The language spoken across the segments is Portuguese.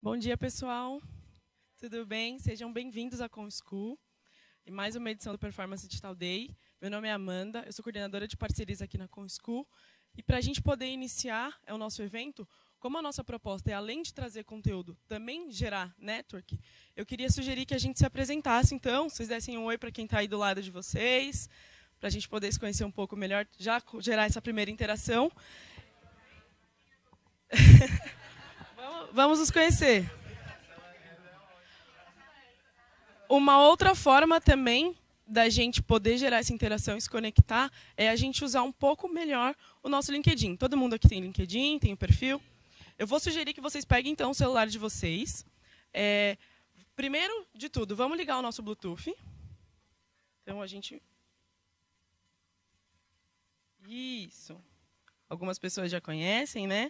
Bom dia, pessoal. Tudo bem? Sejam bem-vindos à ComSchool e mais uma edição do Performance Digital Day. Meu nome é Amanda, eu sou coordenadora de parcerias aqui na ComSchool. E para a gente poder iniciar o nosso evento, como a nossa proposta é, além de trazer conteúdo, também gerar network, eu queria sugerir que a gente se apresentasse, então, vocês dessem um oi para quem está aí do lado de vocês, para a gente poder se conhecer um pouco melhor, já gerar essa primeira interação. Vamos nos conhecer. Uma outra forma também da gente poder gerar essa interação e se conectar é a gente usar um pouco melhor o nosso LinkedIn. Todo mundo aqui tem LinkedIn, tem o perfil. Eu vou sugerir que vocês peguem, então, o celular de vocês. Primeiro de tudo, vamos ligar o nosso Bluetooth. Então, a gente... Isso. Algumas pessoas já conhecem, né?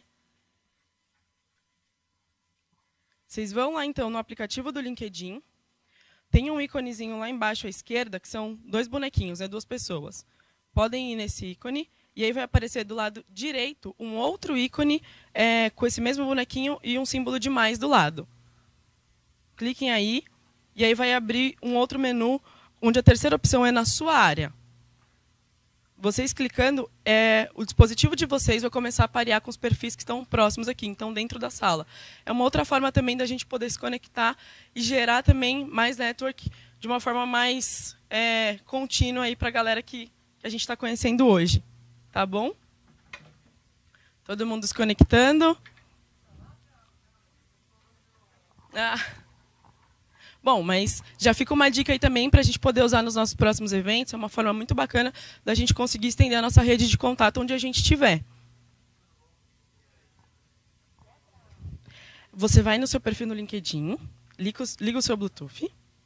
Vocês vão lá, então, no aplicativo do LinkedIn. Tem um íconezinho lá embaixo à esquerda, que são dois bonequinhos, duas pessoas. Podem ir nesse ícone, e aí vai aparecer do lado direito um outro ícone com esse mesmo bonequinho e um símbolo de mais do lado. Cliquem aí, e aí vai abrir um outro menu, onde a terceira opção é na sua área. Vocês clicando, o dispositivo de vocês vai começar a parear com os perfis que estão próximos aqui, então dentro da sala. É uma outra forma também da gente poder se conectar e gerar também mais network de uma forma mais contínua para a galera que a gente está conhecendo hoje. Tá bom? Todo mundo se conectando. Bom, mas já fica uma dica aí também para a gente poder usar nos nossos próximos eventos. É uma forma muito bacana da gente conseguir estender a nossa rede de contato onde a gente estiver. Você vai no seu perfil no LinkedIn, liga o seu Bluetooth.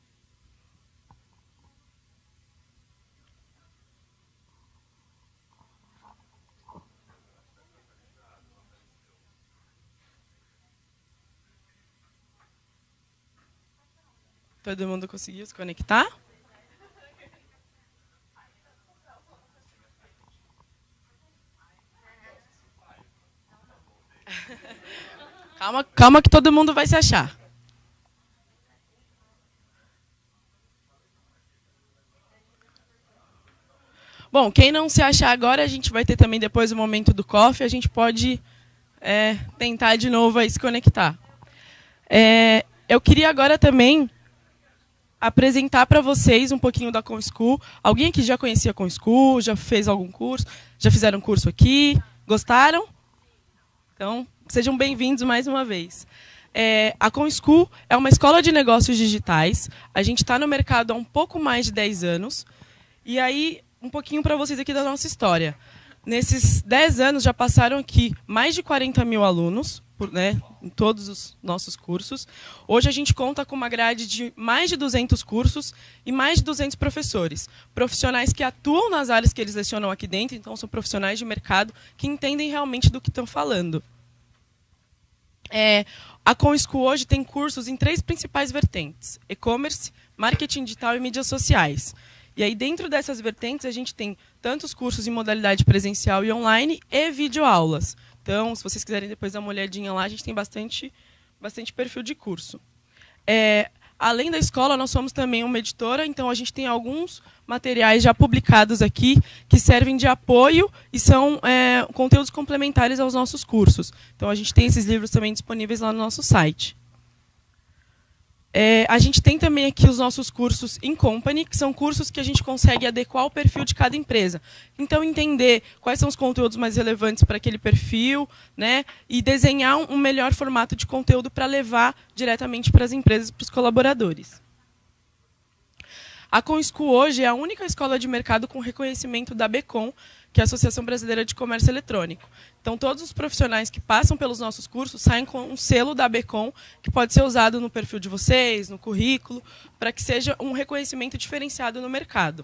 Todo mundo conseguiu se conectar? Calma que todo mundo vai se achar. Bom, quem não se achar agora, a gente vai ter também depois o momento do coffee, a gente pode tentar de novo aí se conectar. Eu queria agora também apresentar para vocês um pouquinho da ComSchool. Alguém aqui já conhecia a ComSchool? Já fez algum curso? Já fizeram curso aqui? Gostaram? Então, sejam bem-vindos mais uma vez. A ComSchool é uma escola de negócios digitais. A gente está no mercado há um pouco mais de 10 anos. E aí, um pouquinho para vocês aqui da nossa história. Nesses 10 anos, já passaram aqui mais de 40 mil alunos, em todos os nossos cursos. Hoje a gente conta com uma grade de mais de 200 cursos e mais de 200 professores. Profissionais que atuam nas áreas que eles lecionam aqui dentro, então são profissionais de mercado que entendem realmente do que estão falando. A ComSchool hoje tem cursos em 3 principais vertentes: e-commerce, marketing digital e mídias sociais. E aí, dentro dessas vertentes, a gente tem tantos cursos em modalidade presencial e online e videoaulas. Então, se vocês quiserem depois dar uma olhadinha lá, a gente tem bastante perfil de curso. Além da escola, nós somos também uma editora, então a gente tem alguns materiais já publicados aqui que servem de apoio e são conteúdos complementares aos nossos cursos. Então, a gente tem esses livros também disponíveis lá no nosso site. A gente tem também aqui os nossos cursos in company, que são cursos que a gente consegue adequar ao perfil de cada empresa. Então, entender quais são os conteúdos mais relevantes para aquele perfil, né, e desenhar um melhor formato de conteúdo para levar diretamente para as empresas, para os colaboradores. A ComSchool hoje é a única escola de mercado com reconhecimento da ABECOM, que é a Associação Brasileira de Comércio Eletrônico. Então, todos os profissionais que passam pelos nossos cursos saem com um selo da ABECOM, que pode ser usado no perfil de vocês, no currículo, para que seja um reconhecimento diferenciado no mercado.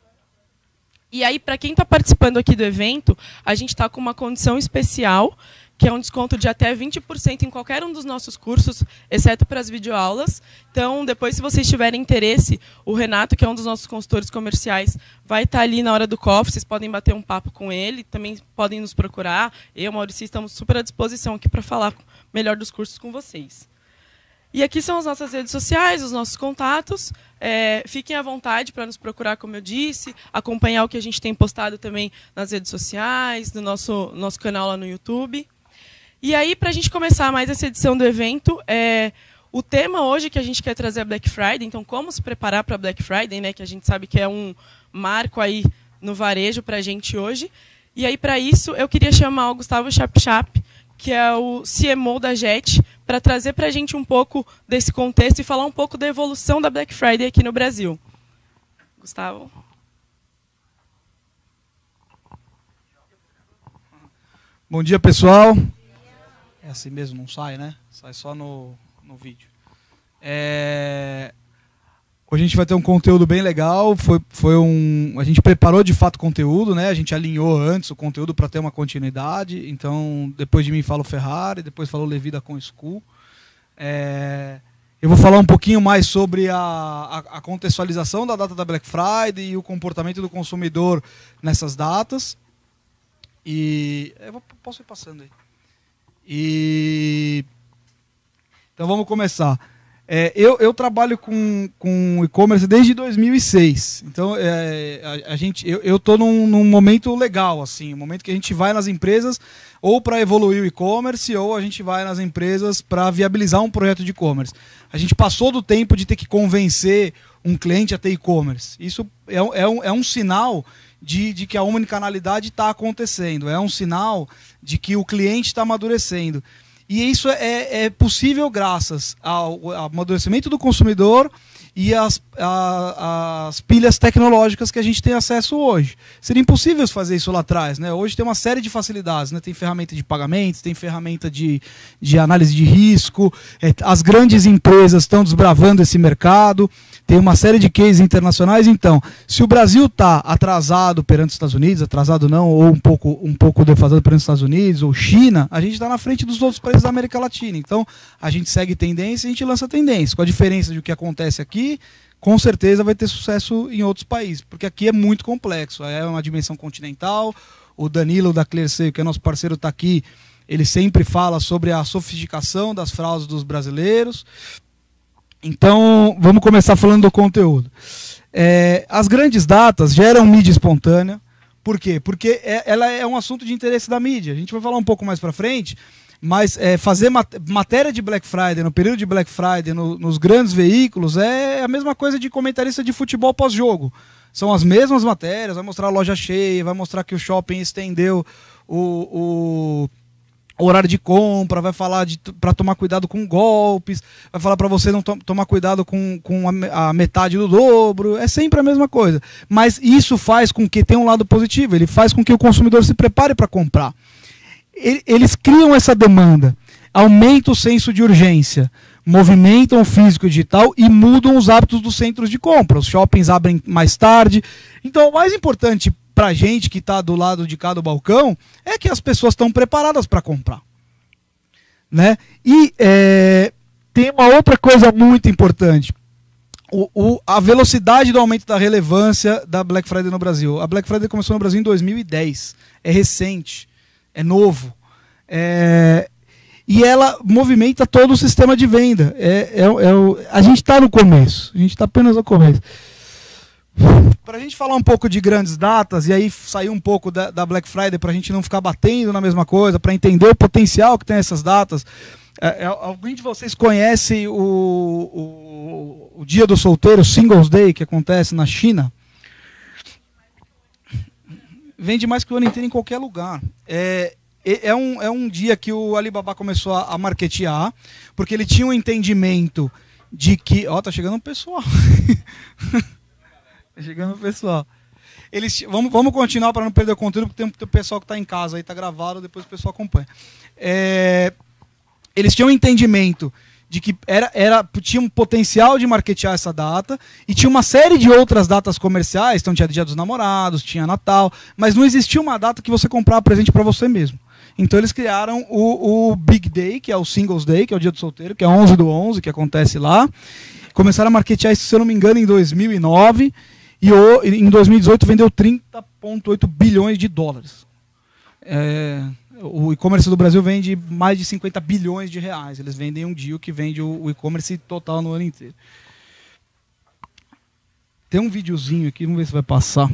E aí, para quem está participando aqui do evento, a gente está com uma condição especial, que é um desconto de até 20% em qualquer um dos nossos cursos, exceto para as videoaulas. Então, depois, se vocês tiverem interesse, o Renato, que é um dos nossos consultores comerciais, vai estar ali na hora do coffee, vocês podem bater um papo com ele, também podem nos procurar. Eu, Maurício, estamos super à disposição aqui para falar melhor dos cursos com vocês. E aqui são as nossas redes sociais, os nossos contatos. Fiquem à vontade para nos procurar, como eu disse, acompanhar o que a gente tem postado também nas redes sociais, no nosso canal lá no YouTube. E aí, para a gente começar mais essa edição do evento, o tema hoje que a gente quer trazer é Black Friday, então como se preparar para Black Friday, né, que a gente sabe que é um marco aí no varejo para a gente hoje. E aí, para isso, eu queria chamar o Gustavo Chapchap, que é o CMO da JET, para trazer para a gente um pouco desse contexto e falar um pouco da evolução da Black Friday aqui no Brasil. Gustavo. Bom dia, pessoal. É assim mesmo, não sai, né? Sai só no vídeo. Hoje a gente vai ter um conteúdo bem legal. A gente preparou de fato conteúdo, né? A gente alinhou antes o conteúdo para ter uma continuidade. Então, depois de mim fala o Ferrari, depois fala o Levi da ConSchool. Eu vou falar um pouquinho mais sobre a contextualização da data da Black Friday e o comportamento do consumidor nessas datas. Posso ir passando aí. Então vamos começar. Eu trabalho com e-commerce desde 2006. Então eu estou num momento legal, assim, um momento que a gente vai nas empresas ou para evoluir o e-commerce ou a gente vai nas empresas para viabilizar um projeto de e-commerce. A gente passou do tempo de ter que convencer um cliente a ter e-commerce. Isso é um sinal de que a omnicanalidade está acontecendo. É um sinal de que o cliente está amadurecendo. E isso é possível graças ao amadurecimento do consumidor e às pilhas tecnológicas que a gente tem acesso hoje. Seria impossível fazer isso lá atrás, né? Hoje tem uma série de facilidades, né? Tem ferramenta de pagamentos, tem ferramenta de análise de risco, as grandes empresas estão desbravando esse mercado, tem uma série de cases internacionais. Então, se o Brasil está atrasado perante os Estados Unidos, atrasado não, ou um pouco defasado perante os Estados Unidos, ou China, a gente está na frente dos outros países da América Latina. Então, a gente segue tendência e a gente lança tendência. Com a diferença de o que acontece aqui, com certeza vai ter sucesso em outros países, porque aqui é muito complexo, é uma dimensão continental. O Danilo da Clearseio, que é nosso parceiro, está aqui, ele sempre fala sobre a sofisticação das fraudes dos brasileiros. Então, vamos começar falando do conteúdo. As grandes datas geram mídia espontânea. Por quê? Porque ela é um assunto de interesse da mídia. A gente vai falar um pouco mais para frente, mas fazer matéria de Black Friday, no período de Black Friday, nos grandes veículos, é a mesma coisa de comentarista de futebol pós-jogo. São as mesmas matérias, vai mostrar a loja cheia, vai mostrar que o shopping estendeu o horário de compra, vai falar para tomar cuidado com golpes, vai falar para você não tomar cuidado com a metade do dobro. É sempre a mesma coisa. Mas isso faz com que tenha um lado positivo, ele faz com que o consumidor se prepare para comprar. Eles criam essa demanda, aumentam o senso de urgência, movimentam o físico e digital e mudam os hábitos dos centros de compra. Os shoppings abrem mais tarde. Então, o mais importante para a gente que está do lado de cá do balcão é que as pessoas estão preparadas para comprar, né? E tem uma outra coisa muito importante. A velocidade do aumento da relevância da Black Friday no Brasil. A Black Friday começou no Brasil em 2010. É recente, é novo. E ela movimenta todo o sistema de venda. A gente está no começo. A gente está apenas no começo. Para a gente falar um pouco de grandes datas, e aí sair um pouco da Black Friday, para a gente não ficar batendo na mesma coisa, para entender o potencial que tem essas datas. Alguém de vocês conhece o Dia do Solteiro, Singles Day, que acontece na China? Vende mais que o ano inteiro em qualquer lugar. É um dia que o Alibaba começou a marketear, porque ele tinha um entendimento de que... Ó, tá chegando um pessoal. Tá chegando o pessoal. Vamos continuar para não perder o conteúdo, porque tem o pessoal que está em casa aí, está gravado, depois o pessoal acompanha. Eles tinham um entendimento de que tinha um potencial de marketear essa data, e tinha uma série de outras datas comerciais, então tinha Dia dos Namorados, tinha Natal, mas não existia uma data que você comprava presente para você mesmo. Então eles criaram o Big Day, que é o Singles Day, que é o dia do solteiro, que é 11/11, que acontece lá. Começaram a marketear isso, se eu não me engano, em 2009. E em 2018 vendeu 30,8 bilhões de dólares. O e-commerce do Brasil vende mais de 50 bilhões de reais. Eles vendem um dia o que vende o e-commerce total no ano inteiro. Tem um videozinho aqui, vamos ver se vai passar,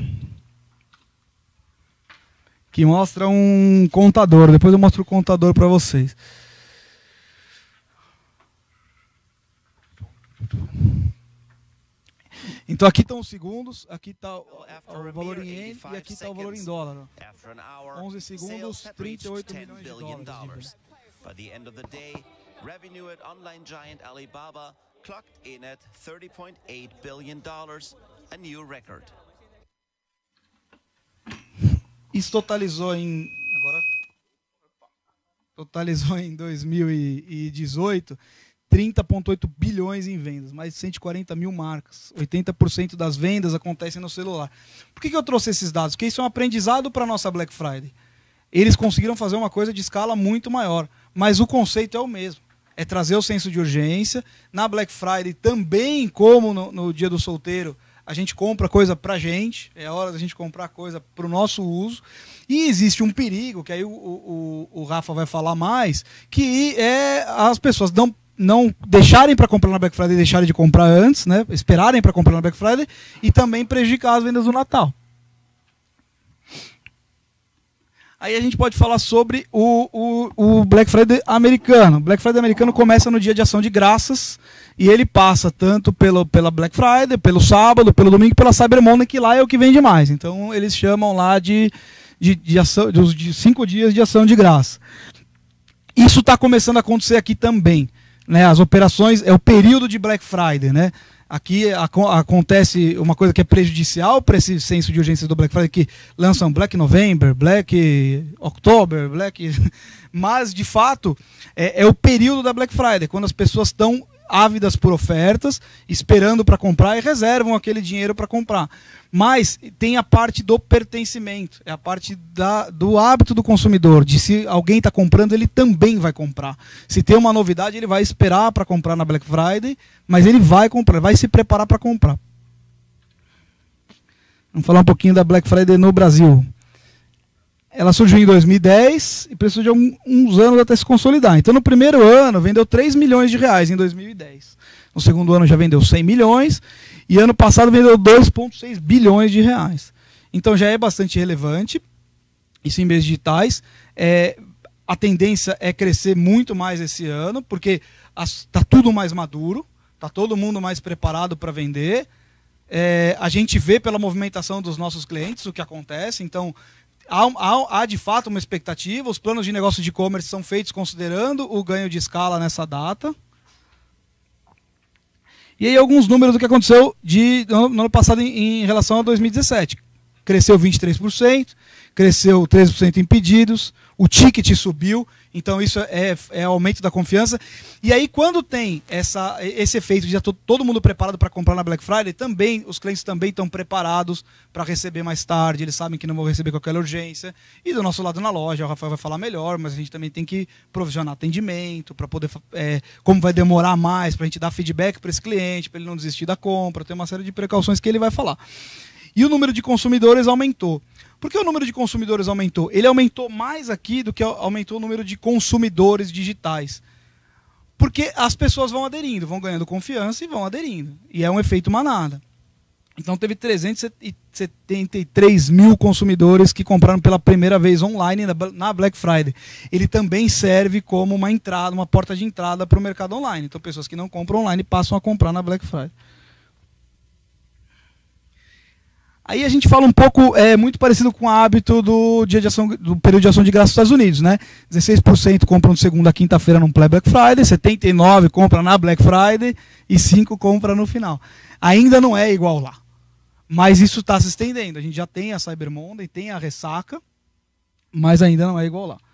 que mostra um contador. Depois eu mostro o contador para vocês. Então aqui estão os segundos, aqui está o valor em ien e aqui está o valor em dólar. 11 segundos, 38 milhões de dólares. By the end of the day, revenue at online giant Alibaba clocked in at $30.8 billion, a new record. Isso totalizou em 2018 30,8 bilhões em vendas, mais de 140 mil marcas. 80% das vendas acontecem no celular. Por que eu trouxe esses dados? Porque isso é um aprendizado para a nossa Black Friday. Eles conseguiram fazer uma coisa de escala muito maior, mas o conceito é o mesmo. É trazer o senso de urgência. Na Black Friday, também como no dia do solteiro, a gente compra coisa para a gente, é hora da gente comprar coisa para o nosso uso. E existe um perigo, que aí o Rafa vai falar mais, que é as pessoas não deixarem para comprar na Black Friday, deixarem de comprar antes, né? Esperarem para comprar na Black Friday e também prejudicar as vendas do Natal. Aí a gente pode falar sobre o Black Friday americano. O Black Friday americano começa no dia de ação de graças e ele passa tanto pela Black Friday, pelo sábado, pelo domingo, pela Cyber Monday, que lá é o que vende mais. Então eles chamam lá de 5 dias de ação de graça. Isso está começando a acontecer aqui também. Né, as operações, é o período de Black Friday, né? Aqui acontece uma coisa que é prejudicial para esse senso de urgência do Black Friday, que lançam Black November, Black October, mas de fato é o período da Black Friday, quando as pessoas estão ávidas por ofertas, esperando para comprar e reservam aquele dinheiro para comprar. Mas tem a parte do pertencimento, é a parte do hábito do consumidor, de se alguém está comprando, ele também vai comprar. Se tem uma novidade, ele vai esperar para comprar na Black Friday, mas ele vai comprar, vai se preparar para comprar. Vamos falar um pouquinho da Black Friday no Brasil. Ela surgiu em 2010 e precisou de uns anos até se consolidar. Então, no primeiro ano, vendeu 3 milhões de reais em 2010. No segundo ano, já vendeu 100 milhões. E ano passado, vendeu 2,6 bilhões de reais. Então, já é bastante relevante. Isso em meios digitais. A tendência é crescer muito mais esse ano, porque está tudo mais maduro. Está todo mundo mais preparado para vender. A gente vê pela movimentação dos nossos clientes o que acontece. Então, há de fato uma expectativa, os planos de negócio de e-commerce são feitos considerando o ganho de escala nessa data. E aí alguns números do que aconteceu no ano passado em relação a 2017. Cresceu 23%, cresceu 13% em pedidos, o ticket subiu, então isso é aumento da confiança. E aí quando tem esse efeito de todo mundo preparado para comprar na Black Friday, também os clientes também estão preparados para receber mais tarde, eles sabem que não vão receber com aquela urgência. E do nosso lado na loja, o Rafael vai falar melhor, mas a gente também tem que provisionar atendimento, para poder, como vai demorar mais, para a gente dar feedback para esse cliente, para ele não desistir da compra, tem uma série de precauções que ele vai falar. E o número de consumidores aumentou. Por que o número de consumidores aumentou? Ele aumentou mais aqui do que aumentou o número de consumidores digitais. Porque as pessoas vão aderindo, vão ganhando confiança e vão aderindo. E é um efeito manada. Então teve 373 mil consumidores que compraram pela primeira vez online na Black Friday. Ele também serve como uma entrada, uma porta de entrada para o mercado online. Então pessoas que não compram online passam a comprar na Black Friday. Aí a gente fala um pouco, muito parecido com o hábito do período de ação de graça dos Estados Unidos, né? 16% compram de segunda a quinta-feira no Black Friday, 79% compram na Black Friday e 5% compram no final. Ainda não é igual lá, mas isso está se estendendo. A gente já tem a Cyber Monday, tem a ressaca, mas ainda não é igual lá.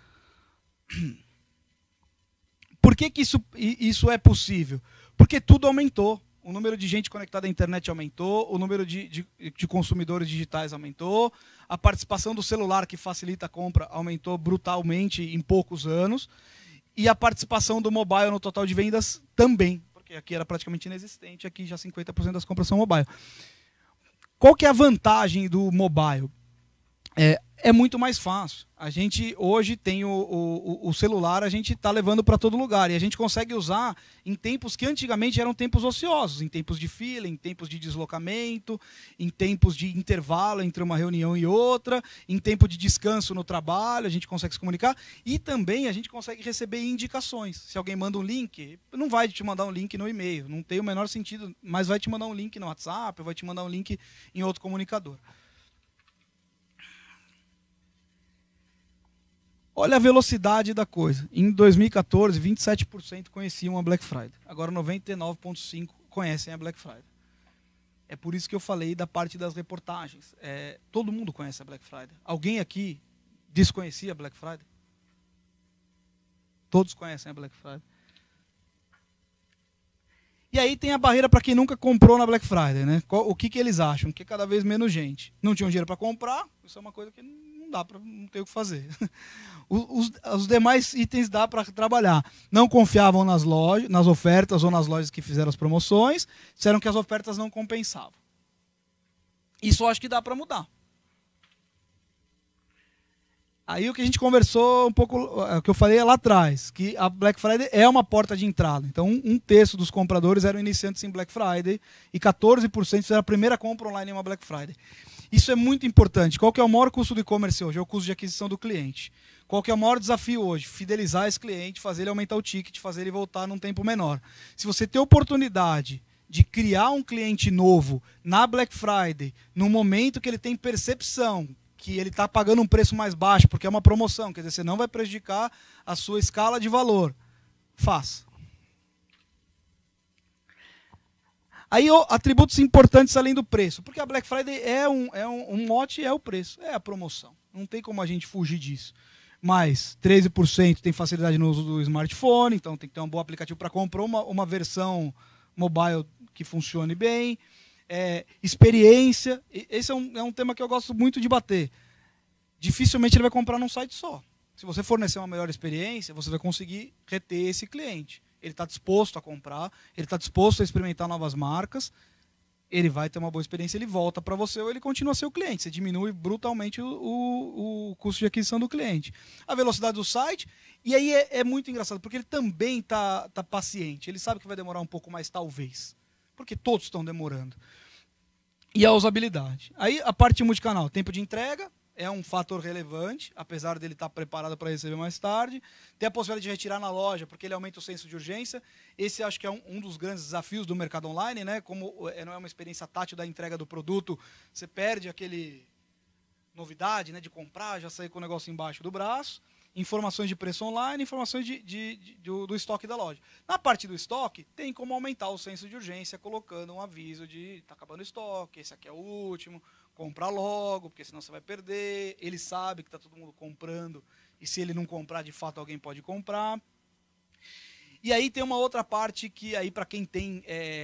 Por que isso é possível? Porque tudo aumentou. o número de gente conectada à internet aumentou, o número de consumidores digitais aumentou, a participação do celular, que facilita a compra, aumentou brutalmente em poucos anos, e a participação do mobile no total de vendas também, porque aqui era praticamente inexistente, aqui já 50% das compras são mobile. Qual que é a vantagem do mobile? É muito mais fácil. A gente hoje tem o celular, a gente está levando para todo lugar. E a gente consegue usar em tempos que antigamente eram tempos ociosos, em tempos de fila, em tempos de deslocamento, em tempos de intervalo entre uma reunião e outra, em tempo de descanso no trabalho, a gente consegue se comunicar. E também a gente consegue receber indicações. Se alguém manda um link, não vai te mandar um link no e-mail, não tem o menor sentido, mas vai te mandar um link no WhatsApp, vai te mandar um link em outro comunicador. Olha a velocidade da coisa. Em 2014, 27% conheciam a Black Friday. Agora 99,5% conhecem a Black Friday. É por isso que eu falei da parte das reportagens. Todo mundo conhece a Black Friday. Alguém aqui desconhecia a Black Friday? Todos conhecem a Black Friday. E aí tem a barreira para quem nunca comprou na Black Friday, né? O que eles acham? Que cada vez menos gente. Não tinham dinheiro para comprar, isso é uma coisa que não dá para, não ter o que fazer. Os demais itens dá para trabalhar. Não confiavam nas lojas, nas ofertas ou nas lojas que fizeram as promoções, disseram que as ofertas não compensavam. Isso eu acho que dá para mudar. Aí o que a gente conversou um pouco, o que eu falei lá atrás, que a Black Friday é uma porta de entrada. Então, um terço dos compradores eram iniciantes em Black Friday e 14% fizeram a primeira compra online em uma Black Friday. Isso é muito importante. Qual que é o maior custo do e-commerce hoje? É o custo de aquisição do cliente. Qual que é o maior desafio hoje? Fidelizar esse cliente, fazer ele aumentar o ticket, fazer ele voltar num tempo menor. Se você tem oportunidade de criar um cliente novo na Black Friday, no momento que ele tem percepção que ele está pagando um preço mais baixo, porque é uma promoção, quer dizer, você não vai prejudicar a sua escala de valor, faça. Aí, atributos importantes além do preço, porque a Black Friday um mote, é o preço, é a promoção. Não tem como a gente fugir disso. Mas 13% tem facilidade no uso do smartphone, então tem que ter um bom aplicativo para comprar uma versão mobile que funcione bem. Experiência, esse é um tema que eu gosto muito de bater. Dificilmente ele vai comprar num site só. Se você fornecer uma melhor experiência, você vai conseguir reter esse cliente. Ele está disposto a comprar, ele está disposto a experimentar novas marcas, ele vai ter uma boa experiência, ele volta para você ou ele continua a ser o cliente. Você diminui brutalmente o custo de aquisição do cliente. A velocidade do site, e aí é muito engraçado, porque ele também tá paciente. Ele sabe que vai demorar um pouco mais, talvez. Porque todos estão demorando. E a usabilidade. Aí a parte multicanal, tempo de entrega é um fator relevante, apesar dele estar preparado para receber mais tarde. Tem a possibilidade de retirar na loja, porque ele aumenta o senso de urgência. Esse acho que é um dos grandes desafios do mercado online, né? Como não é uma experiência tátil da entrega do produto, você perde aquele novidade, né, de comprar, já sair com o negócio embaixo do braço. Informações de preço online, informações do estoque da loja. Na parte do estoque, tem como aumentar o senso de urgência, colocando um aviso de está acabando o estoque, esse aqui é o último, compra logo, porque senão você vai perder. Ele sabe que está todo mundo comprando, e se ele não comprar, de fato, alguém pode comprar. E aí tem uma outra parte que, aí para quem tem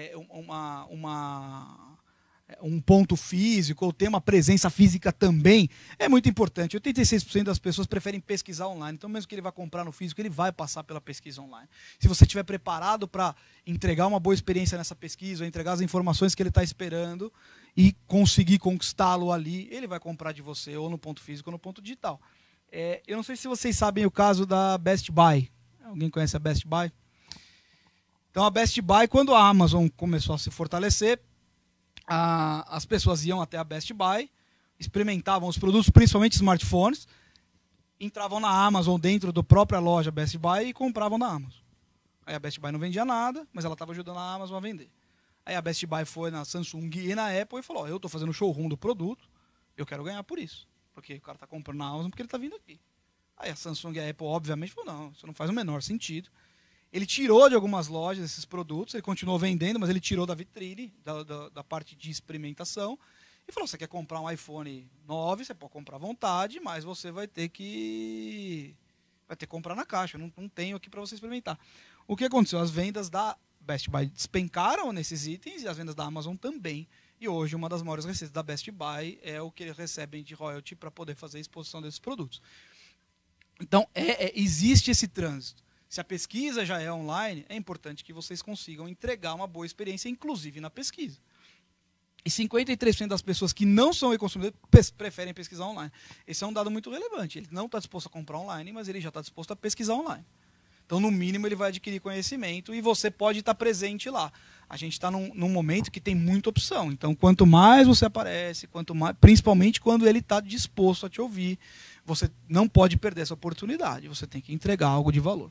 um ponto físico, ou ter uma presença física também, é muito importante. 86% das pessoas preferem pesquisar online. Então, mesmo que ele vá comprar no físico, ele vai passar pela pesquisa online. Se você estiver preparado para entregar uma boa experiência nessa pesquisa, ou entregar as informações que ele está esperando e conseguir conquistá-lo ali, ele vai comprar de você, ou no ponto físico ou no ponto digital. Eu não sei se vocês sabem o caso da Best Buy. Alguém conhece a Best Buy? Então, a Best Buy, quando a Amazon começou a se fortalecer, as pessoas iam até a Best Buy, experimentavam os produtos, principalmente smartphones, entravam na Amazon dentro da própria loja Best Buy e compravam na Amazon. Aí a Best Buy não vendia nada, mas ela estava ajudando a Amazon a vender. Aí a Best Buy foi na Samsung e na Apple e falou, eu estou fazendo o showroom do produto, eu quero ganhar por isso. Porque o cara está comprando na Amazon porque ele está vindo aqui. Aí a Samsung e a Apple, obviamente, falou, não, isso não faz o menor sentido. Ele tirou de algumas lojas esses produtos, ele continuou vendendo, mas ele tirou da vitrine, da parte de experimentação, e falou, você quer comprar um iPhone 9, você pode comprar à vontade, mas você vai ter que comprar na caixa, não tenho aqui para você experimentar. O que aconteceu? As vendas da Best Buy despencaram nesses itens e as vendas da Amazon também. E hoje uma das maiores receitas da Best Buy é o que eles recebem de royalty para poder fazer a exposição desses produtos. Então, existe esse trânsito. Se a pesquisa já é online, é importante que vocês consigam entregar uma boa experiência, inclusive na pesquisa. E 53% das pessoas que não são e-consumidores preferem pesquisar online. Esse é um dado muito relevante. Ele não está disposto a comprar online, mas ele já está disposto a pesquisar online. Então, no mínimo, ele vai adquirir conhecimento e você pode estar presente lá. A gente está num momento que tem muita opção. Então, quanto mais você aparece, quanto mais, principalmente quando ele está disposto a te ouvir, você não pode perder essa oportunidade. Você tem que entregar algo de valor.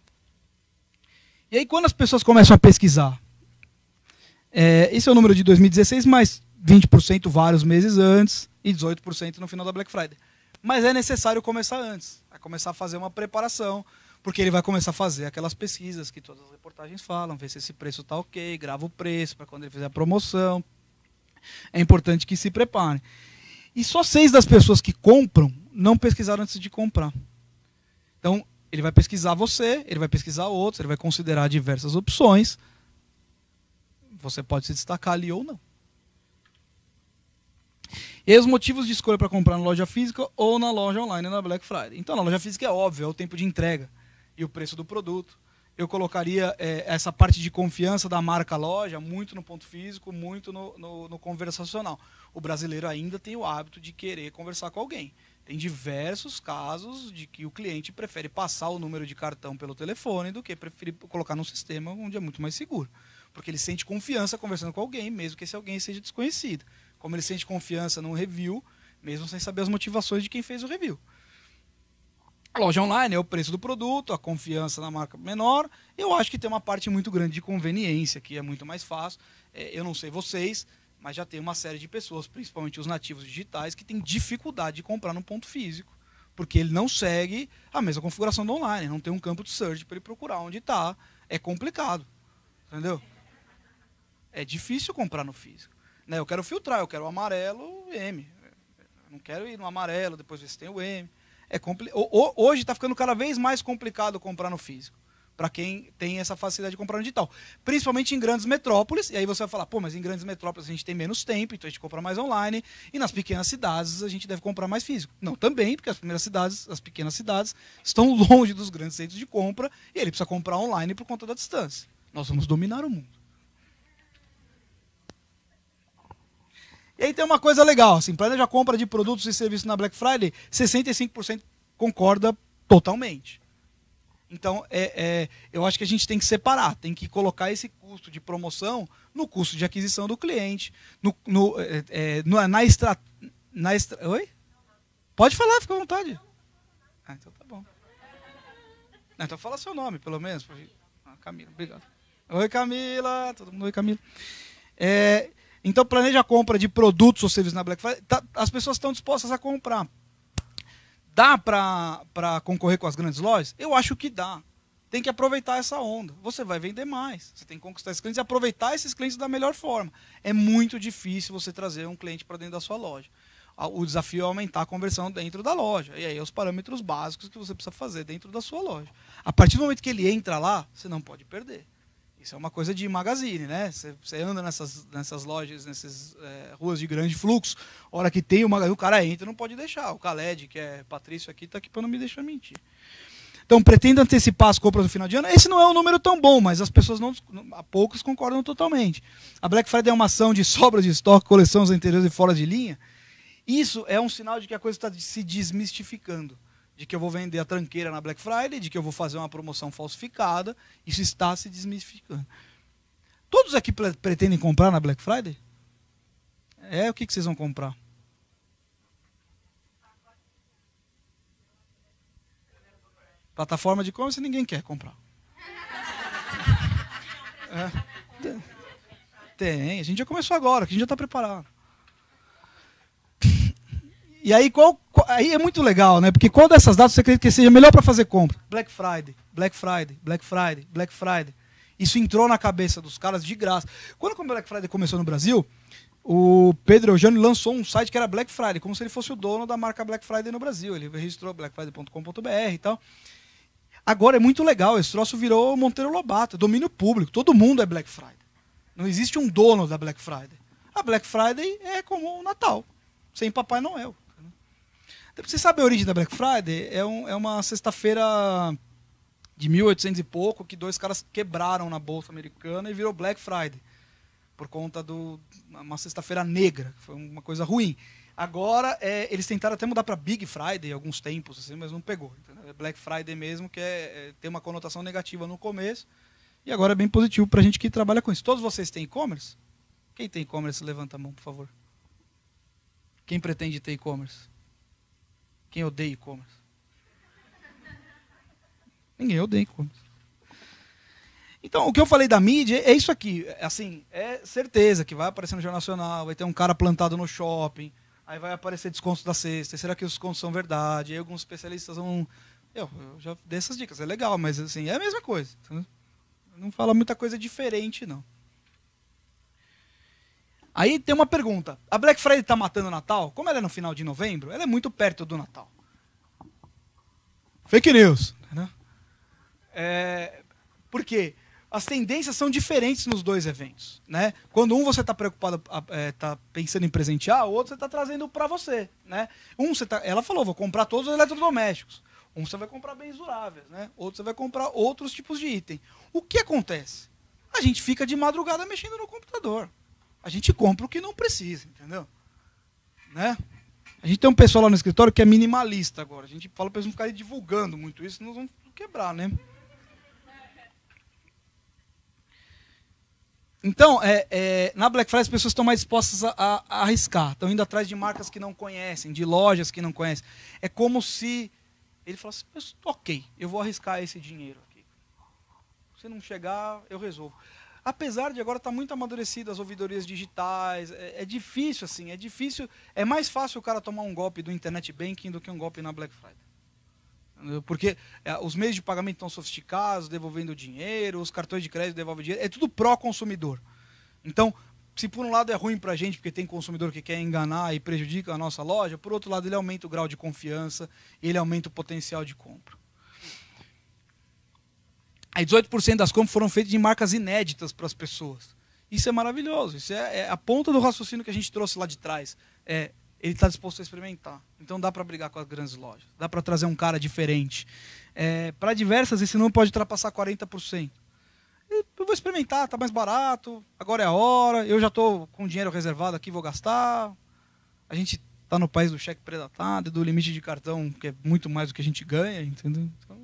E aí, quando as pessoas começam a pesquisar, esse é o número de 2016, mais 20% vários meses antes e 18% no final da Black Friday. Mas é necessário começar antes, começar a fazer uma preparação, porque ele vai começar a fazer aquelas pesquisas que todas as reportagens falam, ver se esse preço está ok, grava o preço para quando ele fizer a promoção. É importante que se preparem. E só 6 das pessoas que compram não pesquisaram antes de comprar. Então, ele vai pesquisar você, ele vai pesquisar outros, ele vai considerar diversas opções. Você pode se destacar ali ou não. E aí, os motivos de escolha para comprar na loja física ou na loja online na Black Friday. Então, na loja física é óbvio, é o tempo de entrega e o preço do produto. Eu colocaria essa parte de confiança da marca loja muito no ponto físico, muito no conversacional. O brasileiro ainda tem o hábito de querer conversar com alguém. Tem diversos casos de que o cliente prefere passar o número de cartão pelo telefone do que preferir colocar num sistema onde é muito mais seguro. Porque ele sente confiança conversando com alguém, mesmo que esse alguém seja desconhecido. Como ele sente confiança num review, mesmo sem saber as motivações de quem fez o review. A loja online é o preço do produto, a confiança na marca menor. Eu acho que tem uma parte muito grande de conveniência, que é muito mais fácil. Eu não sei vocês, mas já tem uma série de pessoas, principalmente os nativos digitais, que têm dificuldade de comprar no ponto físico, porque ele não segue a mesma configuração do online, não tem um campo de search para ele procurar onde está. É complicado, entendeu? É difícil comprar no físico. Eu quero filtrar, eu quero o amarelo, o M. Eu não quero ir no amarelo, depois ver se tem o M. Hoje está ficando cada vez mais complicado comprar no físico, para quem tem essa facilidade de comprar no digital. Principalmente em grandes metrópoles, e aí você vai falar, pô, mas em grandes metrópoles a gente tem menos tempo, então a gente compra mais online, e nas pequenas cidades a gente deve comprar mais físico. Não, também, porque as pequenas cidades estão longe dos grandes centros de compra, e ele precisa comprar online por conta da distância. Nós vamos dominar o mundo. E aí tem uma coisa legal, assim, planeja a compra de produtos e serviços na Black Friday, 65% concorda totalmente. Então, eu acho que a gente tem que separar, tem que colocar esse custo de promoção no custo de aquisição do cliente, Oi? Pode falar, fica à vontade. Então tá bom. Então fala seu nome, pelo menos. Camila, obrigado. Oi, Camila. Todo mundo, oi, Camila. Então, planeja a compra de produtos ou serviços na Black Friday. As pessoas estão dispostas a comprar. Dá para concorrer com as grandes lojas? Eu acho que dá. Tem que aproveitar essa onda. Você vai vender mais. Você tem que conquistar esses clientes e aproveitar esses clientes da melhor forma. É muito difícil você trazer um cliente para dentro da sua loja. O desafio é aumentar a conversão dentro da loja. E aí, os parâmetros básicos que você precisa fazer dentro da sua loja. A partir do momento que ele entra lá, você não pode perder. Isso é uma coisa de magazine, né? Você anda nessas lojas, nessas ruas de grande fluxo, a hora que tem o magazine, o cara entra, não pode deixar. O Khaled, que é Patrício aqui, está aqui para não me deixar mentir. Então, pretende antecipar as compras no final de ano. Esse não é um número tão bom, mas as pessoas poucos concordam totalmente. A Black Friday é uma ação de sobra de estoque, coleções interiores e fora de linha. Isso é um sinal de que a coisa está se desmistificando. De que eu vou vender a tranqueira na Black Friday, de que eu vou fazer uma promoção falsificada. Isso está se desmistificando. Todos aqui pretendem comprar na Black Friday? O que vocês vão comprar? Plataforma de e-commerce ninguém quer comprar. Tem, a gente já começou agora, que a gente já está preparado. E aí, aí é muito legal, né? Porque qual dessas datas você acredita que seja melhor para fazer compra? Black Friday, Black Friday, Black Friday, Black Friday. Isso entrou na cabeça dos caras de graça. Quando o Black Friday começou no Brasil, o Pedro Eugênio lançou um site que era Black Friday, como se ele fosse o dono da marca Black Friday no Brasil. Ele registrou blackfriday.com.br e tal. Agora é muito legal, esse troço virou Monteiro Lobato, domínio público, todo mundo é Black Friday. Não existe um dono da Black Friday. A Black Friday é como o Natal, sem Papai Noel. Você sabe a origem da Black Friday? É uma sexta-feira de 1800 e pouco que 2 caras quebraram na Bolsa Americana e virou Black Friday. Por conta de uma sexta-feira negra, que foi uma coisa ruim. Agora, eles tentaram até mudar para Big Friday alguns tempos, assim, mas não pegou. Entendeu? É Black Friday mesmo, que tem uma conotação negativa no começo. E agora é bem positivo para a gente que trabalha com isso. Todos vocês têm e-commerce? Quem tem e-commerce, levanta a mão, por favor. Quem pretende ter e-commerce? Quem odeia e-commerce? Ninguém odeia e-commerce. Então, o que eu falei da mídia é isso aqui. Assim, é certeza que vai aparecer no Jornal Nacional, vai ter um cara plantado no shopping, aí vai aparecer descontos da sexta. Será que os descontos são verdade? Aí alguns especialistas vão... Eu já dei essas dicas, é legal, mas assim, é a mesma coisa. Não fala muita coisa diferente, não. Aí tem uma pergunta. A Black Friday está matando o Natal? Como ela é no final de novembro, ela é muito perto do Natal. Fake news. Né? Por quê? As tendências são diferentes nos dois eventos. Né? Quando um você está preocupado, está pensando em presentear, o outro você está trazendo para você. Né? Ela falou, vou comprar todos os eletrodomésticos. Um você vai comprar bens duráveis, né? Outro você vai comprar outros tipos de item. O que acontece? A gente fica de madrugada mexendo no computador. A gente compra o que não precisa, entendeu? Né? A gente tem um pessoal lá no escritório que é minimalista agora. A gente fala para eles não ficarem divulgando muito isso, senão nós vamos quebrar, né? Então, na Black Friday as pessoas estão mais dispostas a arriscar. Estão indo atrás de marcas que não conhecem, de lojas que não conhecem. É como se ele falasse, ok, eu vou arriscar esse dinheiro aqui. Se não chegar, eu resolvo. Apesar de agora estar muito amadurecido as ouvidorias digitais, é difícil assim, é mais fácil o cara tomar um golpe do Internet Banking do que um golpe na Black Friday. Porque os meios de pagamento estão sofisticados, devolvendo dinheiro, os cartões de crédito devolvem dinheiro, é tudo pró-consumidor. Então, se por um lado é ruim para a gente, porque tem consumidor que quer enganar e prejudica a nossa loja, por outro lado ele aumenta o grau de confiança, ele aumenta o potencial de compra. Aí 18% das compras foram feitas de marcas inéditas para as pessoas. Isso é maravilhoso, isso é a ponta do raciocínio que a gente trouxe lá de trás. Ele está disposto a experimentar. Então dá para brigar com as grandes lojas, dá para trazer um cara diferente. Para diversas, esse número pode ultrapassar 40%. Eu vou experimentar, está mais barato, agora é a hora, eu já estou com dinheiro reservado aqui, vou gastar. A gente está no país do cheque predatado, do limite de cartão, que é muito mais do que a gente ganha, entendeu? Então...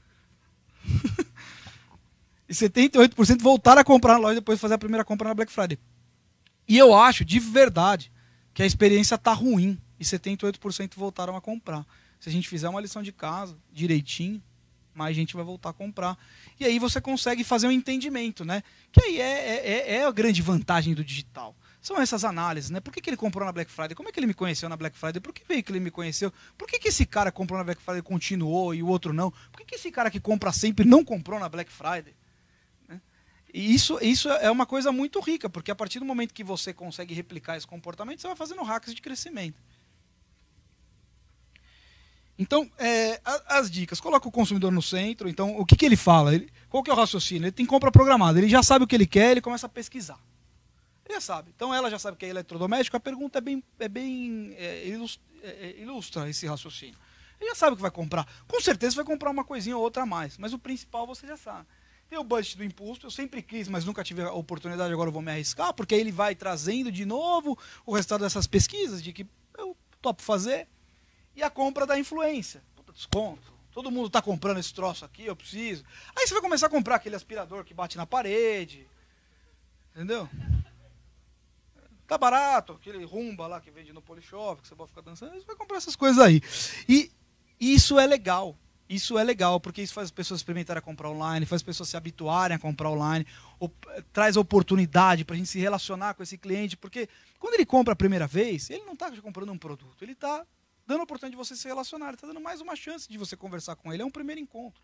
E 78% voltaram a comprar na loja depois de fazer a primeira compra na Black Friday. E eu acho, de verdade, que a experiência está ruim. E 78% voltaram a comprar. Se a gente fizer uma lição de casa direitinho, mais gente vai voltar a comprar. E aí você consegue fazer um entendimento, né? Que aí é a grande vantagem do digital. São essas análises, né? Por que ele comprou na Black Friday? Como é que ele me conheceu na Black Friday? Por que veio que ele me conheceu? Por que esse cara comprou na Black Friday e continuou e o outro não? Por que esse cara que compra sempre não comprou na Black Friday? E isso é uma coisa muito rica, porque a partir do momento que você consegue replicar esse comportamento, você vai fazendo hacks de crescimento. Então, as dicas. Coloca o consumidor no centro. Então, o que ele fala? Qual que é o raciocínio? Ele tem compra programada. Ele já sabe o que ele quer, ele começa a pesquisar. Ele já sabe. Então, ela já sabe que é eletrodoméstico. A pergunta ilustra esse raciocínio. Ele já sabe o que vai comprar. Com certeza vai comprar uma coisinha ou outra a mais. Mas o principal você já sabe. Tem o budget do imposto, eu sempre quis, mas nunca tive a oportunidade, agora eu vou me arriscar, porque aí ele vai trazendo de novo o resultado dessas pesquisas, de que eu topo fazer. E a compra da influência. Puta, desconto. Todo mundo está comprando esse troço aqui, eu preciso. Aí você vai começar a comprar aquele aspirador que bate na parede. Entendeu? Tá barato, aquele rumba lá que vende no Polishop, que você pode ficar dançando. Você vai comprar essas coisas aí. E isso é legal. Isso é legal, porque isso faz as pessoas experimentarem a comprar online, faz as pessoas se habituarem a comprar online, traz oportunidade para a gente se relacionar com esse cliente, porque quando ele compra a primeira vez, ele não está comprando um produto, ele está dando a oportunidade de você se relacionar, ele está dando mais uma chance de você conversar com ele, é um primeiro encontro.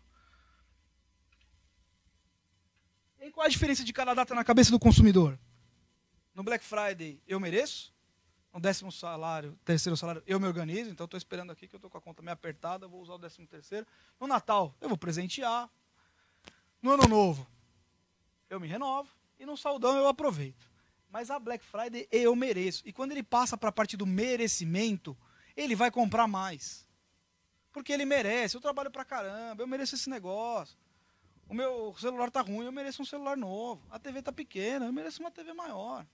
E qual a diferença de cada data na cabeça do consumidor? No Black Friday, eu mereço? no 10º salário, 3º salário, eu me organizo, então estou esperando aqui que eu estou com a conta meio apertada, vou usar o 13º. No Natal, eu vou presentear. No Ano Novo, eu me renovo. E no Saldão, eu aproveito. Mas a Black Friday, eu mereço. E quando ele passa para a parte do merecimento, ele vai comprar mais. Porque ele merece. Eu trabalho pra caramba, eu mereço esse negócio. O meu celular tá ruim, eu mereço um celular novo. A TV tá pequena, eu mereço uma TV maior.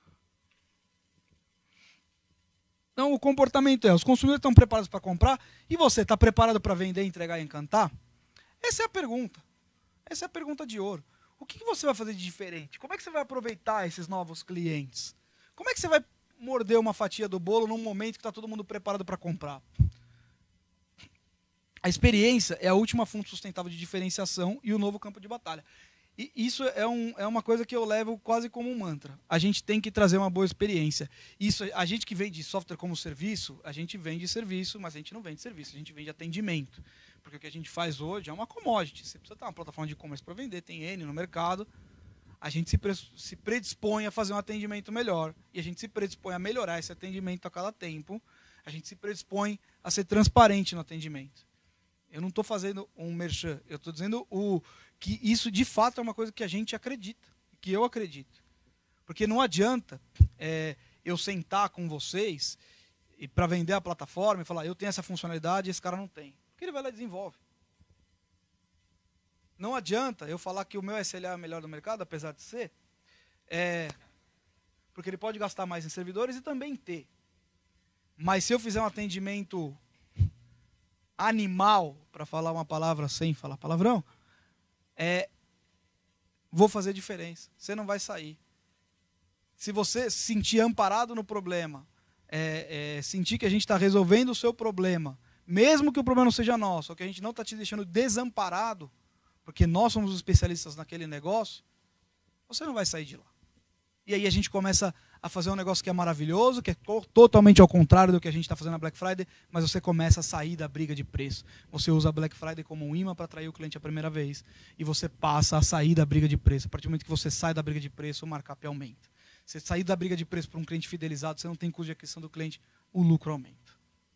Então, o comportamento os consumidores estão preparados para comprar e você está preparado para vender, entregar e encantar? Essa é a pergunta. Essa é a pergunta de ouro. O que você vai fazer de diferente? Como é que você vai aproveitar esses novos clientes? Como é que você vai morder uma fatia do bolo num momento que está todo mundo preparado para comprar? A experiência é a última fonte sustentável de diferenciação e o novo campo de batalha. E isso é uma coisa que eu levo quase como um mantra. A gente tem que trazer uma boa experiência. Isso, a gente que vende software como serviço, a gente vende serviço, mas a gente não vende serviço, a gente vende atendimento. Porque o que a gente faz hoje é uma commodity. Você precisa ter uma plataforma de e-commerce para vender, tem N no mercado. A gente se predispõe a fazer um atendimento melhor. E a gente se predispõe a melhorar esse atendimento a cada tempo. A gente se predispõe a ser transparente no atendimento. Eu não estou fazendo um merchan, eu estou dizendo que isso de fato é uma coisa que a gente acredita, que eu acredito. Porque não adianta eu sentar com vocês e para vender a plataforma e falar, eu tenho essa funcionalidade e esse cara não tem. Porque ele vai lá e desenvolve. Não adianta eu falar que o meu SLA é o melhor do mercado, apesar de ser, porque ele pode gastar mais em servidores e também ter. Mas se eu fizer um atendimento animal, para falar uma palavra sem falar palavrão, vou fazer diferença. Você não vai sair. Se você se sentir amparado no problema, sentir que a gente está resolvendo o seu problema, mesmo que o problema não seja nosso, ou que a gente não está te deixando desamparado, porque nós somos os especialistas naquele negócio, você não vai sair de lá. E aí a gente começa a fazer um negócio que é maravilhoso, que é totalmente ao contrário do que a gente está fazendo na Black Friday, mas você começa a sair da briga de preço. Você usa a Black Friday como um imã para atrair o cliente a primeira vez, e você passa a sair da briga de preço. A partir do momento que você sai da briga de preço, o markup aumenta. Você sair da briga de preço para um cliente fidelizado, você não tem custo de aquisição do cliente, o lucro aumenta.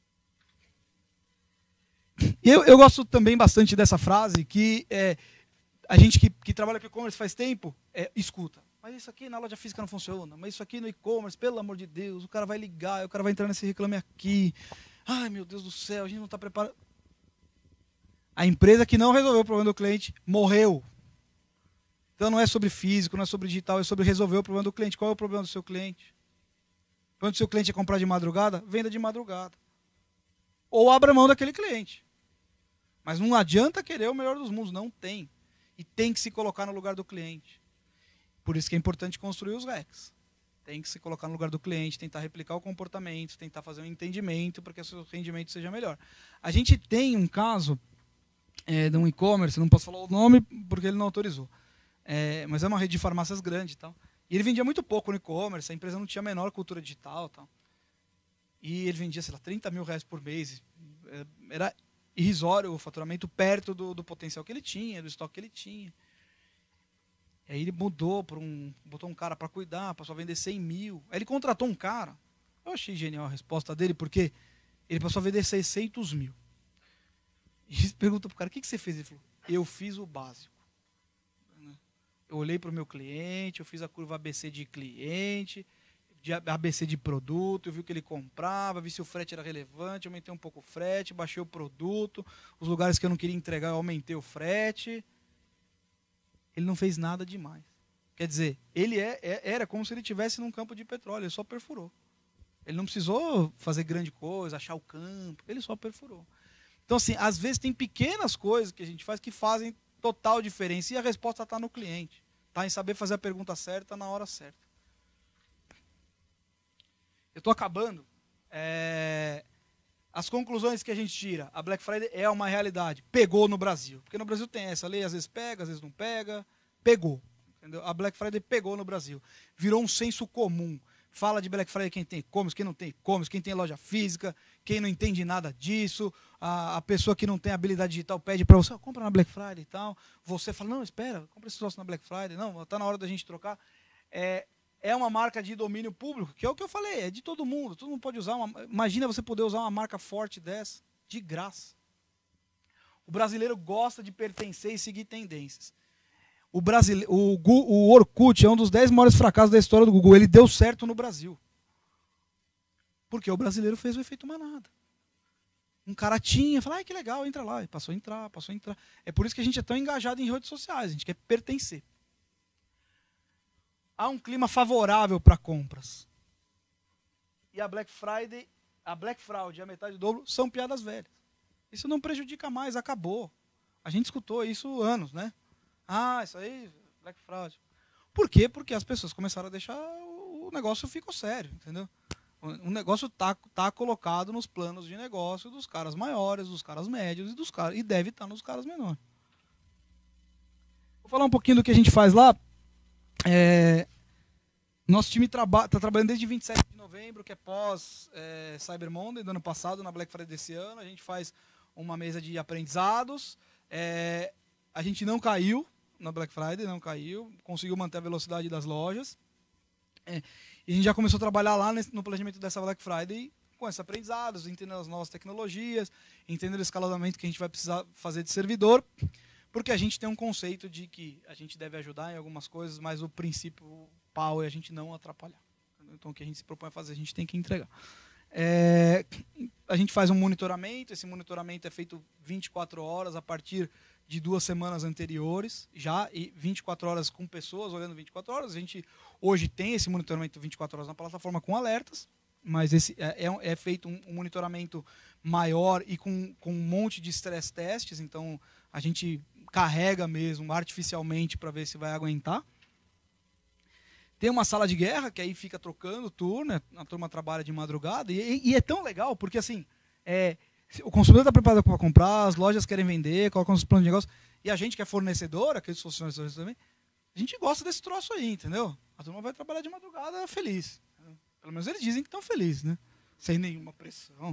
Eu gosto também bastante dessa frase, que a gente que trabalha com e-commerce faz tempo, escuta. Mas isso aqui na loja física não funciona. Mas isso aqui no e-commerce, pelo amor de Deus, o cara vai ligar, o cara vai entrar nesse reclame aqui. Ai, meu Deus do céu, a gente não está preparado. A empresa que não resolveu o problema do cliente morreu. Então não é sobre físico, não é sobre digital, é sobre resolver o problema do cliente. Qual é o problema do seu cliente? O problema do seu cliente é comprar de madrugada? Venda de madrugada. Ou abra mão daquele cliente. Mas não adianta querer o melhor dos mundos, não tem. E tem que se colocar no lugar do cliente. Por isso que é importante construir os RECs. Tem que se colocar no lugar do cliente, tentar replicar o comportamento, tentar fazer um entendimento para que o seu rendimento seja melhor. A gente tem um caso de um e-commerce, não posso falar o nome porque ele não autorizou, mas é uma rede de farmácias grande e tal. E ele vendia muito pouco no e-commerce, a empresa não tinha a menor cultura digital e tal. E ele vendia, sei lá, 30 mil reais por mês. Era irrisório o faturamento perto do potencial que ele tinha, do estoque que ele tinha. E aí ele mudou, botou um cara para cuidar, passou a vender 100 mil. Aí ele contratou um cara. Eu achei genial a resposta dele, porque ele passou a vender 600 mil. E ele perguntou para o cara, o que você fez? Ele falou, eu fiz o básico. Eu olhei para o meu cliente, eu fiz a curva ABC de cliente, de ABC de produto, eu vi o que ele comprava, vi se o frete era relevante, aumentei um pouco o frete, baixei o produto, os lugares que eu não queria entregar eu aumentei o frete. Ele não fez nada demais. Quer dizer, ele era como se ele estivesse num campo de petróleo, ele só perfurou. Ele não precisou fazer grande coisa, achar o campo, ele só perfurou. Então, assim, às vezes tem pequenas coisas que a gente faz que fazem total diferença, e a resposta está no cliente. Está em saber fazer a pergunta certa na hora certa. Eu estou acabando. As conclusões que a gente tira. A Black Friday é uma realidade. Pegou no Brasil. Porque no Brasil tem essa lei, às vezes pega, às vezes não pega. Pegou. Entendeu? A Black Friday pegou no Brasil. Virou um senso comum. Fala de Black Friday quem tem e-commerce, quem não tem e-commerce, quem tem loja física, quem não entende nada disso. A pessoa que não tem habilidade digital pede para você, compra na Black Friday e tal. Você fala, não, espera, compra esse troço na Black Friday. Não, está na hora da gente trocar. é uma marca de domínio público, que é o que eu falei, é de todo mundo pode usar imagina você poder usar uma marca forte dessa, de graça. O brasileiro gosta de pertencer e seguir tendências. O Orkut é um dos 10 maiores fracassos da história do Google. Ele deu certo no Brasil. Porque o brasileiro fez o efeito manada. Um cara tinha, fala, que legal, entra lá. E passou a entrar. É por isso que a gente é tão engajado em redes sociais, a gente quer pertencer. Há um clima favorável para compras. E a Black Fraud e a metade do dobro são piadas velhas. Isso não prejudica mais, acabou. A gente escutou isso anos, né? Isso aí, Black Fraud. Por quê? Porque as pessoas começaram a deixar, o negócio ficou sério, entendeu? O negócio tá colocado nos planos de negócio dos caras maiores, dos caras médios e deve estar nos caras menores. Vou falar um pouquinho do que a gente faz lá. Nosso time está trabalhando desde 27 de novembro, que é pós Cyber Monday do ano passado, na Black Friday desse ano. A gente faz uma mesa de aprendizados. A gente não caiu na Black Friday, conseguiu manter a velocidade das lojas. E a gente já começou a trabalhar lá no planejamento dessa Black Friday com esses aprendizados, entendendo as novas tecnologias, entendendo o escalonamento que a gente vai precisar fazer de servidor, porque a gente tem um conceito de que a gente deve ajudar em algumas coisas, mas o princípio pau é a gente não atrapalhar. Então o que a gente se propõe a fazer, a gente tem que entregar. A gente faz um monitoramento, esse monitoramento é feito 24 horas a partir de 2 semanas anteriores, já, e 24 horas com pessoas olhando 24 horas. A gente hoje tem esse monitoramento 24 horas na plataforma com alertas, mas esse é feito um monitoramento maior e com um monte de stress testes, então a gente carrega mesmo artificialmente para ver se vai aguentar. Tem uma sala de guerra, que aí fica trocando turno, a turma trabalha de madrugada, e é tão legal, porque assim, o consumidor está preparado para comprar, as lojas querem vender, colocam os planos de negócio, e a gente que é fornecedor, aqueles funcionários também, a gente gosta desse troço aí, entendeu? A turma vai trabalhar de madrugada feliz. Pelo menos eles dizem que estão felizes, né? Sem nenhuma pressão.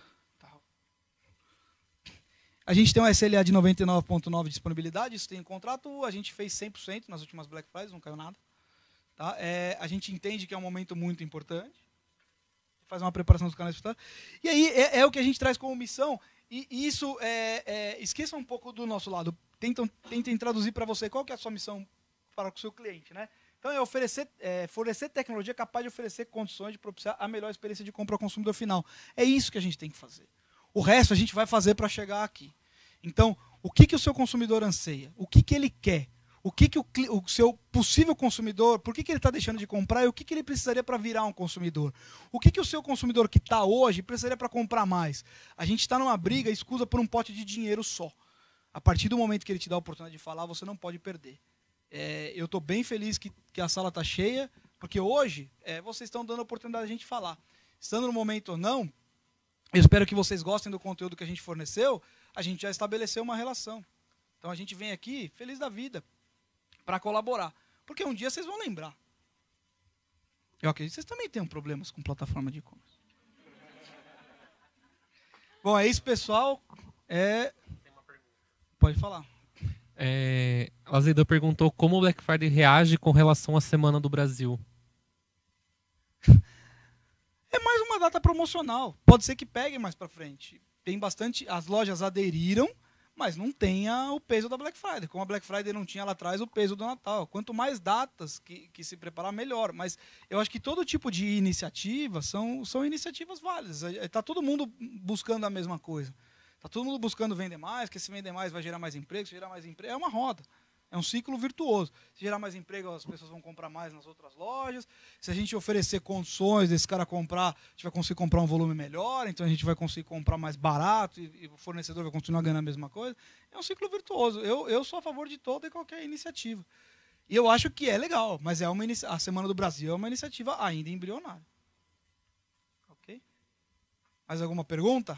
A gente tem um SLA de 99,9% de disponibilidade, isso tem um contrato, a gente fez 100% nas últimas Black Fridays, não caiu nada. Tá? A gente entende que é um momento muito importante, faz uma preparação dos canais de. E aí é o que a gente traz como missão, e isso, esqueçam um pouco do nosso lado, tentem traduzir para você qual que é a sua missão para o seu cliente, né? Então fornecer tecnologia capaz de oferecer condições de propiciar a melhor experiência de compra ao consumidor final. É isso que a gente tem que fazer. O resto a gente vai fazer para chegar aqui. Então, o que o seu consumidor anseia? O que ele quer? O que o seu possível consumidor, por que ele está deixando de comprar e o que ele precisaria para virar um consumidor? O que o seu consumidor que está hoje precisaria para comprar mais? A gente está numa briga escusa por um pote de dinheiro só. A partir do momento que ele te dá a oportunidade de falar, você não pode perder. Eu estou bem feliz que a sala está cheia, porque hoje vocês estão dando a oportunidade de a gente falar. Estando no momento ou não, eu espero que vocês gostem do conteúdo que a gente forneceu, a gente já estabeleceu uma relação. Então a gente vem aqui feliz da vida para colaborar. Porque um dia vocês vão lembrar. Eu acredito que vocês também tenham problemas com plataforma de e-commerce. Bom, é isso, pessoal. Pode falar. O Azedor perguntou como o Black Friday reage com relação à Semana do Brasil. É mais uma data promocional. Pode ser que pegue mais para frente. Tem bastante. As lojas aderiram, mas não tenha o peso da Black Friday. Como a Black Friday não tinha lá atrás o peso do Natal. Quanto mais datas que se preparar, melhor. Mas eu acho que todo tipo de iniciativa são iniciativas válidas. Está todo mundo buscando a mesma coisa. Está todo mundo buscando vender mais, que se vender mais vai gerar mais emprego, se gerar mais emprego, é uma roda. É um ciclo virtuoso. Se gerar mais emprego, as pessoas vão comprar mais nas outras lojas. Se a gente oferecer condições desse cara comprar, a gente vai conseguir comprar um volume melhor, então a gente vai conseguir comprar mais barato e o fornecedor vai continuar ganhando a mesma coisa. É um ciclo virtuoso. Eu sou a favor de toda e qualquer iniciativa. E eu acho que é legal, mas a Semana do Brasil é uma iniciativa ainda embrionária. Ok? Mais alguma pergunta?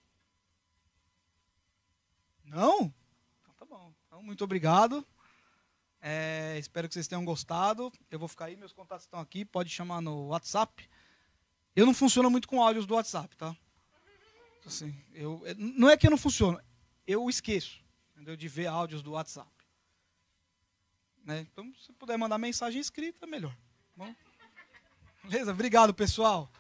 Não? Então tá bom. Então, muito obrigado. Espero que vocês tenham gostado. Eu vou ficar aí, meus contatos estão aqui. Pode chamar no WhatsApp. Eu não funciono muito com áudios do WhatsApp, tá? Assim, não é que eu não funciono. Eu esqueço, entendeu, de ver áudios do WhatsApp. Né? Então, se puder mandar mensagem escrita, melhor. Bom? Beleza? Obrigado, pessoal.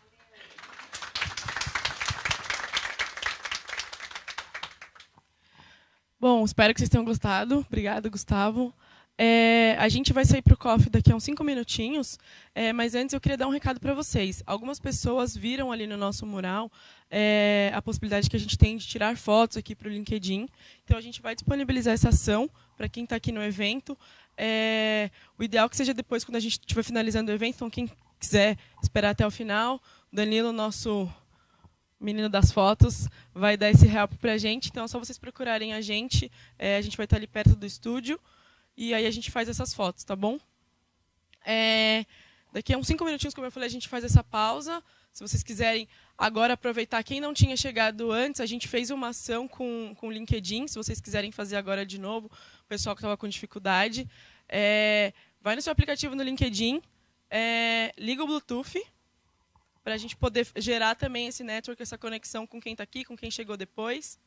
Bom, espero que vocês tenham gostado. Obrigada, Gustavo. A gente vai sair para o coffee daqui a uns 5 minutinhos, mas antes eu queria dar um recado para vocês. Algumas pessoas viram ali no nosso mural a possibilidade que a gente tem de tirar fotos aqui para o LinkedIn. Então, a gente vai disponibilizar essa ação para quem está aqui no evento. O ideal é que seja depois, quando a gente estiver finalizando o evento. Então, quem quiser esperar até o final, o Danilo, nosso menino das fotos, vai dar esse help para a gente. Então, é só vocês procurarem a gente vai estar ali perto do estúdio, e aí a gente faz essas fotos, tá bom? Daqui a uns 5 minutinhos, como eu falei, a gente faz essa pausa. Se vocês quiserem agora aproveitar, quem não tinha chegado antes, a gente fez uma ação com o LinkedIn, se vocês quiserem fazer agora de novo, o pessoal que estava com dificuldade. Vai no seu aplicativo no LinkedIn, liga o Bluetooth, para a gente poder gerar também esse network, essa conexão com quem está aqui, com quem chegou depois.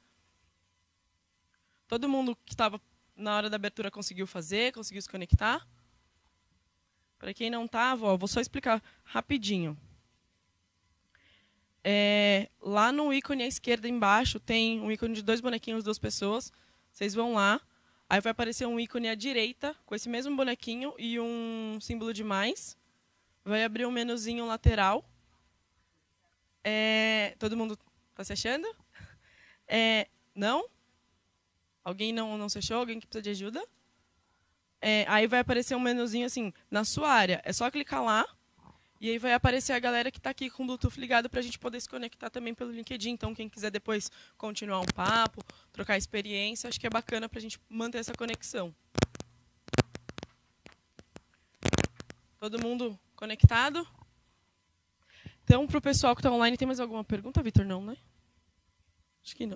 Todo mundo que estava na hora da abertura conseguiu se conectar. Para quem não estava, vou só explicar rapidinho. Lá no ícone à esquerda embaixo tem um ícone de 2 bonequinhos, 2 pessoas. Vocês vão lá, aí vai aparecer um ícone à direita com esse mesmo bonequinho e um símbolo de mais. Vai abrir um menuzinho lateral. Todo mundo está se achando? Não? Alguém não se achou? Alguém que precisa de ajuda? Aí vai aparecer um menuzinho assim, na sua área. É só clicar lá, e aí vai aparecer a galera que está aqui com o Bluetooth ligado para a gente poder se conectar também pelo LinkedIn. Então, quem quiser depois continuar um papo, trocar experiência, acho que é bacana para a gente manter essa conexão. Todo mundo conectado? Então, para o pessoal que está online, tem mais alguma pergunta, Vitor? Não, né? Acho que não.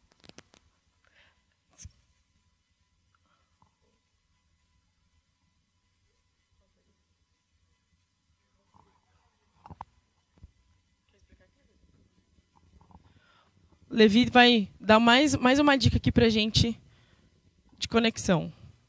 Levi vai dar mais uma dica aqui para a gente de conexão.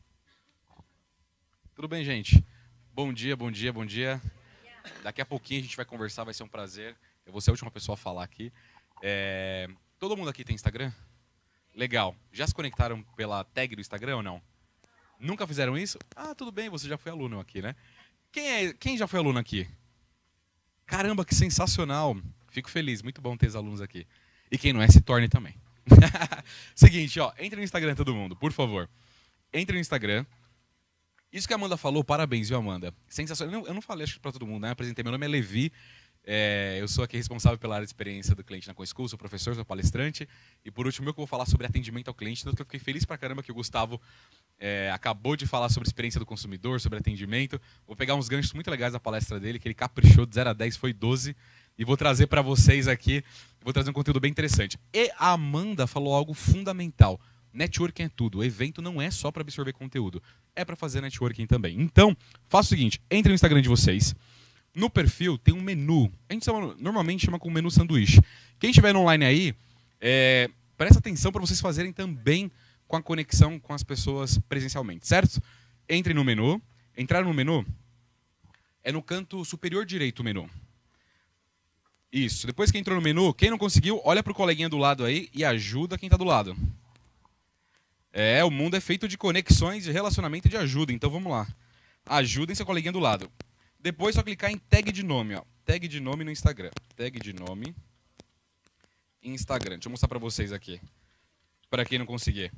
Tudo bem, gente? Bom dia, bom dia, bom dia. Daqui a pouquinho a gente vai conversar, vai ser um prazer. Eu vou ser a última pessoa a falar aqui. Todo mundo aqui tem Instagram? Legal. Já se conectaram pela tag do Instagram ou não? Nunca fizeram isso? Ah, tudo bem, você já foi aluno aqui, né? Quem já foi aluno aqui? Caramba, que sensacional. Fico feliz, muito bom ter os alunos aqui. E quem não é, se torne também. Seguinte, entre no Instagram todo mundo, por favor. Entre no Instagram. Isso que a Amanda falou, parabéns, viu, Amanda? Sensacional. Eu não falei, acho que para todo mundo, né? Eu apresentei, meu nome é Levi. Eu sou aqui responsável pela área de experiência do cliente na CoinSchool, sou professor, sou palestrante. E por último, eu que vou falar sobre atendimento ao cliente. Então, eu fiquei feliz pra caramba que o Gustavo acabou de falar sobre experiência do consumidor, sobre atendimento. Vou pegar uns ganchos muito legais da palestra dele, que ele caprichou de 0 a 10, foi 12. E vou trazer para vocês aqui, vou trazer um conteúdo bem interessante. E a Amanda falou algo fundamental. Networking é tudo. O evento não é só para absorver conteúdo. É para fazer networking também. Então, faça o seguinte. Entre no Instagram de vocês. No perfil tem um menu. A gente normalmente chama com menu sanduíche. Quem estiver no online aí, presta atenção para vocês fazerem também com a conexão com as pessoas presencialmente, certo? Entrem no menu. Entrar no menu é no canto superior direito o menu. Isso. Depois que entrou no menu, quem não conseguiu, olha para o coleguinha do lado aí e ajuda quem está do lado. O mundo é feito de conexões, de relacionamento e de ajuda. Então vamos lá. Ajudem seu coleguinha do lado. Depois só clicar em tag de nome. Tag de nome no Instagram. Tag de nome em Instagram. Deixa eu mostrar para vocês aqui. Para quem não conseguir.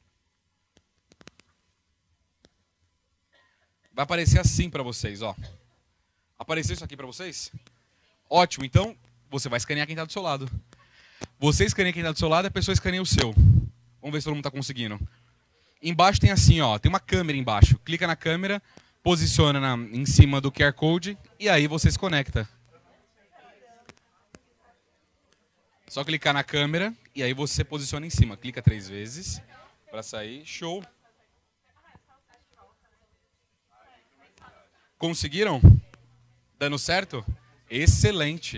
Vai aparecer assim para vocês. Apareceu isso aqui para vocês? Ótimo. Então, você vai escanear quem está do seu lado. Você escaneia quem está do seu lado e a pessoa escaneia o seu. Vamos ver se todo mundo está conseguindo. Embaixo tem assim, tem uma câmera embaixo. Clica na câmera, posiciona em cima do QR Code e aí você se conecta. Só clicar na câmera e aí você posiciona em cima. Clica 3 vezes para sair. Show. Conseguiram? Dando certo? Excelente.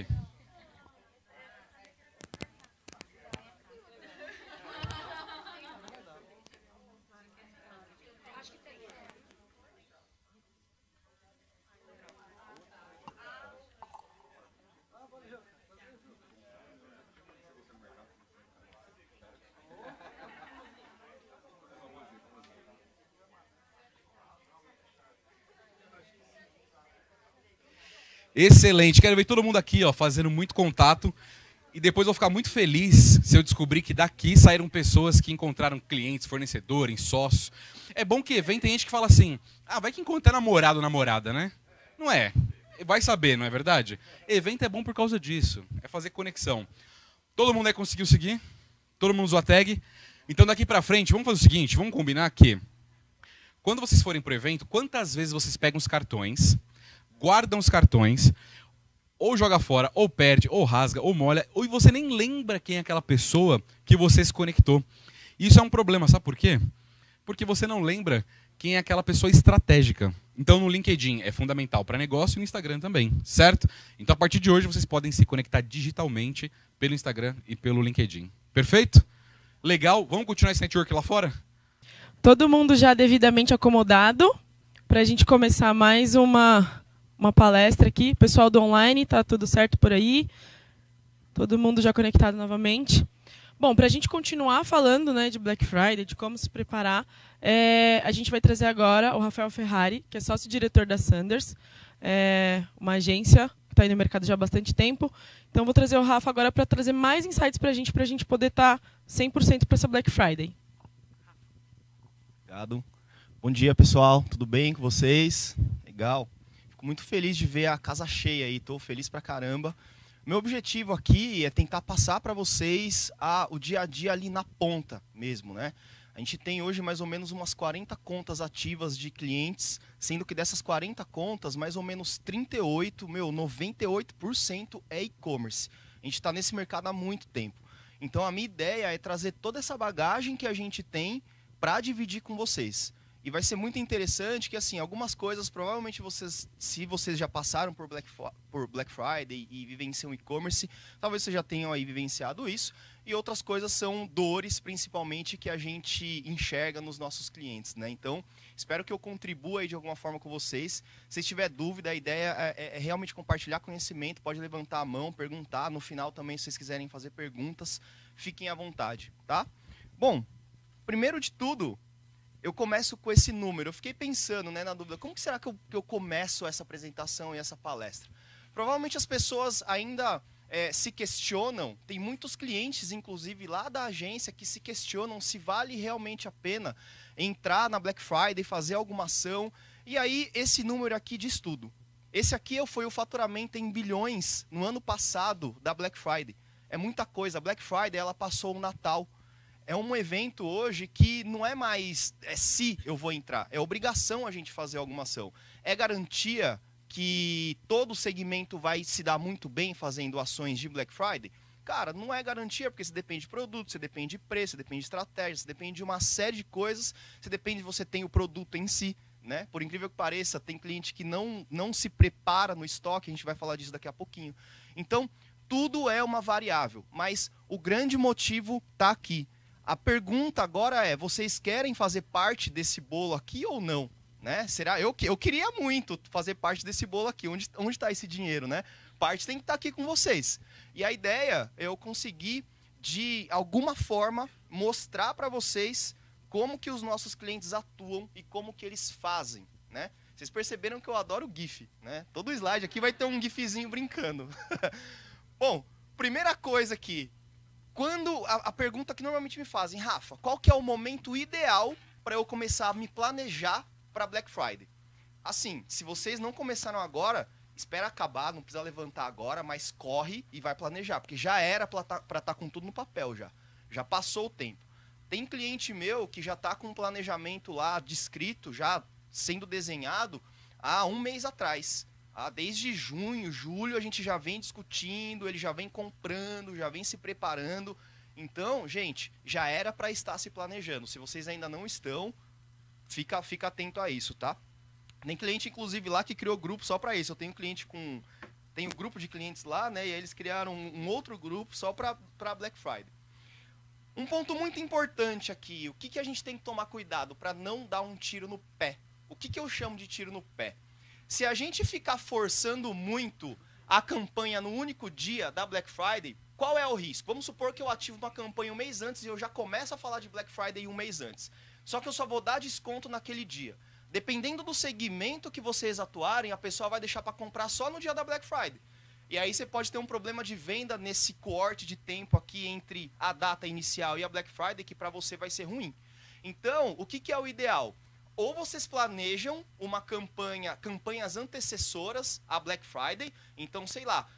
Excelente. Quero ver todo mundo aqui, ó, fazendo muito contato. E depois eu vou ficar muito feliz se eu descobrir que daqui saíram pessoas que encontraram clientes, fornecedores, sócios. É bom que evento tem gente que fala assim, vai que encontra namorado ou namorada, né? Não é. Vai saber, não é verdade? Evento é bom por causa disso. É fazer conexão. Todo mundo aí conseguiu seguir? Todo mundo usou a tag? Então daqui pra frente, vamos fazer o seguinte, vamos combinar que quando vocês forem pro evento, quantas vezes vocês pegam os cartões, guardam os cartões, ou joga fora, ou perde, ou rasga, ou molha, ou você nem lembra quem é aquela pessoa que você se conectou. Isso é um problema, sabe por quê? Porque você não lembra quem é aquela pessoa estratégica. Então no LinkedIn é fundamental para negócio e no Instagram também, certo? Então a partir de hoje vocês podem se conectar digitalmente pelo Instagram e pelo LinkedIn. Perfeito? Legal? Vamos continuar esse network lá fora? Todo mundo já devidamente acomodado para a gente começar mais uma palestra aqui. Pessoal do online, tá tudo certo por aí? Todo mundo já conectado novamente? Bom, para a gente continuar falando, né, de Black Friday, de como se preparar, a gente vai trazer agora o Rafael Ferrari, que é sócio-diretor da Sanders, uma agência que está aí no mercado já há bastante tempo. Então, vou trazer o Rafa agora para trazer mais insights para a gente poder estar 100% para essa Black Friday. Obrigado. Bom dia, pessoal. Tudo bem com vocês? Legal. Fico muito feliz de ver a casa cheia aí. Estou feliz pra caramba. Meu objetivo aqui é tentar passar para vocês o dia a dia ali na ponta mesmo, né? A gente tem hoje mais ou menos umas 40 contas ativas de clientes, sendo que dessas 40 contas, mais ou menos 98% é e-commerce. A gente está nesse mercado há muito tempo. Então a minha ideia é trazer toda essa bagagem que a gente tem para dividir com vocês. E vai ser muito interessante que, assim, algumas coisas, provavelmente vocês, se vocês já passaram por Black Friday e vivenciam e-commerce, talvez vocês já tenham aí vivenciado isso. E outras coisas são dores, principalmente, que a gente enxerga nos nossos clientes, né? Então, espero que eu contribua aí de alguma forma com vocês. Se tiver dúvida, a ideia é realmente compartilhar conhecimento. Pode levantar a mão, perguntar. No final também, se vocês quiserem fazer perguntas, fiquem à vontade, tá? Bom, primeiro de tudo, eu começo com esse número. Eu fiquei pensando, né, na dúvida, como que será que eu começo essa apresentação e essa palestra? Provavelmente as pessoas ainda se questionam, tem muitos clientes, inclusive lá da agência, que se questionam se vale realmente a pena entrar na Black Friday, fazer alguma ação. E aí, esse número aqui diz tudo. Esse aqui foi o faturamento em bilhões no ano passado da Black Friday. É muita coisa. A Black Friday, ela passou o Natal. É um evento hoje que não é mais se eu vou entrar, é obrigação a gente fazer alguma ação. É garantia que todo segmento vai se dar muito bem fazendo ações de Black Friday? Cara, não é garantia, porque você depende de produto, você depende de preço, você depende de estratégia, você depende de uma série de coisas, você depende de você ter o produto em si, né? Por incrível que pareça, tem cliente que não se prepara no estoque, a gente vai falar disso daqui a pouquinho. Então, tudo é uma variável, mas o grande motivo está aqui. A pergunta agora é, vocês querem fazer parte desse bolo aqui ou não? Né? Será? Eu queria muito fazer parte desse bolo aqui. Onde está esse dinheiro, né? Parte tem que estar aqui com vocês. E a ideia é eu conseguir, de alguma forma, mostrar para vocês como que os nossos clientes atuam e como que eles fazem, né? Vocês perceberam que eu adoro GIF, né? Todo slide aqui vai ter um GIFzinho brincando. Bom, primeira coisa aqui. Quando a pergunta que normalmente me fazem, Rafa, qual que é o momento ideal para eu começar a me planejar para Black Friday? Assim, se vocês não começaram agora, espera acabar, não precisa levantar agora, mas corre e vai planejar, porque já era para estar com tudo no papel já passou o tempo. Tem cliente meu que já está com um planejamento lá descrito, já sendo desenhado há um mês atrás. Desde junho, julho, a gente já vem discutindo, ele já vem comprando, já vem se preparando. Então, gente, já era para estar se planejando. Se vocês ainda não estão, fica atento a isso, tá? Tem cliente, inclusive, lá que criou grupo só para isso. Eu tenho cliente tem um grupo de clientes lá, né? E eles criaram um outro grupo só para Black Friday. Um ponto muito importante aqui, o que a gente tem que tomar cuidado para não dar um tiro no pé? O que eu chamo de tiro no pé? Se a gente ficar forçando muito a campanha no único dia da Black Friday, qual é o risco? Vamos supor que eu ativo uma campanha um mês antes e eu já começo a falar de Black Friday um mês antes. Só que eu só vou dar desconto naquele dia. Dependendo do segmento que vocês atuarem, a pessoa vai deixar para comprar só no dia da Black Friday. E aí você pode ter um problema de venda nesse coorte de tempo aqui entre a data inicial e a Black Friday, que para você vai ser ruim. Então, o que é o ideal? Ou vocês planejam uma campanhas antecessoras à Black Friday, então, sei lá,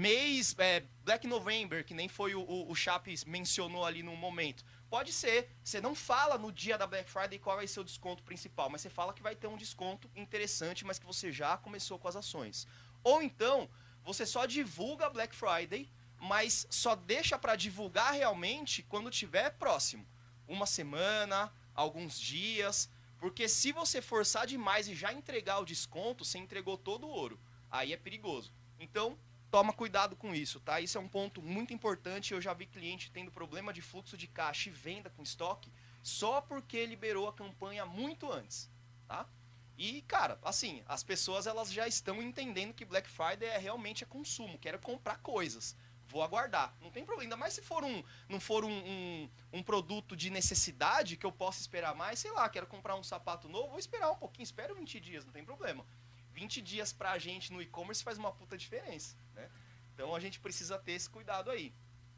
Black November, que nem foi o Chaps mencionou ali no momento. Pode ser, você não fala no dia da Black Friday qual vai ser o desconto principal, mas você fala que vai ter um desconto interessante, mas que você já começou com as ações. Ou então, você só divulga a Black Friday, mas só deixa para divulgar realmente quando tiver próximo. Uma semana, alguns dias, porque se você forçar demais e já entregar o desconto, você entregou todo o ouro. Aí é perigoso. Então, toma cuidado com isso, tá? Isso é um ponto muito importante. Eu já vi cliente tendo problema de fluxo de caixa e venda com estoque só porque liberou a campanha muito antes, tá? E, cara, assim, as pessoas elas já estão entendendo que Black Friday realmente é consumo. Quero comprar coisas. Vou aguardar. Não tem problema. Ainda mais se for não for um produto de necessidade que eu possa esperar mais. Sei lá, quero comprar um sapato novo. Vou esperar um pouquinho. Espero 20 dias, não tem problema. 20 dias pra gente no e-commerce faz uma puta diferença, né? Então a gente precisa ter esse cuidado aí.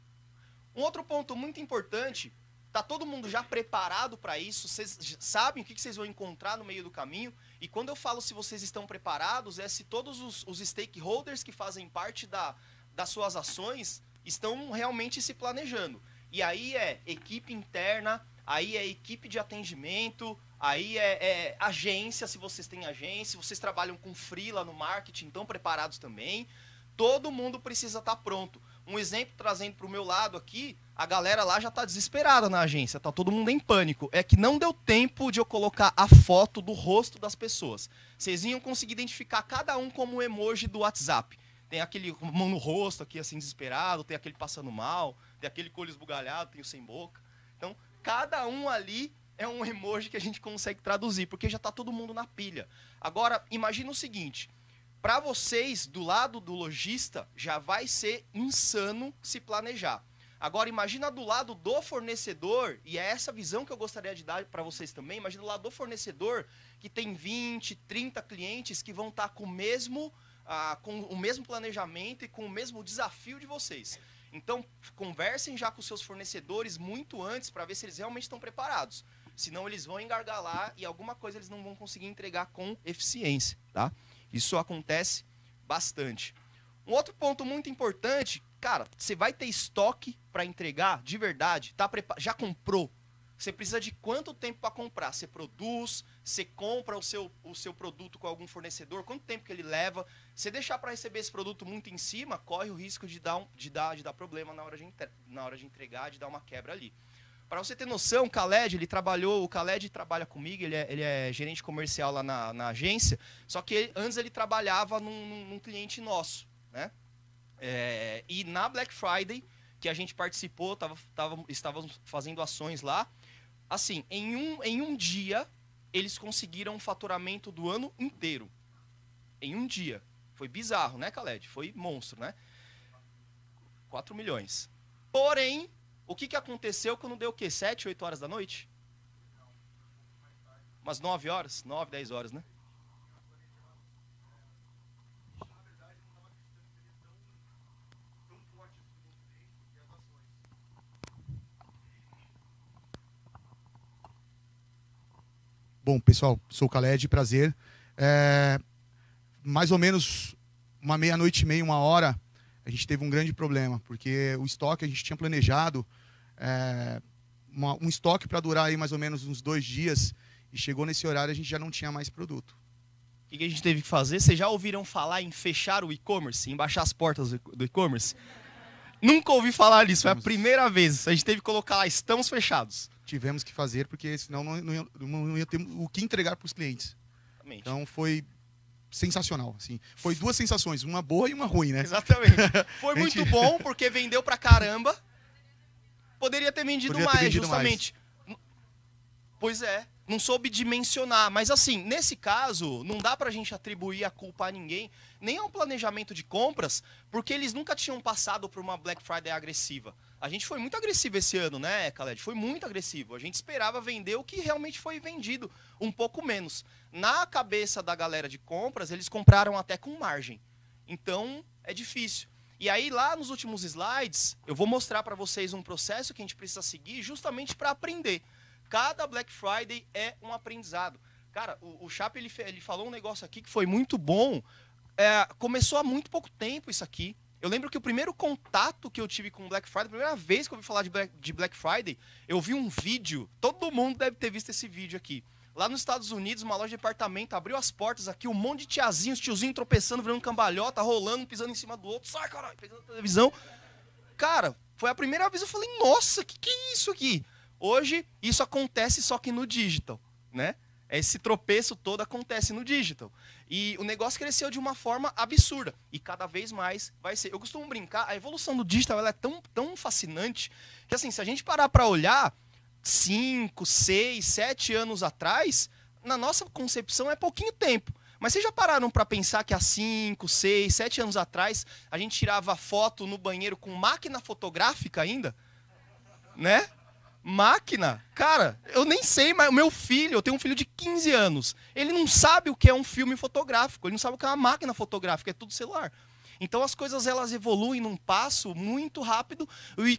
Um outro ponto muito importante, tá todo mundo já preparado para isso, vocês sabem o que vocês vão encontrar no meio do caminho, e quando eu falo se vocês estão preparados, é se todos os stakeholders que fazem parte das suas ações estão realmente se planejando. E aí é equipe interna, aí é equipe de atendimento, aí é agência, se vocês têm agência, se vocês trabalham com freela no marketing, estão preparados também. Todo mundo precisa estar pronto. Um exemplo, trazendo para o meu lado aqui, a galera lá já está desesperada na agência, tá todo mundo em pânico. É que não deu tempo de eu colocar a foto do rosto das pessoas. Vocês iam conseguir identificar cada um como um emoji do WhatsApp. Tem aquele mão no rosto aqui, assim, desesperado, tem aquele passando mal, tem aquele com olho esbugalhado, tem o sem boca. Então, cada um ali é um emoji que a gente consegue traduzir, porque já está todo mundo na pilha. Agora, imagina o seguinte, para vocês, do lado do lojista, já vai ser insano se planejar. Agora, imagina do lado do fornecedor, e é essa visão que eu gostaria de dar para vocês também, imagina do lado do fornecedor, que tem 20, 30 clientes que vão estar com o mesmo planejamento e com o mesmo desafio de vocês. Então, conversem já com seus fornecedores muito antes para ver se eles realmente estão preparados. Senão, eles vão engargalar e alguma coisa eles não vão conseguir entregar com eficiência, tá? Isso acontece bastante. Um outro ponto muito importante, cara, você vai ter estoque para entregar de verdade? Já comprou? Você precisa de quanto tempo para comprar? Você produz, você compra o seu produto com algum fornecedor, quanto tempo que ele leva? Se deixar para receber esse produto muito em cima, corre o risco de dar problema na hora de entregar, de dar uma quebra ali. Para você ter noção, o Khaled trabalha comigo, ele é gerente comercial lá na agência, só que antes ele trabalhava num cliente nosso, né? E na Black Friday, que a gente participou, estávamos fazendo ações lá, assim, em um dia, eles conseguiram um faturamento do ano inteiro. Em um dia. Foi bizarro, né, Khaled? Foi monstro, né? 4 milhões. Porém, o que aconteceu quando deu o quê? 7, 8 horas da noite? Umas 9 horas? 9, 10 horas, né? Bom, pessoal, sou o Khaled, prazer. Mais ou menos uma meia-noite e meia, 1h, a gente teve um grande problema, porque o estoque a gente tinha planejado, um estoque para durar aí mais ou menos uns 2 dias, e chegou nesse horário a gente já não tinha mais produto. O que a gente teve que fazer? Vocês já ouviram falar em fechar o e-commerce, em baixar as portas do e-commerce? Nunca ouvi falar nisso, foi a primeira vez. A gente teve que colocar lá, estamos fechados. Tivemos que fazer, porque senão não ia ter o que entregar para os clientes. Exatamente. Então foi sensacional, assim. Foi 2 sensações, uma boa e uma ruim, né? Exatamente. Foi muito bom, porque vendeu pra caramba. Poderia ter vendido mais, justamente. Pois é. não soube dimensionar. Mas assim, nesse caso, não dá pra gente atribuir a culpa a ninguém, nem ao planejamento de compras, porque eles nunca tinham passado por uma Black Friday agressiva. A gente foi muito agressivo esse ano, né, Khaled? Foi muito agressivo. A gente esperava vender o que realmente foi vendido, um pouco menos. Na cabeça da galera de compras, eles compraram até com margem. Então, é difícil. E aí, lá nos últimos slides, eu vou mostrar para vocês um processo que a gente precisa seguir justamente para aprender. Cada Black Friday é um aprendizado. Cara, o Chap, ele falou um negócio aqui que foi muito bom. Começou há muito pouco tempo isso aqui. Eu lembro que o primeiro contato que eu tive com Black Friday, a primeira vez que eu ouvi falar de Black Friday, eu vi um vídeo, todo mundo deve ter visto esse vídeo aqui. Lá nos Estados Unidos, uma loja de departamento abriu as portas aqui, um monte de tiazinhos, tiozinho tropeçando, virando cambalhota, rolando, pisando em cima do outro. Sai, caralho, pegando a televisão. Cara, foi a primeira vez que eu falei, nossa, que é isso aqui? Hoje, isso acontece só que no digital, né? Esse tropeço todo acontece no digital. E o negócio cresceu de uma forma absurda. E cada vez mais vai ser. Eu costumo brincar, a evolução do digital ela é tão fascinante que, assim, se a gente parar para olhar 5, 6, 7 anos atrás, na nossa concepção é pouquinho tempo. Mas vocês já pararam para pensar que há 5, 6, 7 anos atrás a gente tirava foto no banheiro com máquina fotográfica ainda? Né? Máquina? Cara, eu nem sei, mas o meu filho, eu tenho um filho de 15 anos, ele não sabe o que é um filme fotográfico, ele não sabe o que é uma máquina fotográfica, é tudo celular. Então as coisas elas evoluem num passo muito rápido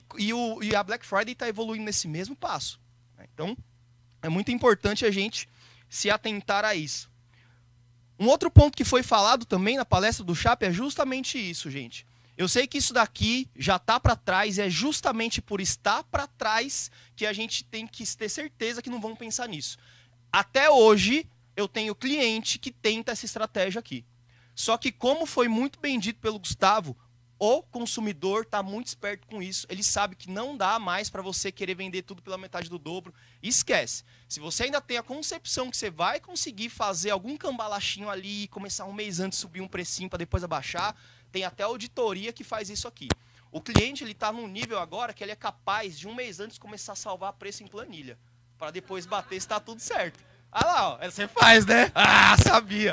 e a Black Friday está evoluindo nesse mesmo passo. Então é muito importante a gente se atentar a isso. Um outro ponto que foi falado também na palestra do Chap é justamente isso, gente. Eu sei que isso daqui já está para trás, é justamente por estar para trás que a gente tem que ter certeza que não vão pensar nisso. Até hoje, eu tenho cliente que tenta essa estratégia aqui. Só que, como foi muito bem dito pelo Gustavo, o consumidor está muito esperto com isso. Ele sabe que não dá mais para você querer vender tudo pela metade do dobro. Esquece. Se você ainda tem a concepção que você vai conseguir fazer algum cambalachinho ali, começar um mês antes, subir um precinho para depois abaixar, tem até auditoria que faz isso aqui. O cliente está num nível agora que ele é capaz de um mês antes começar a salvar preço em planilha, para depois bater se está tudo certo. Ah lá, ó, você faz, né? Ah, sabia!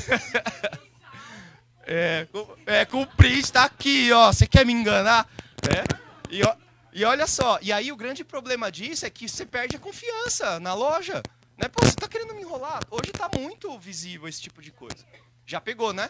Com o print tá aqui, ó. Você quer me enganar? E olha só, e aí o grande problema disso é que você perde a confiança na loja. Né? Pô, você tá querendo me enrolar? Hoje tá muito visível esse tipo de coisa. Já pegou, né?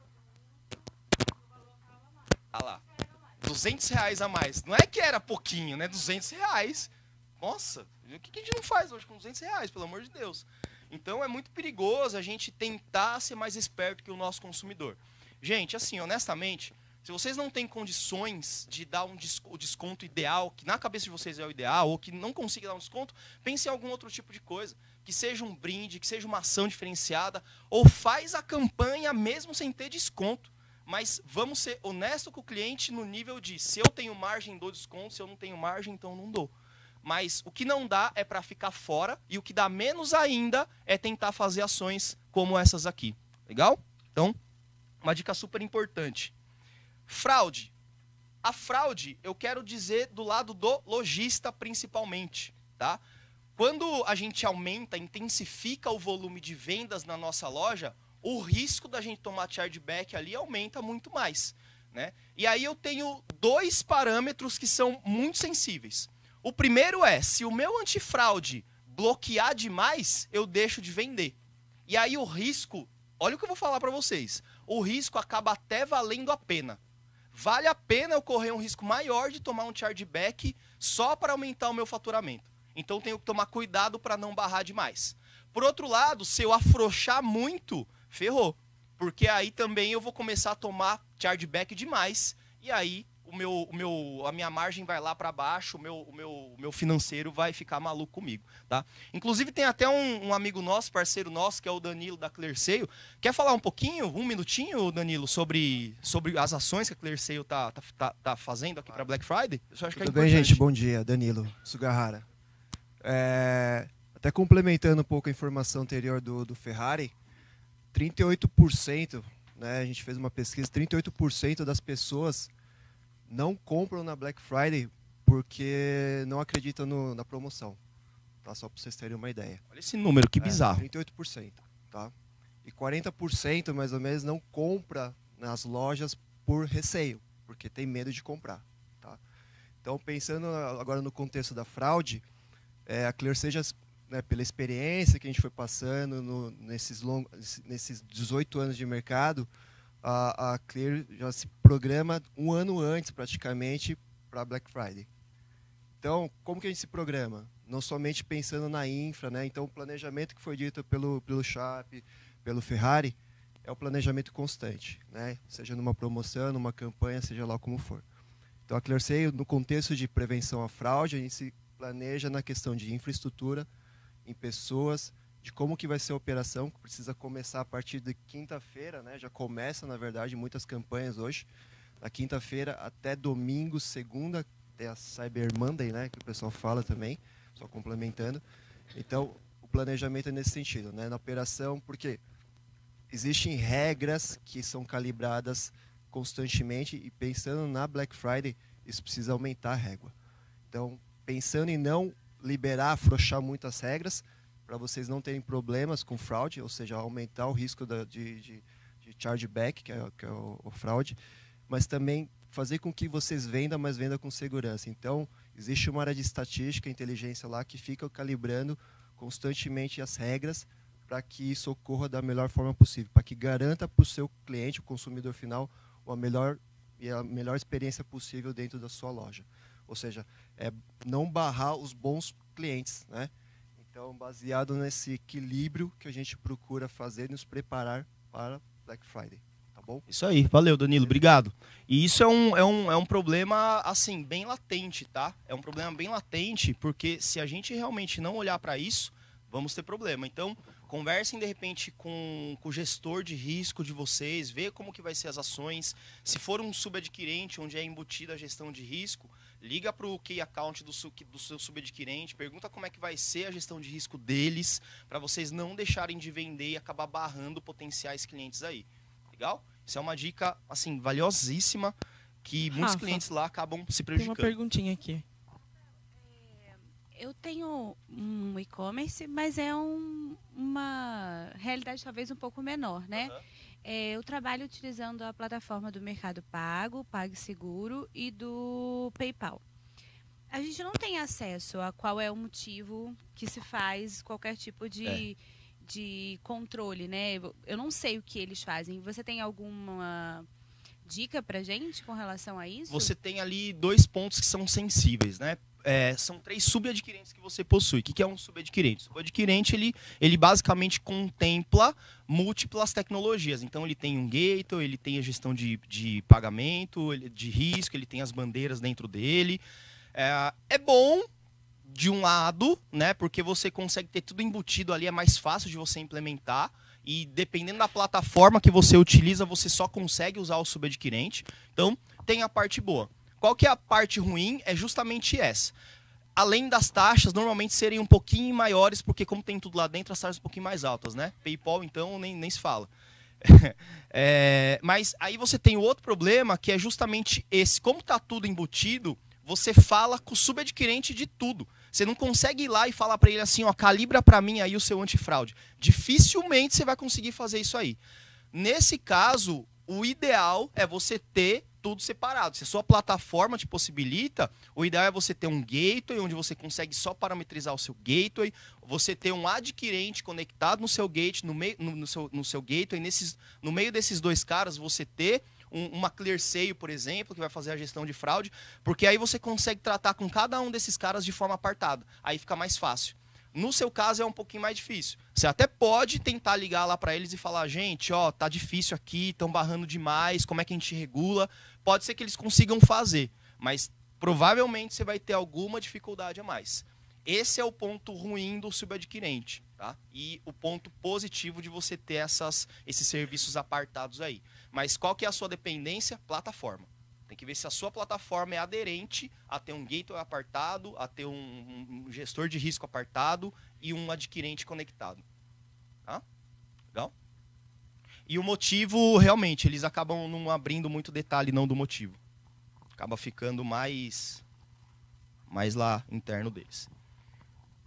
Ah lá, R$200 a mais. Não é que era pouquinho, né? R$200. Nossa, o que a gente não faz hoje com R$200, pelo amor de Deus? Então é muito perigoso a gente tentar ser mais esperto que o nosso consumidor. Gente, assim, honestamente, se vocês não têm condições de dar o desconto ideal, que na cabeça de vocês é o ideal, ou que não consiga dar um desconto, pense em algum outro tipo de coisa. Que seja um brinde, que seja uma ação diferenciada, ou faz a campanha mesmo sem ter desconto. Mas vamos ser honestos com o cliente no nível de se eu tenho margem, dou desconto, se eu não tenho margem, então não dou. Mas o que não dá é para ficar fora e o que dá menos ainda é tentar fazer ações como essas aqui. Legal? Então, uma dica super importante. Fraude. A fraude, eu quero dizer do lado do lojista principalmente, tá? Quando a gente aumenta, intensifica o volume de vendas na nossa loja, o risco da gente tomar chargeback ali aumenta muito mais, né? E aí eu tenho 2 parâmetros que são muito sensíveis. O primeiro é, se o meu antifraude bloquear demais, eu deixo de vender. E aí o risco, olha o que eu vou falar para vocês, o risco acaba até valendo a pena. Vale a pena eu correr um risco maior de tomar um chargeback só para aumentar o meu faturamento. Então eu tenho que tomar cuidado para não barrar demais. Por outro lado, se eu afrouxar muito, ferrou. Porque aí também eu vou começar a tomar chargeback demais. E aí a minha margem vai lá para baixo, o meu financeiro vai ficar maluco comigo. Tá? Inclusive tem até um amigo nosso, parceiro nosso, que é o Danilo da Clearseio. Quer falar um pouquinho, um minutinho, Danilo, sobre as ações que a Clearseio tá fazendo aqui para Black Friday? Isso acho que Tudo bem, gente? Bom dia, Danilo Sugahara. Até complementando um pouco a informação anterior do Ferrari, 38%, né, a gente fez uma pesquisa, 38% das pessoas não compram na Black Friday porque não acreditam na promoção. tá? Só para vocês terem uma ideia. Olha esse número, que bizarro. 38%, tá? E 40% mais ou menos não compra nas lojas por receio, porque tem medo de comprar, tá? Então, pensando agora no contexto da fraude, a ClearSale, né, pela experiência que a gente foi passando nesses 18 anos de mercado, a Clear já se programa um ano antes, praticamente, para Black Friday. Então, como que a gente se programa? Não somente pensando na infra, né? Então, o planejamento que foi dito pelo Sharp, pelo Ferrari, é o planejamento constante, né? Seja numa promoção, numa campanha, seja lá como for. Então, a ClearSale, no contexto de prevenção à fraude, a gente se planeja na questão de infraestrutura, em pessoas, de como que vai ser a operação, que precisa começar a partir de quinta-feira, né? Já começa, na verdade, muitas campanhas hoje. Na quinta-feira até domingo, segunda, tem a Cyber Monday, né? Que o pessoal fala também, só complementando. Então, o planejamento é nesse sentido, né? Na operação, porque existem regras que são calibradas constantemente e pensando na Black Friday, isso precisa aumentar a régua. Então, pensando em não liberar, afrouxar muitas regras, para vocês não terem problemas com fraude, ou seja, aumentar o risco de chargeback, que é o fraude, mas também fazer com que vocês vendam, mas vendam com segurança. Então, existe uma área de estatística, inteligência lá, que fica calibrando constantemente as regras para que isso ocorra da melhor forma possível, para que garanta para o seu cliente, o consumidor final, a melhor experiência possível dentro da sua loja. Ou seja, não barrar os bons clientes, né? Então, baseado nesse equilíbrio que a gente procura fazer e nos preparar para Black Friday, tá bom? Isso aí, valeu, Danilo, obrigado. E isso é um problema, assim, bem latente, tá? É um problema bem latente, porque se a gente realmente não olhar para isso, vamos ter problema. Então, conversem, de repente, com o gestor de risco de vocês, vê como que vai ser as ações. Se for um subadquirente, onde é embutida a gestão de risco, liga para o key account do seu subadquirente, pergunta como é que vai ser a gestão de risco deles, para vocês não deixarem de vender e acabar barrando potenciais clientes aí. Legal? Isso é uma dica, assim, valiosíssima, que muitos clientes lá acabam se prejudicando. Tem uma perguntinha aqui. Eu tenho um e-commerce, mas é uma realidade talvez um pouco menor, né? Uhum. Eu trabalho utilizando a plataforma do Mercado Pago, PagSeguro e do PayPal. A gente não tem acesso a qual é o motivo que se faz qualquer tipo de controle, né? Eu não sei o que eles fazem. Você tem alguma dica pra gente com relação a isso? Você tem ali 2 pontos que são sensíveis, né? São 3 subadquirentes que você possui. O que é um subadquirente? O subadquirente, ele basicamente contempla múltiplas tecnologias. Então, ele tem um gateway, ele tem a gestão de pagamento, de risco, ele tem as bandeiras dentro dele. É bom, de um lado, né? Porque você consegue ter tudo embutido ali, é mais fácil de você implementar. E dependendo da plataforma que você utiliza, você só consegue usar o subadquirente. Então, tem a parte boa. Qual que é a parte ruim? É justamente essa. Além das taxas, normalmente serem um pouquinho maiores, porque como tem tudo lá dentro, as taxas são um pouquinho mais altas, né? PayPal, então, nem se fala. Mas aí você tem o outro problema, que é justamente esse. Como está tudo embutido, você fala com o subadquirente de tudo. Você não consegue ir lá e falar para ele assim, ó, calibra para mim aí o seu antifraude. Dificilmente você vai conseguir fazer isso aí. Nesse caso, o ideal é você ter tudo separado. Se a sua plataforma te possibilita, o ideal é você ter um gateway, onde você consegue só parametrizar o seu gateway, você ter um adquirente conectado no seu gateway, no seu gateway, no meio desses 2 caras, você ter uma ClearSale, por exemplo, que vai fazer a gestão de fraude, porque aí você consegue tratar com cada um desses caras de forma apartada. Aí fica mais fácil. No seu caso é um pouquinho mais difícil. Você até pode tentar ligar lá para eles e falar, gente, ó, tá difícil aqui, estão barrando demais, como é que a gente regula? Pode ser que eles consigam fazer, mas provavelmente você vai ter alguma dificuldade a mais. Esse é o ponto ruim do subadquirente, tá? E o ponto positivo de você ter esses serviços apartados aí. Mas qual que é a sua dependência? Plataforma. Tem que ver se a sua plataforma é aderente a ter um gateway apartado, a ter um gestor de risco apartado e um adquirente conectado. Tá? Legal? E o motivo, realmente, eles acabam não abrindo muito detalhe não do motivo. Acaba ficando mais lá interno deles.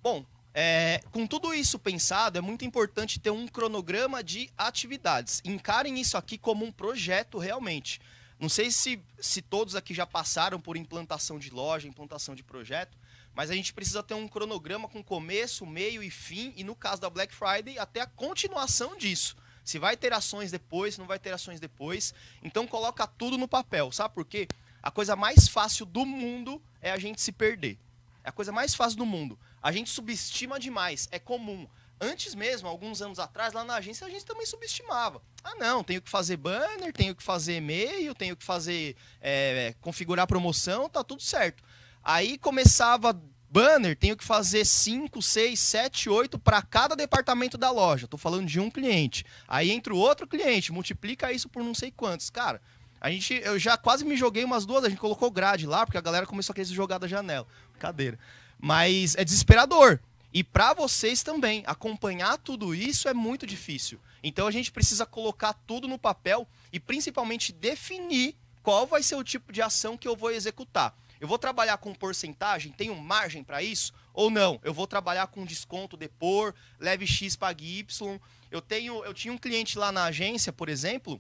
Bom, com tudo isso pensado, é muito importante ter um cronograma de atividades. Encarem isso aqui como um projeto realmente. Não sei se todos aqui já passaram por implantação de loja, implantação de projeto, mas a gente precisa ter um cronograma com começo, meio e fim, e no caso da Black Friday, até a continuação disso. Se vai ter ações depois, se não vai ter ações depois. Então coloca tudo no papel, sabe por quê? A coisa mais fácil do mundo é a gente se perder. É a coisa mais fácil do mundo. A gente subestima demais, é comum. Antes mesmo, alguns anos atrás, lá na agência, a gente também subestimava. Ah, não, tenho que fazer banner, tenho que fazer e-mail, tenho que fazer, configurar promoção, tá tudo certo. Aí começava banner, tenho que fazer 5, 6, 7, 8 para cada departamento da loja. Tô falando de um cliente. Aí entra o outro cliente, multiplica isso por não sei quantos. Cara, eu já quase me joguei umas 2, a gente colocou grade lá, porque a galera começou a querer se jogar da janela. Cadeira. Mas é desesperador. E para vocês também, acompanhar tudo isso é muito difícil. Então a gente precisa colocar tudo no papel e principalmente definir qual vai ser o tipo de ação que eu vou executar. Eu vou trabalhar com porcentagem? Tenho margem para isso? Ou não? Eu vou trabalhar com desconto, depor, leve X, pague Y. Eu tinha um cliente lá na agência, por exemplo,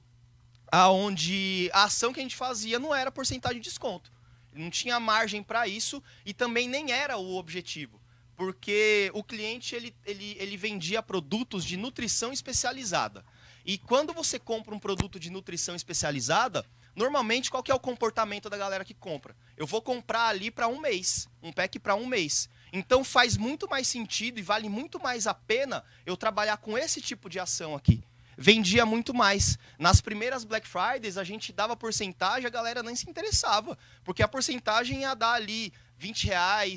onde a ação que a gente fazia não era porcentagem de desconto. Não tinha margem para isso e também nem era o objetivo. Porque o cliente ele vendia produtos de nutrição especializada. E quando você compra um produto de nutrição especializada, normalmente qual que é o comportamento da galera que compra? Eu vou comprar ali para um mês, um pack para um mês. Então faz muito mais sentido e vale muito mais a pena eu trabalhar com esse tipo de ação aqui. Vendia muito mais. Nas primeiras Black Fridays, a gente dava porcentagem, a galera nem se interessava. Porque a porcentagem ia dar ali R$20,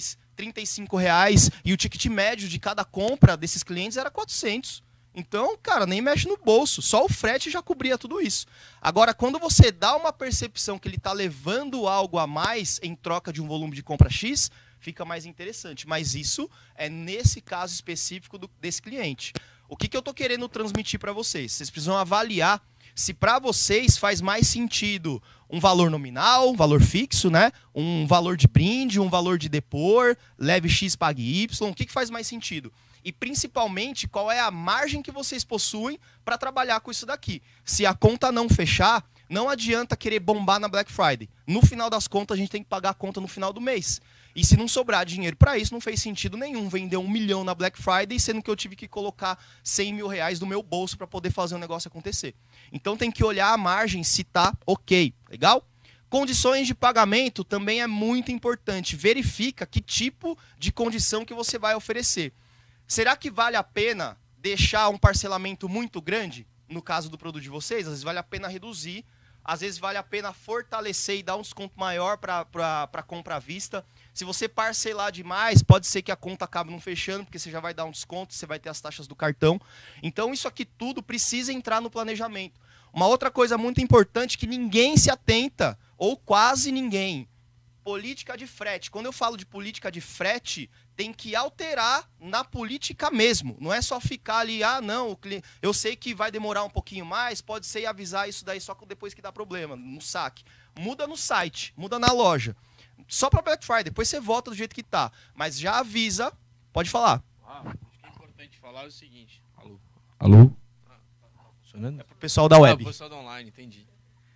R$35, e o ticket médio de cada compra desses clientes era 400. Então, cara, nem mexe no bolso. Só o frete já cobria tudo isso. Agora, quando você dá uma percepção que ele está levando algo a mais em troca de um volume de compra X, fica mais interessante. Mas isso é nesse caso específico desse cliente. O que eu estou querendo transmitir para vocês? Vocês precisam avaliar se para vocês faz mais sentido um valor nominal, um valor fixo, né? Um valor de brinde, um valor de depor, leve X, pague Y. O que faz mais sentido? E principalmente, qual é a margem que vocês possuem para trabalhar com isso daqui? Se a conta não fechar, não adianta querer bombar na Black Friday. No final das contas, a gente tem que pagar a conta no final do mês. E se não sobrar dinheiro para isso, não fez sentido nenhum vender 1 milhão na Black Friday, sendo que eu tive que colocar R$100 mil do meu bolso para poder fazer o negócio acontecer. Então tem que olhar a margem se tá ok, legal? Condições de pagamento também é muito importante. Verifica que tipo de condição que você vai oferecer. Será que vale a pena deixar um parcelamento muito grande? No caso do produto de vocês, às vezes vale a pena reduzir, às vezes vale a pena fortalecer e dar um desconto maior para compra à vista. Se você parcelar demais, pode ser que a conta acabe não fechando, porque você já vai dar um desconto, você vai ter as taxas do cartão. Então isso aqui tudo precisa entrar no planejamento. Uma outra coisa muito importante que ninguém se atenta, ou quase ninguém, política de frete. Quando eu falo de política de frete, tem que alterar na política mesmo. Não é só ficar ali, não, eu sei que vai demorar um pouquinho mais, pode ser avisar isso daí só depois que dá problema, no saque. Muda no site, muda na loja. Só para Black Friday, depois você volta do jeito que tá. Mas já avisa, pode falar. Acho que é importante falar o seguinte. Alô? Tá funcionando? É pro pessoal da web. Pro pessoal da online, entendi.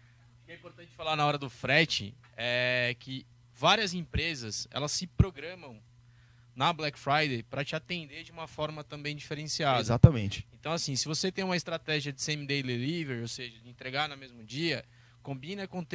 O que é importante falar na hora do frete é que várias empresas, elas se programam na Black Friday para te atender de uma forma também diferenciada. Exatamente. Então, assim, se você tem uma estratégia de same-day delivery, ou seja, de entregar no mesmo dia, combina com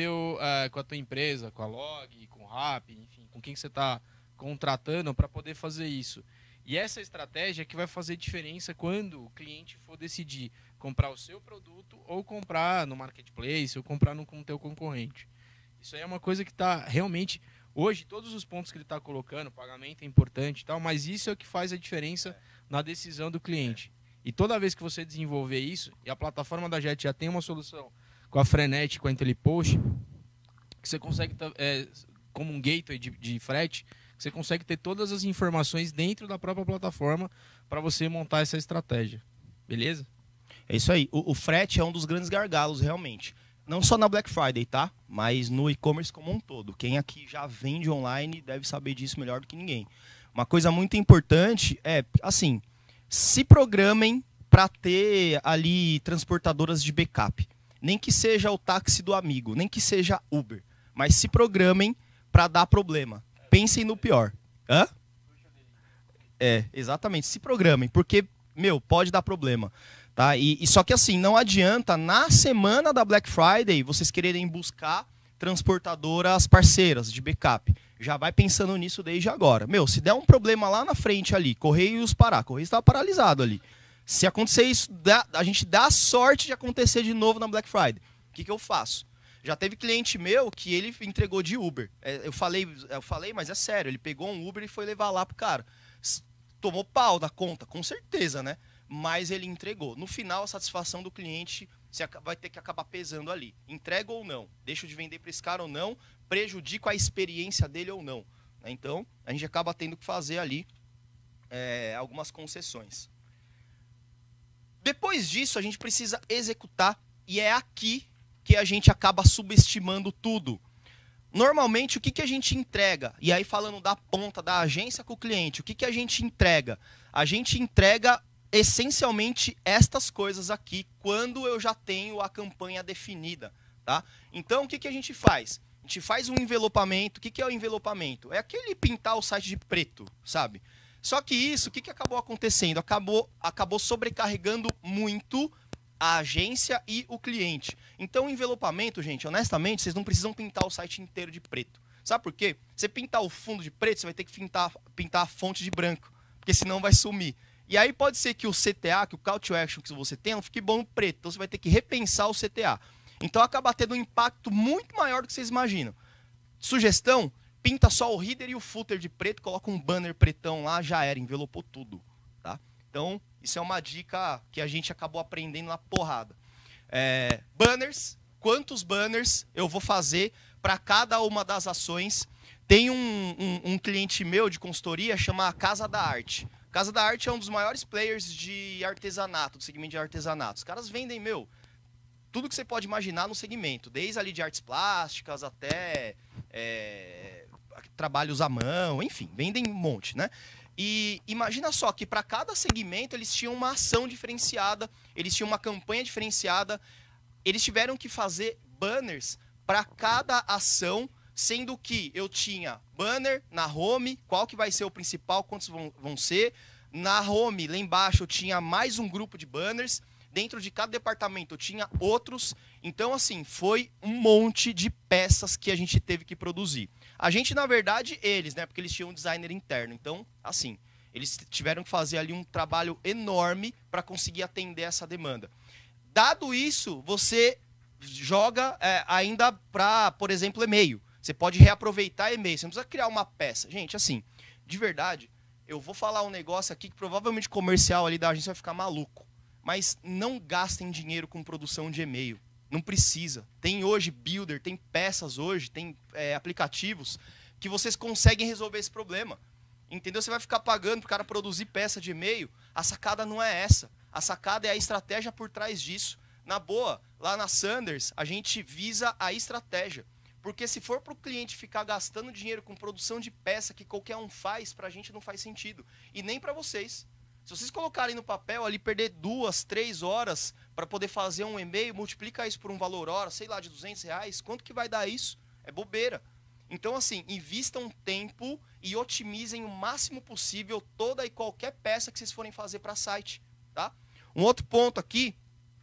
a tua empresa, com a Log, com o Rappi, enfim, com quem você está contratando para poder fazer isso. E essa estratégia é que vai fazer diferença quando o cliente for decidir comprar o seu produto ou comprar no marketplace ou comprar com o teu concorrente. Isso aí é uma coisa que está realmente... Hoje, todos os pontos que ele está colocando, pagamento é importante e tal, mas isso é o que faz a diferença na decisão do cliente. E toda vez que você desenvolver isso, e a plataforma da Jet já tem uma solução com a Frenet, com a IntelliPost, que você consegue, como um gateway de frete, você consegue ter todas as informações dentro da própria plataforma para você montar essa estratégia. Beleza? É isso aí. O frete é um dos grandes gargalos, realmente. Não só na Black Friday, tá? Mas no e-commerce como um todo. Quem aqui já vende online deve saber disso melhor do que ninguém. Uma coisa muito importante é, assim, se programem para ter ali transportadoras de backup. Nem que seja o táxi do amigo, nem que seja Uber. Mas se programem para dar problema. Pensem no pior. Hã? Exatamente. Se programem, porque, pode dar problema. Tá? E só que assim, não adianta, na semana da Black Friday, vocês quererem buscar transportadoras parceiras de backup. Já vai pensando nisso desde agora. Se der um problema lá na frente ali, Correios parar, Correios estava paralisado ali. Se acontecer isso, a gente dá a sorte de acontecer de novo na Black Friday. O que eu faço? Já teve cliente meu que ele entregou de Uber. Eu falei, mas é sério, ele pegou um Uber e foi levar lá pro cara. Tomou pau da conta, com certeza, né? Mas ele entregou. No final, a satisfação do cliente vai ter que acabar pesando ali. Entrego ou não? Deixo de vender para esse cara ou não? Prejudico a experiência dele ou não? Então, a gente acaba tendo que fazer ali algumas concessões. Depois disso, a gente precisa executar, e é aqui que a gente acaba subestimando tudo. Normalmente, o que a gente entrega? E aí, falando da ponta da agência com o cliente, o que a gente entrega? A gente entrega essencialmente estas coisas aqui, quando eu já tenho a campanha definida. Tá? Então, o que a gente faz? A gente faz um envelopamento. O que é o envelopamento? É aquele pintar o site de preto, sabe? Só que isso, o que acabou acontecendo? Acabou sobrecarregando muito a agência e o cliente. Então, o envelopamento, gente, honestamente, vocês não precisam pintar o site inteiro de preto. Sabe por quê? Você pintar o fundo de preto, você vai ter que pintar a fonte de branco, porque senão vai sumir. E aí pode ser que o CTA, que o Call to Action que você tem, não fique bom no preto. Então, você vai ter que repensar o CTA. Então, acaba tendo um impacto muito maior do que vocês imaginam. Sugestão, pinta só o header e o footer de preto, coloca um banner pretão lá, já era, envelopou tudo. Tá? Então, isso é uma dica que a gente acabou aprendendo na porrada. Banners, quantos banners eu vou fazer para cada uma das ações? Tem um cliente meu de consultoria, chama Casa da Arte. Casa da Arte é um dos maiores players de artesanato, do segmento de artesanato. Os caras vendem, tudo que você pode imaginar no segmento, desde ali de artes plásticas até trabalhos à mão, enfim, vendem um monte, né? E imagina só que para cada segmento eles tinham uma ação diferenciada, eles tinham uma campanha diferenciada, eles tiveram que fazer banners para cada ação, sendo que eu tinha banner na home, qual que vai ser o principal, quantos vão ser. Na home, lá embaixo, eu tinha mais um grupo de banners. Dentro de cada departamento eu tinha outros. Então, assim, foi um monte de peças que a gente teve que produzir. A gente, na verdade, né? Porque eles tinham um designer interno. Então, assim, eles tiveram que fazer ali um trabalho enorme para conseguir atender essa demanda. Dado isso, você joga ainda para, por exemplo, e-mail. Você pode reaproveitar e-mail. Você não precisa criar uma peça. Gente, assim, de verdade, eu vou falar um negócio aqui que provavelmente o comercial ali da agência vai ficar maluco. Mas não gastem dinheiro com produção de e-mail. Não precisa. Tem hoje builder, tem peças hoje, tem aplicativos que vocês conseguem resolver esse problema. Entendeu? Você vai ficar pagando para o cara produzir peça de e-mail. A sacada não é essa. A sacada é a estratégia por trás disso. Na boa, lá na Sanders, a gente visa a estratégia. Porque se for para o cliente ficar gastando dinheiro com produção de peça que qualquer um faz, para a gente não faz sentido. E nem para vocês. Se vocês colocarem no papel ali, perder 2, 3 horas para poder fazer um e-mail, multiplica isso por um valor hora, sei lá, de R$200, quanto que vai dar isso? É bobeira. Então, assim, invistam tempo e otimizem o máximo possível toda e qualquer peça que vocês forem fazer para site, tá? Um outro ponto aqui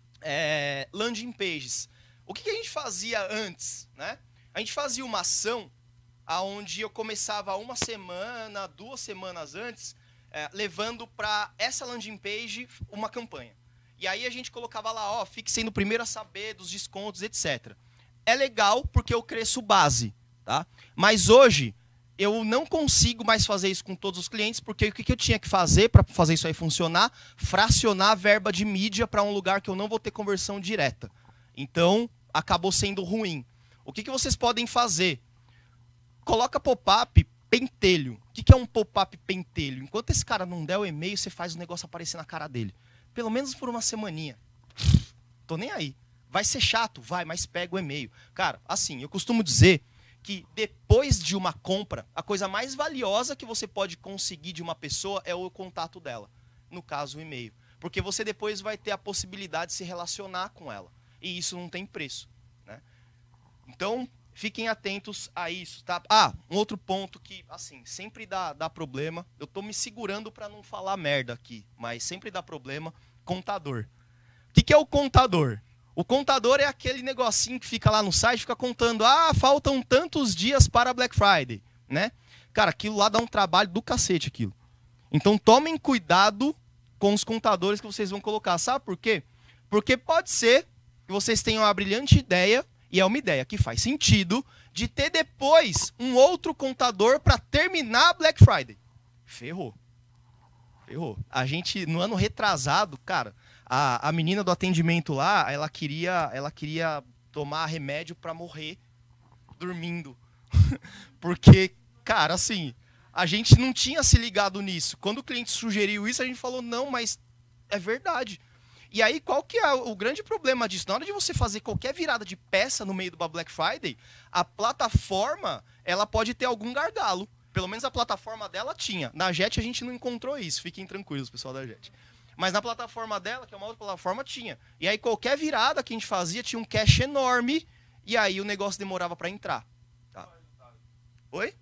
é landing pages. O que a gente fazia antes, né? A gente fazia uma ação onde eu começava 1 semana, 2 semanas antes, levando para essa landing page uma campanha. E aí a gente colocava lá, fique sendo o primeiro a saber dos descontos, etc. É legal porque eu cresço base, tá? Mas hoje eu não consigo mais fazer isso com todos os clientes, porque o que eu tinha que fazer para fazer isso aí funcionar? Fracionar a verba de mídia para um lugar que eu não vou ter conversão direta. Então, acabou sendo ruim. O que vocês podem fazer? Coloca pop-up pentelho. O que é um pop-up pentelho? Enquanto esse cara não der o e-mail, você faz o negócio aparecer na cara dele. Pelo menos por uma semaninha. Tô nem aí. Vai ser chato? Vai, mas pega o e-mail. Cara, assim, eu costumo dizer que depois de uma compra, a coisa mais valiosa que você pode conseguir de uma pessoa é o contato dela. No caso, o e-mail. Porque você depois vai ter a possibilidade de se relacionar com ela. E isso não tem preço, né? Então, fiquem atentos a isso, tá? Ah, um outro ponto que, assim, sempre dá problema. Eu tô me segurando para não falar merda aqui, mas sempre dá problema. Contador. O que é o contador? O contador é aquele negocinho que fica lá no site, fica contando, faltam tantos dias para Black Friday, né? Cara, aquilo lá dá um trabalho do cacete, aquilo. Então tomem cuidado com os contadores que vocês vão colocar. Sabe por quê? Porque pode ser que vocês tenham a brilhante ideia, e é uma ideia que faz sentido, de ter depois um outro contador para terminar a Black Friday. Ferrou. Ferrou. A gente, no ano retrasado, cara, a menina do atendimento lá, ela queria tomar remédio para morrer dormindo. Porque, cara, assim, a gente não tinha se ligado nisso. Quando o cliente sugeriu isso, a gente falou, não, mas é verdade. E aí, qual que é o grande problema disso? Na hora de você fazer qualquer virada de peça no meio do Black Friday, a plataforma, ela pode ter algum gargalo. Pelo menos a plataforma dela tinha. Na Jet a gente não encontrou isso. Fiquem tranquilos, pessoal da Jet. Mas na plataforma dela, que é uma outra plataforma, tinha. E aí qualquer virada que a gente fazia tinha um cache enorme e aí o negócio demorava para entrar. Tá. Oi?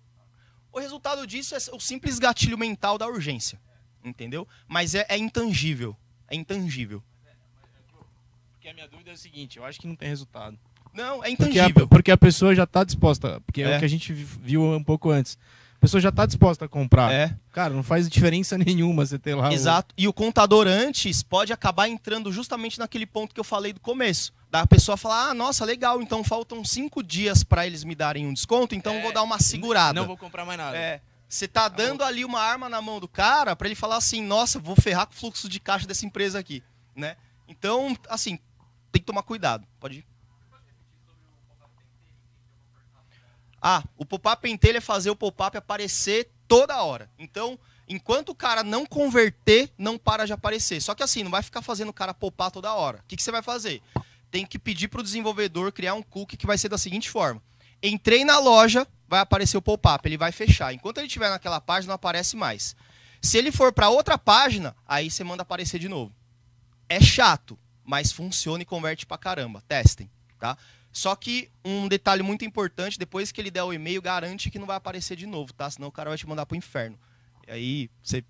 O resultado disso é o simples gatilho mental da urgência. Entendeu? Mas é intangível. É intangível. Porque a minha dúvida é a seguinte, eu acho que não tem resultado. Não, é intangível. Porque a pessoa já está disposta, porque é o que a gente viu um pouco antes. A pessoa já está disposta a comprar. Cara, não faz diferença nenhuma você ter lá... Exato. E o contador antes pode acabar entrando justamente naquele ponto que eu falei do começo. Da pessoa falar, nossa, legal, então faltam 5 dias para eles me darem um desconto, então vou dar uma segurada. Não vou comprar mais nada. Você tá dando ali uma arma na mão do cara para ele falar assim, nossa, vou ferrar com o fluxo de caixa dessa empresa aqui, né? Então, assim, tem que tomar cuidado. Pode ir. O pop-up pentelho é fazer o pop-up aparecer toda hora. Então, enquanto o cara não converter, não para de aparecer. Só que assim, não vai ficar fazendo o cara popar toda hora. O que você vai fazer? Tem que pedir para o desenvolvedor criar um cookie que vai ser da seguinte forma. Entrei na loja, vai aparecer o pop-up, ele vai fechar. Enquanto ele estiver naquela página, não aparece mais. Se ele for para outra página, aí você manda aparecer de novo. É chato, mas funciona e converte pra caramba. Testem, tá? Só que um detalhe muito importante, depois que ele der o e-mail, garante que não vai aparecer de novo, tá? Senão o cara vai te mandar pro inferno. E aí, você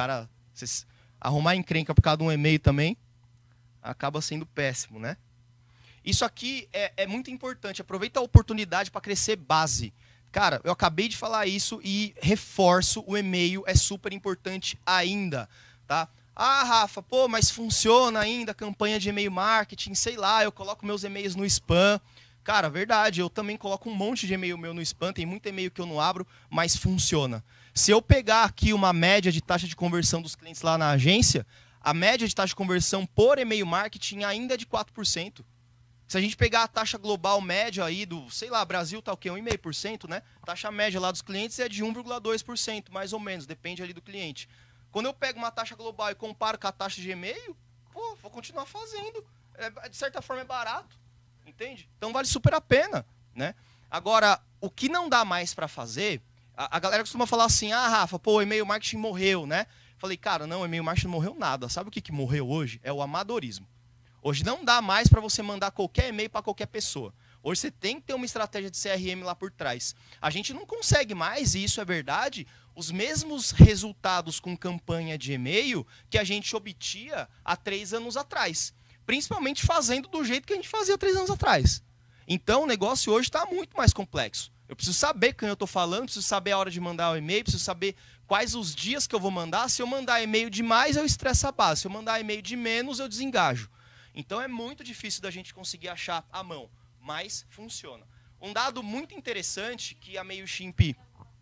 arrumar encrenca por causa de um e-mail também, acaba sendo péssimo, né? Isso aqui é muito importante. Aproveita a oportunidade para crescer base. Cara, eu acabei de falar isso e reforço, o e-mail é super importante ainda, tá? Rafa, pô, mas funciona ainda a campanha de e-mail marketing, sei lá, eu coloco meus e-mails no spam. Cara, verdade, eu também coloco um monte de e-mail meu no spam, tem muito e-mail que eu não abro, mas funciona. Se eu pegar aqui uma média de taxa de conversão dos clientes lá na agência, a média de taxa de conversão por e-mail marketing ainda é de 4%. Se a gente pegar a taxa global média aí do, sei lá, Brasil tá o quê? 1,5%, né? Taxa média lá dos clientes é de 1,2%, mais ou menos, depende ali do cliente. Quando eu pego uma taxa global e comparo com a taxa de e-mail, pô, vou continuar fazendo. De certa forma é barato, entende? Então vale super a pena, né? Agora, o que não dá mais para fazer, a galera costuma falar assim, Rafa, pô, o e-mail marketing morreu, né? Falei, cara, não, o e-mail marketing não morreu nada. Sabe o que morreu hoje? É o amadorismo. Hoje não dá mais para você mandar qualquer e-mail para qualquer pessoa. Hoje você tem que ter uma estratégia de CRM lá por trás. A gente não consegue mais, e isso é verdade, os mesmos resultados com campanha de e-mail que a gente obtinha há 3 anos atrás. Principalmente fazendo do jeito que a gente fazia 3 anos atrás. Então o negócio hoje está muito mais complexo. Eu preciso saber quem eu estou falando, preciso saber a hora de mandar o e-mail, preciso saber quais os dias que eu vou mandar. Se eu mandar e-mail demais, eu estresso a base. Se eu mandar e-mail de menos, eu desengajo. Então é muito difícil da gente conseguir achar à mão, mas funciona. Um dado muito interessante que a MailChimp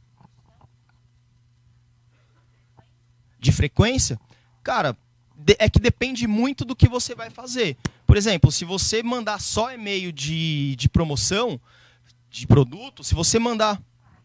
de frequência, cara, é que depende muito do que você vai fazer. Por exemplo, se você mandar só e-mail de promoção, de produto, se você mandar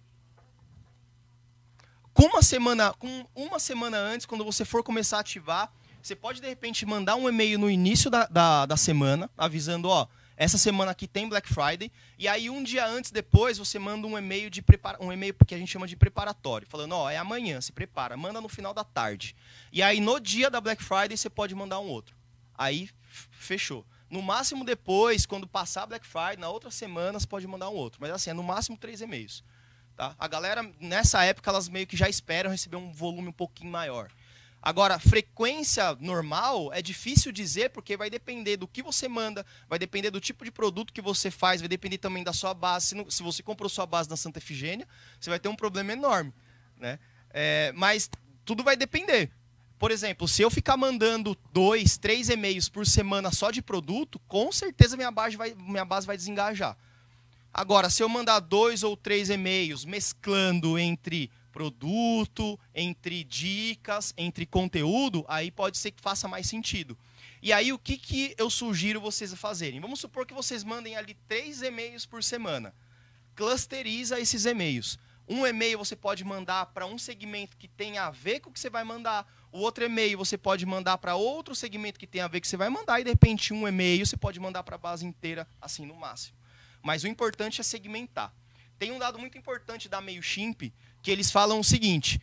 com uma semana antes, quando você for começar a ativar, você pode, de repente, mandar um e-mail no início da semana, avisando, ó, essa semana aqui tem Black Friday, e aí um dia antes, depois, você manda um e-mail um e-mail que a gente chama de preparatório, falando, ó, é amanhã, se prepara, manda no final da tarde. E aí no dia da Black Friday você pode mandar um outro. Aí fechou. No máximo depois, quando passar a Black Friday, na outra semana você pode mandar um outro. Mas assim, é no máximo 3 e-mails. Tá? A galera, nessa época, elas meio que já esperam receber um volume um pouquinho maior. Agora, frequência normal é difícil dizer, porque vai depender do que você manda, vai depender do tipo de produto que você faz, vai depender também da sua base. Se você comprou sua base na Santa Efigênia, você vai ter um problema enorme, né? Mas tudo vai depender. Por exemplo, se eu ficar mandando 2, 3 e-mails por semana só de produto, com certeza minha base vai desengajar. Agora, se eu mandar 2 ou 3 e-mails mesclando entre produto, entre dicas, entre conteúdo, aí pode ser que faça mais sentido. E aí, o que eu sugiro vocês fazerem? Vamos supor que vocês mandem ali 3 e-mails por semana. Clusteriza esses e-mails. Um e-mail você pode mandar para um segmento que tem a ver com o que você vai mandar. O outro e-mail você pode mandar para outro segmento que tem a ver com o que você vai mandar. E, de repente, um e-mail você pode mandar para a base inteira, assim, no máximo. Mas o importante é segmentar. Tem um dado muito importante da MailChimp, que eles falam o seguinte,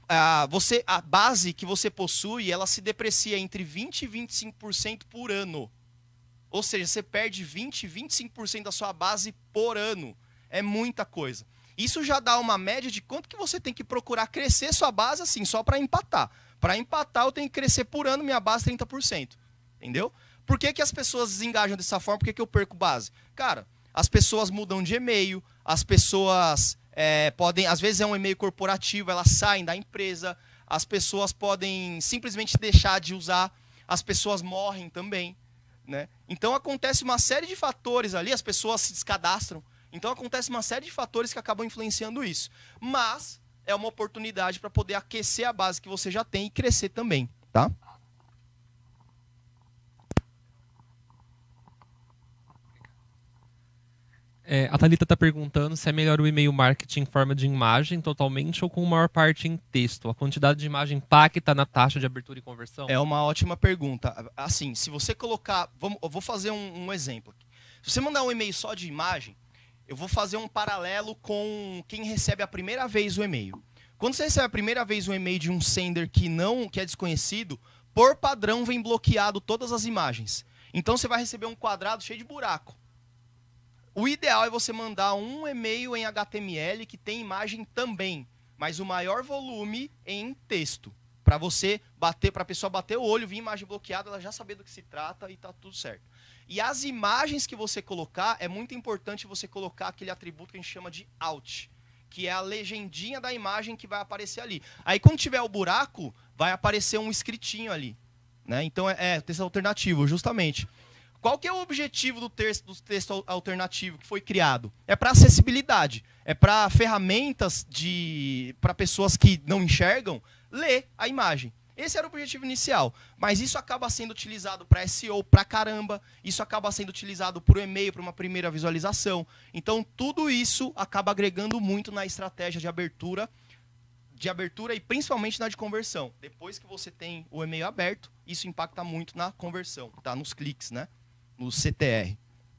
a base que você possui, ela se deprecia entre 20% e 25% por ano. Ou seja, você perde 20%, 25% da sua base por ano. É muita coisa. Isso já dá uma média de quanto que você tem que procurar crescer sua base, assim, só para empatar. Para empatar, eu tenho que crescer por ano minha base 30%. Entendeu? Por que as pessoas desengajam dessa forma? Por que eu perco base? Cara, as pessoas mudam de e-mail, as pessoas podem, às vezes é um e-mail corporativo, elas saem da empresa, as pessoas podem simplesmente deixar de usar, as pessoas morrem também, né? Então acontece uma série de fatores ali, as pessoas se descadastram, então acontece uma série de fatores que acabam influenciando isso. Mas é uma oportunidade para poder aquecer a base que você já tem e crescer também, tá? A Thalita está perguntando se é melhor o e-mail marketing em forma de imagem totalmente ou com maior parte em texto. A quantidade de imagem impacta na taxa de abertura e conversão? É uma ótima pergunta. Assim, se você colocar... eu vou fazer um exemplo aqui. Se você mandar um e-mail só de imagem, eu vou fazer um paralelo com quem recebe a primeira vez o e-mail. Quando você recebe a primeira vez um e-mail de um sender que é desconhecido, por padrão vem bloqueado todas as imagens. Então você vai receber um quadrado cheio de buraco. O ideal é você mandar um e-mail em HTML que tem imagem também, mas o maior volume em texto. Para a pessoa bater o olho, vir imagem bloqueada, ela já saber do que se trata e tá tudo certo. E as imagens que você colocar, é muito importante você colocar aquele atributo que a gente chama de alt, que é a legendinha da imagem que vai aparecer ali. Aí quando tiver o buraco, vai aparecer um escritinho ali, né? Então texto alternativo, justamente. Qual que é o objetivo do texto alternativo que foi criado? É para acessibilidade, é para ferramentas para pessoas que não enxergam ler a imagem. Esse era o objetivo inicial, mas isso acaba sendo utilizado para SEO pra caramba, isso acaba sendo utilizado por e-mail, para uma primeira visualização. Então tudo isso acaba agregando muito na estratégia de abertura e principalmente na de conversão. Depois que você tem o e-mail aberto, isso impacta muito na conversão, tá? Nos cliques, né? No CTR.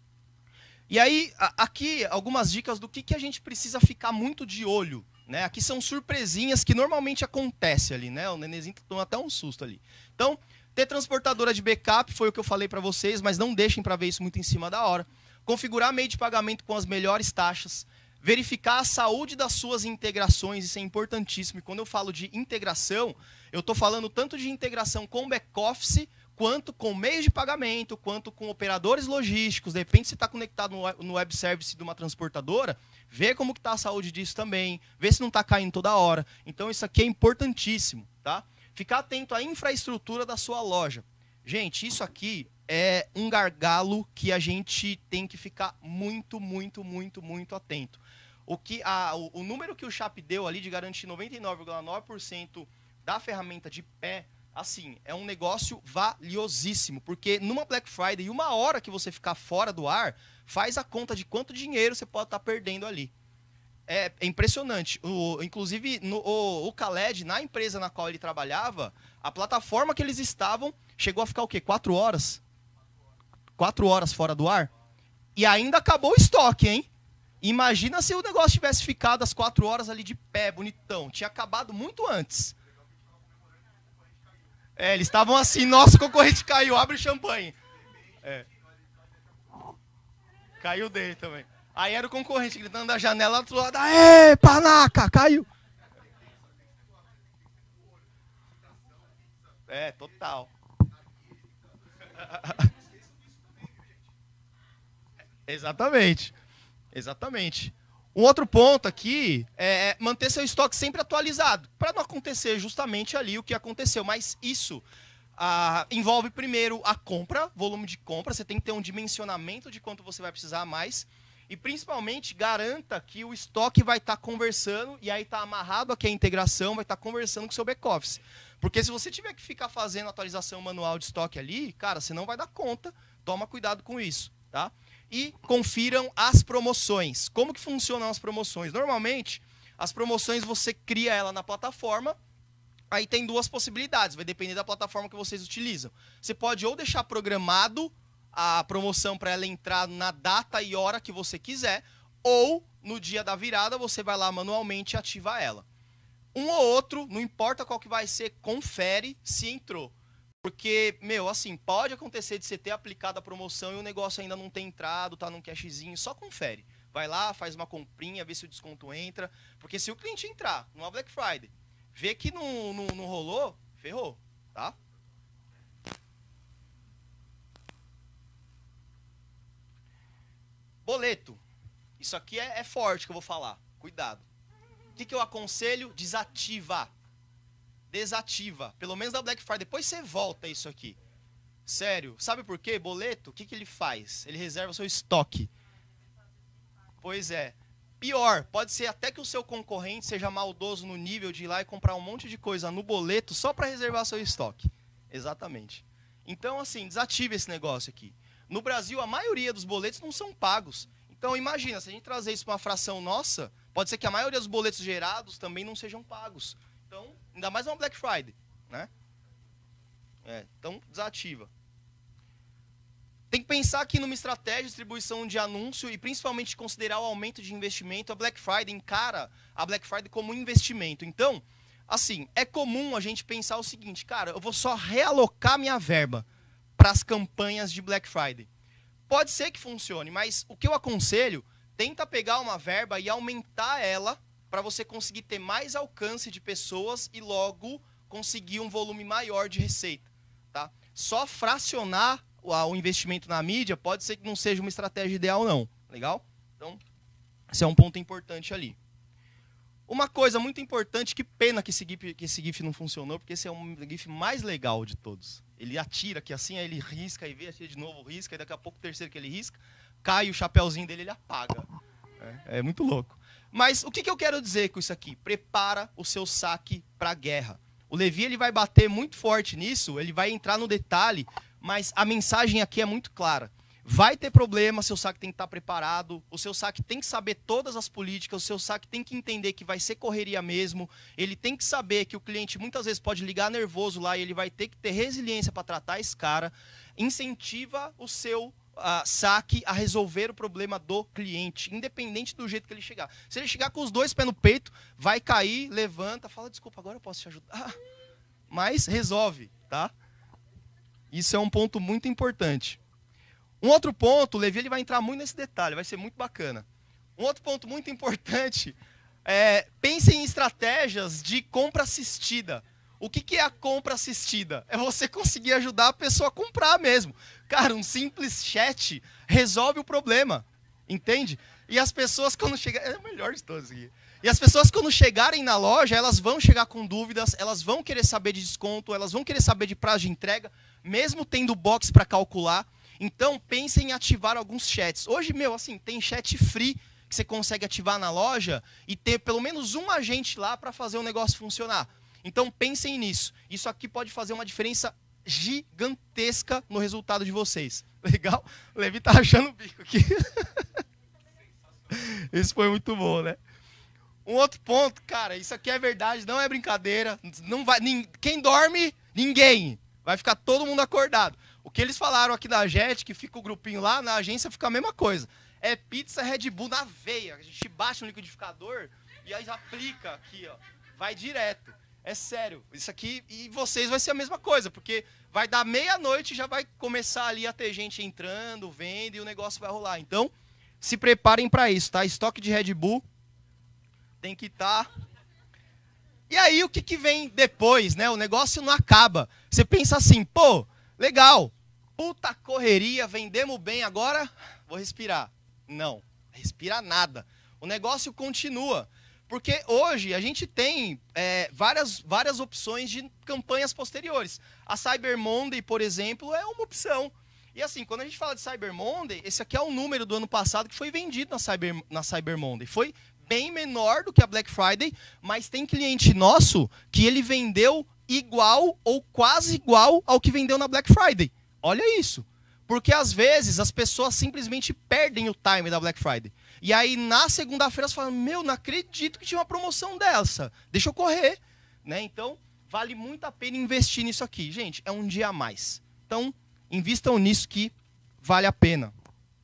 E aí, aqui, algumas dicas do que a gente precisa ficar muito de olho, né? Aqui são surpresinhas que normalmente acontecem ali, né? O nenenzinho toma até um susto ali. Então, ter transportadora de backup, foi o que eu falei para vocês, mas não deixem para ver isso muito em cima da hora. Configurar meio de pagamento com as melhores taxas. Verificar a saúde das suas integrações, isso é importantíssimo. E quando eu falo de integração, eu estou falando tanto de integração com back-office, quanto com meios de pagamento, quanto com operadores logísticos. De repente você está conectado no web service de uma transportadora, vê como está a saúde disso também, vê se não está caindo toda hora. Então isso aqui é importantíssimo, tá? Ficar atento à infraestrutura da sua loja. Gente, isso aqui é um gargalo que a gente tem que ficar muito, muito, muito, muito atento. O número que o Chap deu ali de garantir 99,9% da ferramenta de pé, assim, é um negócio valiosíssimo, porque numa Black Friday, uma hora que você ficar fora do ar, faz a conta de quanto dinheiro você pode estar perdendo ali. É impressionante. Inclusive, o Khaled, na empresa na qual ele trabalhava, a plataforma que eles estavam chegou a ficar o quê? 4 horas? 4 horas fora do ar? E ainda acabou o estoque, hein? Imagina se o negócio tivesse ficado às 4 horas ali de pé, bonitão. Tinha acabado muito antes. Eles estavam assim, nosso concorrente caiu, abre o champanhe. Caiu dele também. Aí era o concorrente gritando da janela do outro lado, aê, panaca, caiu. Total. Exatamente. Exatamente. Um outro ponto aqui é manter seu estoque sempre atualizado, para não acontecer justamente ali o que aconteceu. Mas isso envolve primeiro a compra, volume de compra. Você tem que ter um dimensionamento de quanto você vai precisar a mais. E principalmente garanta que o estoque vai estar conversando, e aí está amarrado aqui a integração, vai estar conversando com o seu back-office. Porque se você tiver que ficar fazendo atualização manual de estoque ali, cara, você não vai dar conta. Toma cuidado com isso, tá? E confiram as promoções. Como que funcionam as promoções? Normalmente, as promoções você cria ela na plataforma, aí tem duas possibilidades, vai depender da plataforma que vocês utilizam. Você pode ou deixar programado a promoção para ela entrar na data e hora que você quiser, ou no dia da virada você vai lá manualmente e ativa ela. Um ou outro, não importa qual que vai ser, confere se entrou. Porque, assim, pode acontecer de você ter aplicado a promoção e o negócio ainda não ter entrado, tá num cashzinho, só confere. Vai lá, faz uma comprinha, vê se o desconto entra. Porque se o cliente entrar numa Black Friday, vê que não rolou, ferrou, tá? Boleto. Isso aqui é forte que eu vou falar. Cuidado. O que eu aconselho? Desativa. Desativa. Pelo menos da Black Friday. Depois você volta isso aqui. Sério. Sabe por quê? Boleto, o que ele faz? Ele reserva o seu estoque. Pois é. Pior, pode ser até que o seu concorrente seja maldoso no nível de ir lá e comprar um monte de coisa no boleto só para reservar seu estoque. Exatamente. Então, assim, desative esse negócio aqui. No Brasil, a maioria dos boletos não são pagos. Então, imagina, se a gente trazer isso para uma fração nossa, pode ser que a maioria dos boletos gerados também não sejam pagos. Então, ainda mais uma Black Friday, né? Então, desativa. Tem que pensar aqui numa estratégia de distribuição de anúncio e principalmente considerar o aumento de investimento. A Black Friday encara a Black Friday como um investimento. Então, assim, é comum a gente pensar o seguinte, cara, eu vou só realocar minha verba para as campanhas de Black Friday. Pode ser que funcione, mas o que eu aconselho, tenta pegar uma verba e aumentar ela para você conseguir ter mais alcance de pessoas e logo conseguir um volume maior de receita, tá? Só fracionar o investimento na mídia pode ser que não seja uma estratégia ideal, não. Legal? Então, esse é um ponto importante ali. Uma coisa muito importante, que pena que esse GIF não funcionou, porque esse é um GIF mais legal de todos. Ele atira aqui assim, aí ele risca e vê, atira de novo, risca, e daqui a pouco o terceiro que ele risca, cai o chapéuzinho dele, ele apaga. É muito louco. Mas o que eu quero dizer com isso aqui? Prepara o seu saque para a guerra. O Levi ele vai bater muito forte nisso, ele vai entrar no detalhe, mas a mensagem aqui é muito clara. Vai ter problema, seu saque tem que estar preparado, o seu saque tem que saber todas as políticas, o seu saque tem que entender que vai ser correria mesmo, ele tem que saber que o cliente muitas vezes pode ligar nervoso lá e ele vai ter que ter resiliência para tratar esse cara. Incentiva o seu saque a resolver o problema do cliente, independente do jeito que ele chegar. Se ele chegar com os dois pés no peito, vai cair, levanta, fala, desculpa, agora eu posso te ajudar. Mas resolve, tá? Isso é um ponto muito importante. Um outro ponto, o Levi ele vai entrar muito nesse detalhe, vai ser muito bacana. Um outro ponto muito importante pense em estratégias de compra assistida. O que é a compra assistida? É você conseguir ajudar a pessoa a comprar mesmo. Cara, um simples chat resolve o problema, entende? E as pessoas quando chegarem... É o melhor de todos aqui. E as pessoas quando chegarem na loja, elas vão chegar com dúvidas, elas vão querer saber de desconto, elas vão querer saber de prazo de entrega, mesmo tendo box para calcular. Então, pense em ativar alguns chats. Hoje, assim, tem chat free que você consegue ativar na loja e ter pelo menos um agente lá para fazer o negócio funcionar. Então, pensem nisso. Isso aqui pode fazer uma diferença gigantesca no resultado de vocês. Legal? O Levi tá achando o bico aqui. Isso foi muito bom, né? Um outro ponto, cara, isso aqui é verdade, não é brincadeira. Não vai, quem dorme, ninguém. Vai ficar todo mundo acordado. O que eles falaram aqui na Jet, que fica o grupinho lá, na agência fica a mesma coisa. É pizza Red Bull na veia. A gente baixa no liquidificador e aí aplica aqui, ó. Vai direto. É sério. Isso aqui, e vocês vai ser a mesma coisa, porque vai dar meia-noite e já vai começar ali a ter gente entrando, vendo, e o negócio vai rolar. Então, se preparem para isso, tá? Estoque de Red Bull tem que estar... E aí, o que vem depois, né? O negócio não acaba. Você pensa assim, pô, legal, puta correria, vendemos bem, agora vou respirar. Não, respira nada. O negócio continua. Porque hoje a gente tem várias opções de campanhas posteriores. A Cyber Monday, por exemplo, é uma opção. E assim, quando a gente fala de Cyber Monday, esse aqui é o número do ano passado que foi vendido na Cyber Monday. Foi bem menor do que a Black Friday, mas tem cliente nosso que ele vendeu igual ou quase igual ao que vendeu na Black Friday. Olha isso. Porque às vezes as pessoas simplesmente perdem o time da Black Friday. E aí na segunda-feira você fala, meu, não acredito que tinha uma promoção dessa. Deixa eu correr. Né? Então, vale muito a pena investir nisso aqui. Gente, é um dia a mais. Então, invistam nisso que vale a pena.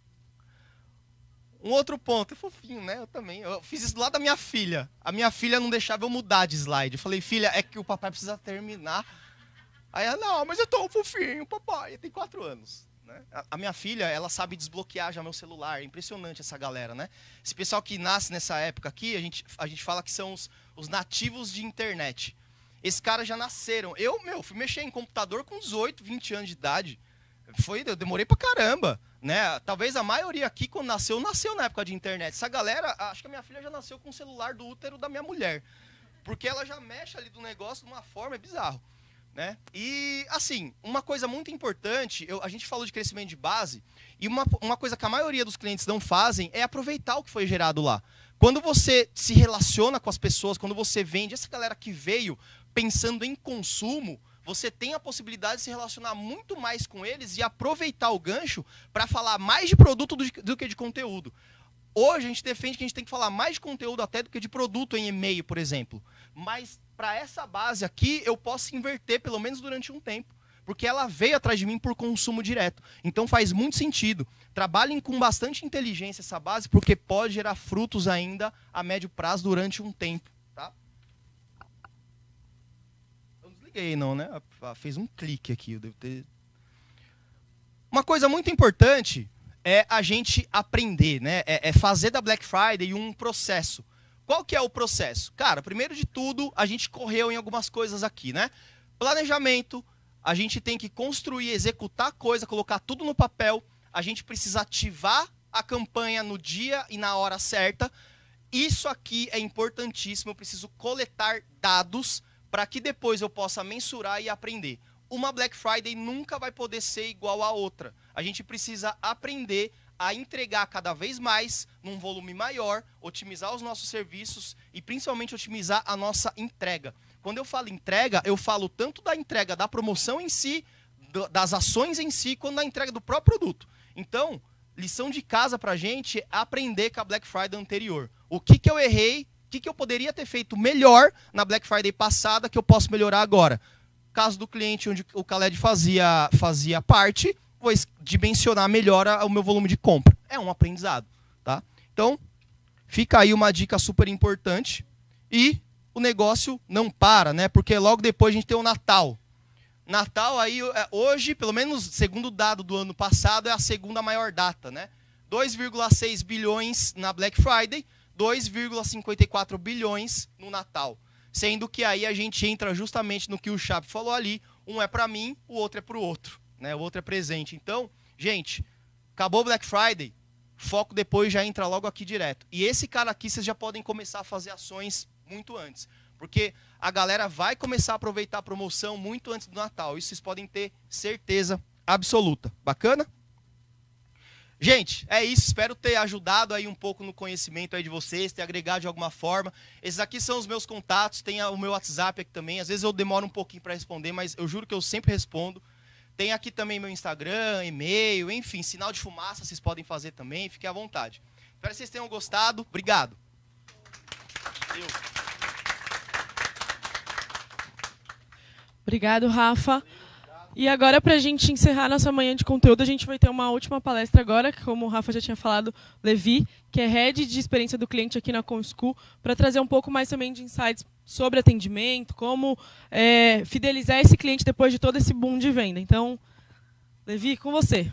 Um outro ponto, é fofinho, né? Eu também. Eu fiz isso do lado da minha filha. A minha filha não deixava eu mudar de slide. Eu falei, filha, é que o papai precisa terminar. Aí ela, não, mas eu tô fofinho, papai. Tem 4 anos. Né? A minha filha, ela sabe desbloquear já meu celular. É impressionante essa galera, né? Esse pessoal que nasce nessa época aqui, a gente fala que são os nativos de internet. Esses caras já nasceram. Eu, fui mexer em computador com 18, 20 anos de idade. Eu demorei pra caramba. Né? Talvez a maioria aqui, quando nasceu na época de internet. Essa galera, acho que a minha filha já nasceu com o celular do útero da minha mulher. Porque ela já mexe ali do negócio de uma forma, é bizarro. Né? E, assim, uma coisa muito importante, a gente falou de crescimento de base, e uma coisa que a maioria dos clientes não fazem é aproveitar o que foi gerado lá. Quando você se relaciona com as pessoas, quando você vende, essa galera que veio pensando em consumo, você tem a possibilidade de se relacionar muito mais com eles e aproveitar o gancho para falar mais de produto do que de conteúdo. Hoje a gente defende que a gente tem que falar mais de conteúdo até do que de produto em e-mail, por exemplo. Mas para essa base aqui, eu posso inverter pelo menos durante um tempo. Porque ela veio atrás de mim por consumo direto. Então faz muito sentido. Trabalhem com bastante inteligência essa base, porque pode gerar frutos ainda a médio prazo durante um tempo. Tá? Eu não desliguei não, né? Fez um clique aqui. Eu devo ter... Uma coisa muito importante é a gente aprender, né? É fazer da Black Friday um processo. Qual que é o processo? Cara, primeiro de tudo, a gente correu em algumas coisas aqui, né? Planejamento, a gente tem que construir, executar coisa, colocar tudo no papel. A gente precisa ativar a campanha no dia e na hora certa. Isso aqui é importantíssimo, eu preciso coletar dados para que depois eu possa mensurar e aprender. Uma Black Friday nunca vai poder ser igual a outra. A gente precisa aprender a entregar cada vez mais, num volume maior, otimizar os nossos serviços e principalmente otimizar a nossa entrega. Quando eu falo entrega, eu falo tanto da entrega da promoção em si, das ações em si, quanto da entrega do próprio produto. Então, lição de casa pra gente é aprender com a Black Friday anterior. O que eu errei, o que eu poderia ter feito melhor na Black Friday passada que eu posso melhorar agora. Caso do cliente onde o Khaled fazia parte, vou dimensionar melhor o meu volume de compra. É um aprendizado, tá? Então, fica aí uma dica super importante. E o negócio não para, né? Porque logo depois a gente tem o Natal. Natal aí, hoje, pelo menos segundo o dado do ano passado, é a segunda maior data, né? 2,6 bilhões na Black Friday, 2,54 bilhões no Natal. Sendo que aí a gente entra justamente no que o Chape falou ali, um é para mim, o outro é para o outro. Né, o outro é presente. Então, gente, acabou o Black Friday, foco depois já entra logo aqui direto. E esse cara aqui, vocês já podem começar a fazer ações muito antes. Porque a galera vai começar a aproveitar a promoção muito antes do Natal. Isso vocês podem ter certeza absoluta. Bacana? Gente, é isso. Espero ter ajudado aí um pouco no conhecimento aí de vocês, ter agregado de alguma forma. Esses aqui são os meus contatos, tem o meu WhatsApp aqui também. Às vezes eu demoro um pouquinho para responder, mas eu juro que eu sempre respondo. Tem aqui também meu Instagram, e-mail, enfim, sinal de fumaça vocês podem fazer também, fiquem à vontade. Espero que vocês tenham gostado. Obrigado. Obrigado, Rafa. E agora, para a gente encerrar nossa manhã de conteúdo, a gente vai ter uma última palestra agora, que, como o Rafa já tinha falado, Levi, que é Head de Experiência do Cliente aqui na ComSchool, para trazer um pouco mais também de insights sobre atendimento, como fidelizar esse cliente depois de todo esse boom de venda. Então, Levi, com você.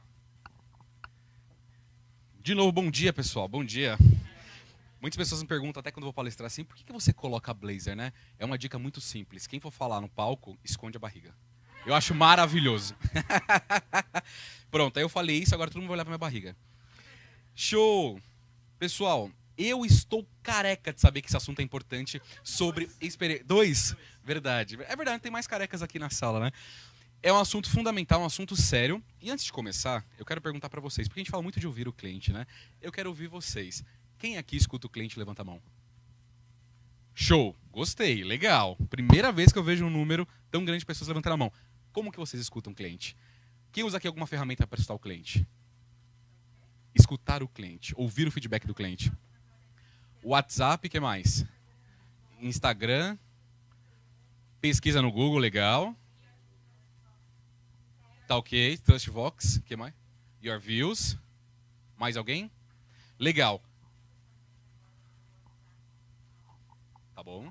De novo, bom dia, pessoal. Bom dia. Muitas pessoas me perguntam, até quando eu vou palestrar assim, por que você coloca blazer, né? É uma dica muito simples. Quem for falar no palco, esconde a barriga. Eu acho maravilhoso. Pronto, aí eu falei isso, agora todo mundo vai olhar pra minha barriga. Show! Pessoal, eu estou careca de saber que esse assunto é importante sobre experiência. 2? Verdade. É verdade, tem mais carecas aqui na sala, né? É um assunto fundamental, um assunto sério. E antes de começar, eu quero perguntar pra vocês, porque a gente fala muito de ouvir o cliente, né? Eu quero ouvir vocês. Quem aqui escuta o cliente, levanta a mão. Show! Gostei, legal. Primeira vez que eu vejo um número tão grande de pessoas levantando a mão. Como que vocês escutam o cliente? Quem usa aqui alguma ferramenta para escutar o cliente? Escutar o cliente, ouvir o feedback do cliente. WhatsApp, o que mais? Instagram. Pesquisa no Google, legal. Tá ok. Trustvox, o que mais? Your Views. Mais alguém? Legal. Tá bom.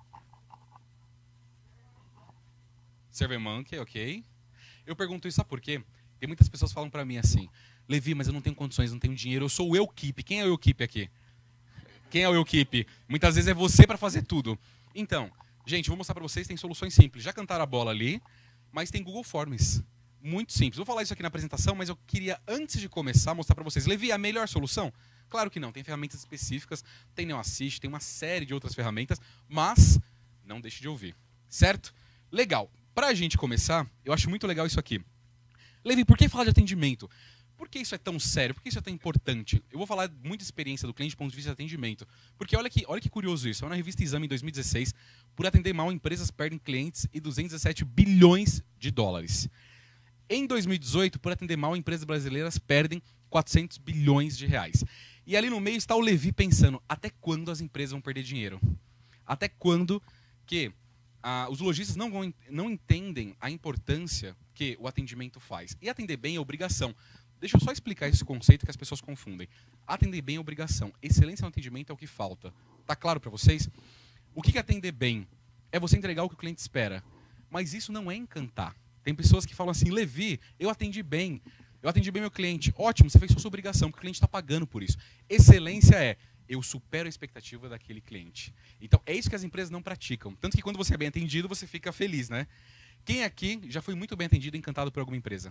SurveyMonkey, ok. Eu pergunto isso, sabe por quê? Tem muitas pessoas que falam pra mim assim, Levi, mas eu não tenho condições, não tenho dinheiro, eu sou o Eukip. Quem é o Eukip aqui? Quem é o Eukip? Muitas vezes é você pra fazer tudo. Então, gente, vou mostrar pra vocês, tem soluções simples. Já cantaram a bola ali, mas tem Google Forms. Muito simples. Vou falar isso aqui na apresentação, mas eu queria, antes de começar, mostrar pra vocês. Levi, a melhor solução? Claro que não, tem ferramentas específicas, tem NeoAssist, tem uma série de outras ferramentas, mas não deixe de ouvir, certo? Legal. Pra gente começar, eu acho muito legal isso aqui. Levi, por que falar de atendimento? Por que isso é tão sério? Por que isso é tão importante? Eu vou falar muita experiência do cliente do ponto de vista de atendimento. Porque olha que curioso isso. Na revista Exame, em 2016, por atender mal, empresas perdem clientes e 217 bilhões de dólares. Em 2018, por atender mal, empresas brasileiras perdem 400 bilhões de reais. E ali no meio está o Levi pensando, até quando as empresas vão perder dinheiro? Até quando que os lojistas não entendem a importância que o atendimento faz? E atender bem é obrigação. Deixa eu só explicar esse conceito que as pessoas confundem. Atender bem é obrigação. Excelência no atendimento é o que falta. Tá claro para vocês? O que é atender bem? É você entregar o que o cliente espera. Mas isso não é encantar. Tem pessoas que falam assim, Levi, eu atendi bem meu cliente. Ótimo, você fez sua obrigação, porque o cliente está pagando por isso. Excelência é, eu supero a expectativa daquele cliente. Então, é isso que as empresas não praticam. Tanto que quando você é bem atendido, você fica feliz, né? Quem aqui já foi muito bem atendido e encantado por alguma empresa?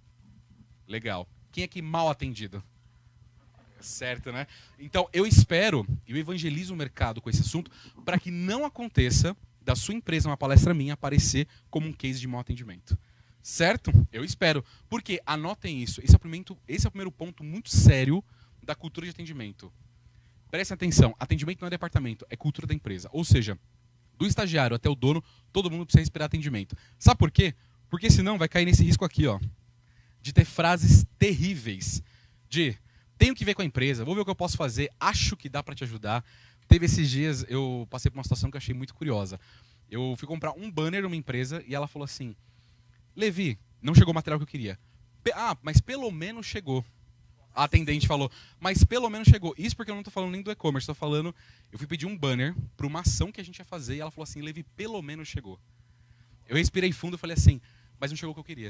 Legal. Quem aqui mal atendido? Certo, né? Então, eu espero, eu evangelizo o mercado com esse assunto, para que não aconteça da sua empresa, uma palestra minha, aparecer como um case de mau atendimento. Certo? Eu espero. Porque, anotem isso, esse é o primeiro ponto muito sério da cultura de atendimento. Prestem atenção, atendimento não é departamento, é cultura da empresa. Ou seja, do estagiário até o dono, todo mundo precisa respirar atendimento. Sabe por quê? Porque senão vai cair nesse risco aqui, ó, de ter frases terríveis, de tenho que ver com a empresa, vou ver o que eu posso fazer, acho que dá para te ajudar. Teve esses dias, eu passei por uma situação que eu achei muito curiosa. Eu fui comprar um banner numa empresa e ela falou assim, Levi, não chegou o material que eu queria. Mas pelo menos chegou. A atendente falou, mas pelo menos chegou. Isso porque eu não estou falando nem do e-commerce, estou falando, eu fui pedir um banner para uma ação que a gente ia fazer e ela falou assim, Levi, pelo menos chegou. Eu respirei fundo e falei assim, mas não chegou o que eu queria.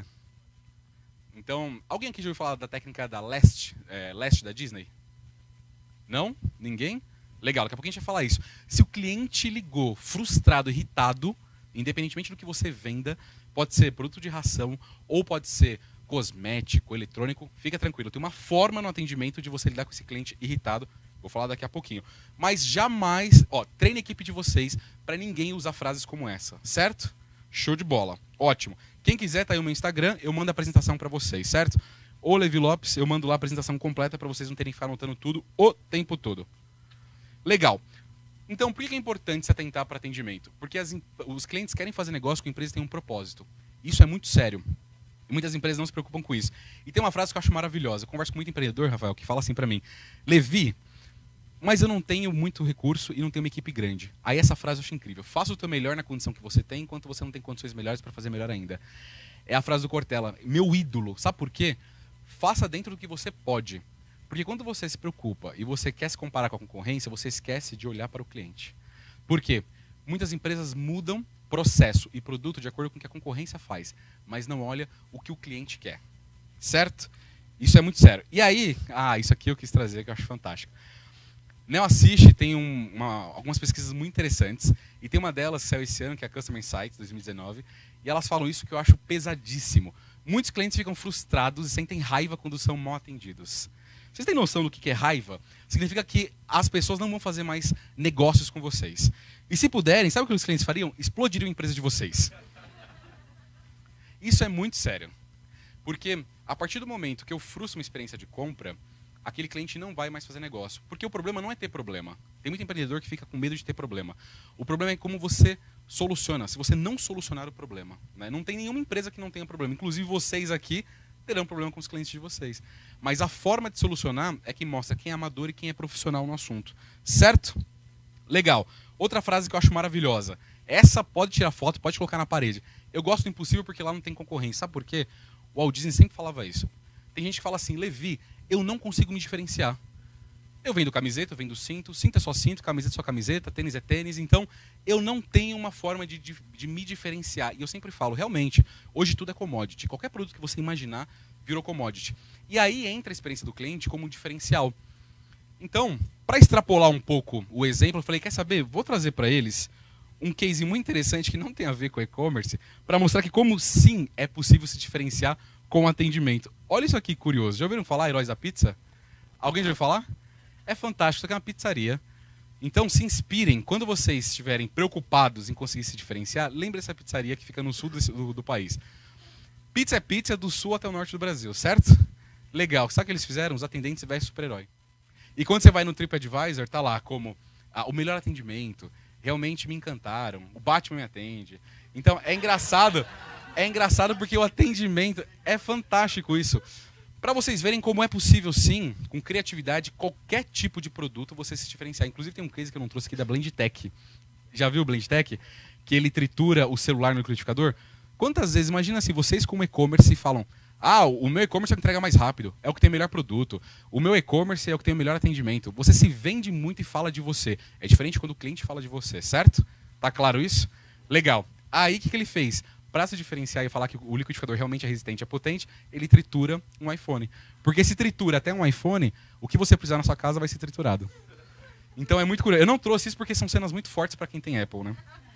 Então, alguém aqui já ouviu falar da técnica da Last da Disney? Não? Ninguém? Legal, daqui a pouco a gente vai falar isso. Se o cliente ligou frustrado, irritado, independentemente do que você venda, pode ser produto de ração ou pode ser cosmético, eletrônico, fica tranquilo. Tem uma forma no atendimento de você lidar com esse cliente irritado. Vou falar daqui a pouquinho. Mas jamais, treine a equipe de vocês para ninguém usar frases como essa, certo? Show de bola. Ótimo. Quem quiser, tá aí o meu Instagram, eu mando a apresentação para vocês, certo? Ou Levi Lopes, eu mando lá a apresentação completa para vocês não terem que ficar anotando tudo o tempo todo. Legal. Então, por que é importante se atentar para atendimento? Porque os clientes querem fazer negócio com empresas que têm um propósito. Isso é muito sério. E muitas empresas não se preocupam com isso. E tem uma frase que eu acho maravilhosa. Eu converso com muito empreendedor, Rafael, que fala assim para mim, Levi, mas eu não tenho muito recurso e não tenho uma equipe grande. Aí essa frase eu acho incrível. Faça o teu melhor na condição que você tem, enquanto você não tem condições melhores para fazer melhor ainda. É a frase do Cortella, meu ídolo. Sabe por quê? Faça dentro do que você pode. Porque quando você se preocupa e você quer se comparar com a concorrência, você esquece de olhar para o cliente. Por quê? Muitas empresas mudam processo e produto de acordo com o que a concorrência faz, mas não olha o que o cliente quer. Certo? Isso é muito sério. E aí, isso aqui eu quis trazer, que eu acho fantástico. NeoAssist tem algumas pesquisas muito interessantes, e tem uma delas que saiu esse ano, que é a Customer Insights 2019, e elas falam isso que eu acho pesadíssimo. Muitos clientes ficam frustrados e sentem raiva quando são mal atendidos. Vocês têm noção do que é raiva? Significa que as pessoas não vão fazer mais negócios com vocês. E se puderem, sabe o que os clientes fariam? Explodiriam a empresa de vocês. Isso é muito sério. Porque a partir do momento que eu frustro uma experiência de compra, aquele cliente não vai mais fazer negócio. Porque o problema não é ter problema. Tem muito empreendedor que fica com medo de ter problema. O problema é como você soluciona. Se você não solucionar o problema, né? Não tem nenhuma empresa que não tenha problema. Inclusive vocês aqui terão problema com os clientes de vocês. Mas a forma de solucionar é que mostra quem é amador e quem é profissional no assunto. Certo? Legal. Outra frase que eu acho maravilhosa. Essa pode tirar foto, pode colocar na parede. Eu gosto do impossível porque lá não tem concorrência. Sabe por quê? O Walt Disney sempre falava isso. Tem gente que fala assim, Levi, eu não consigo me diferenciar. Eu vendo camiseta, eu vendo cinto é só cinto, camiseta é só camiseta, tênis é tênis. Então, eu não tenho uma forma de me diferenciar. E eu sempre falo, realmente, hoje tudo é commodity. Qualquer produto que você imaginar virou commodity. E aí entra a experiência do cliente como um diferencial. Então, para extrapolar um pouco o exemplo, eu falei, quer saber? Vou trazer para eles um case muito interessante que não tem a ver com e-commerce, para mostrar que como sim é possível se diferenciar com atendimento. Olha isso aqui, curioso. Já ouviram falar Heróis da Pizza? Alguém já ouviu falar? É fantástico, isso aqui é uma pizzaria. Então se inspirem, quando vocês estiverem preocupados em conseguir se diferenciar, lembre essa pizzaria que fica no sul do país. Pizza é pizza do sul até o norte do Brasil, certo? Legal. Sabe o que eles fizeram? Os atendentes vestem super-herói. E quando você vai no TripAdvisor, tá lá como o melhor atendimento, realmente me encantaram, o Batman me atende. Então é engraçado porque o atendimento é fantástico isso. Para vocês verem como é possível, sim, com criatividade, qualquer tipo de produto você se diferenciar. Inclusive tem um case que eu não trouxe aqui da Blendtec. Já viu o Blendtec? Que ele tritura o celular no liquidificador. Quantas vezes, imagina se vocês como e-commerce falam, o meu e-commerce é o que entrega mais rápido, é o que tem melhor produto. O meu e-commerce é o que tem o melhor atendimento. Você se vende muito e fala de você. É diferente quando o cliente fala de você, certo? Tá claro isso? Legal. Aí o que ele fez? Para se diferenciar e falar que o liquidificador realmente é resistente, é potente, ele tritura um iPhone. Porque se tritura até um iPhone, o que você precisar na sua casa vai ser triturado. Então é muito curioso. Eu não trouxe isso porque são cenas muito fortes para quem tem Apple, né?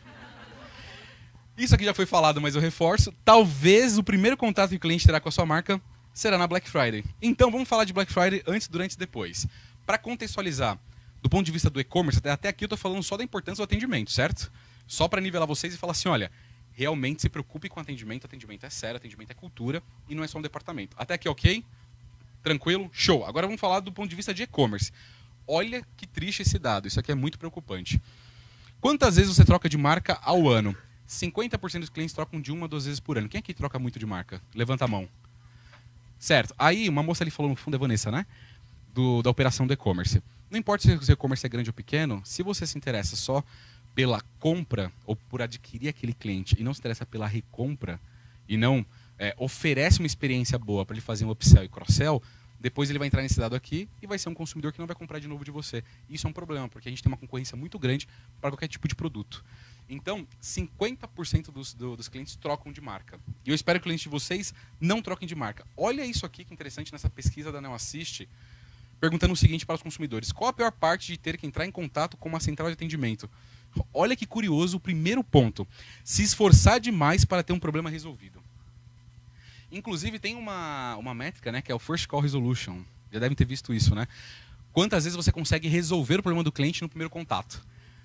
Isso aqui já foi falado, mas eu reforço. Talvez o primeiro contato que o cliente terá com a sua marca será na Black Friday. Então vamos falar de Black Friday antes, durante e depois. Para contextualizar, do ponto de vista do e-commerce, até aqui eu estou falando só da importância do atendimento, certo? Só para nivelar vocês e falar assim, olha, realmente se preocupe com atendimento é sério, atendimento é cultura e não é só um departamento. Até aqui ok? Tranquilo? Show! Agora vamos falar do ponto de vista de e-commerce. Olha que triste esse dado, isso aqui é muito preocupante. Quantas vezes você troca de marca ao ano? 50% dos clientes trocam de 1 a 2 vezes por ano. Quem aqui troca muito de marca? Levanta a mão. Certo. Aí uma moça ali falou no fundo, é Vanessa, né? Da operação do e-commerce. Não importa se o seu e-commerce é grande ou pequeno, se você se interessa só pela compra ou por adquirir aquele cliente e não se interessa pela recompra e não oferece uma experiência boa para ele fazer um upsell e cross-sell, depois ele vai entrar nesse dado aqui e vai ser um consumidor que não vai comprar de novo de você. Isso é um problema, porque a gente tem uma concorrência muito grande para qualquer tipo de produto. Então, 50% dos clientes trocam de marca. E eu espero que os clientes de vocês não troquem de marca. Olha isso aqui que interessante nessa pesquisa da NeoAssist, perguntando o seguinte para os consumidores. Qual a pior parte de ter que entrar em contato com uma central de atendimento? Olha que curioso o primeiro ponto. Se esforçar demais para ter um problema resolvido. Inclusive tem uma métrica, né, que é o First Call Resolution. Já devem ter visto isso, né? Quantas vezes você consegue resolver o problema do cliente no primeiro contato?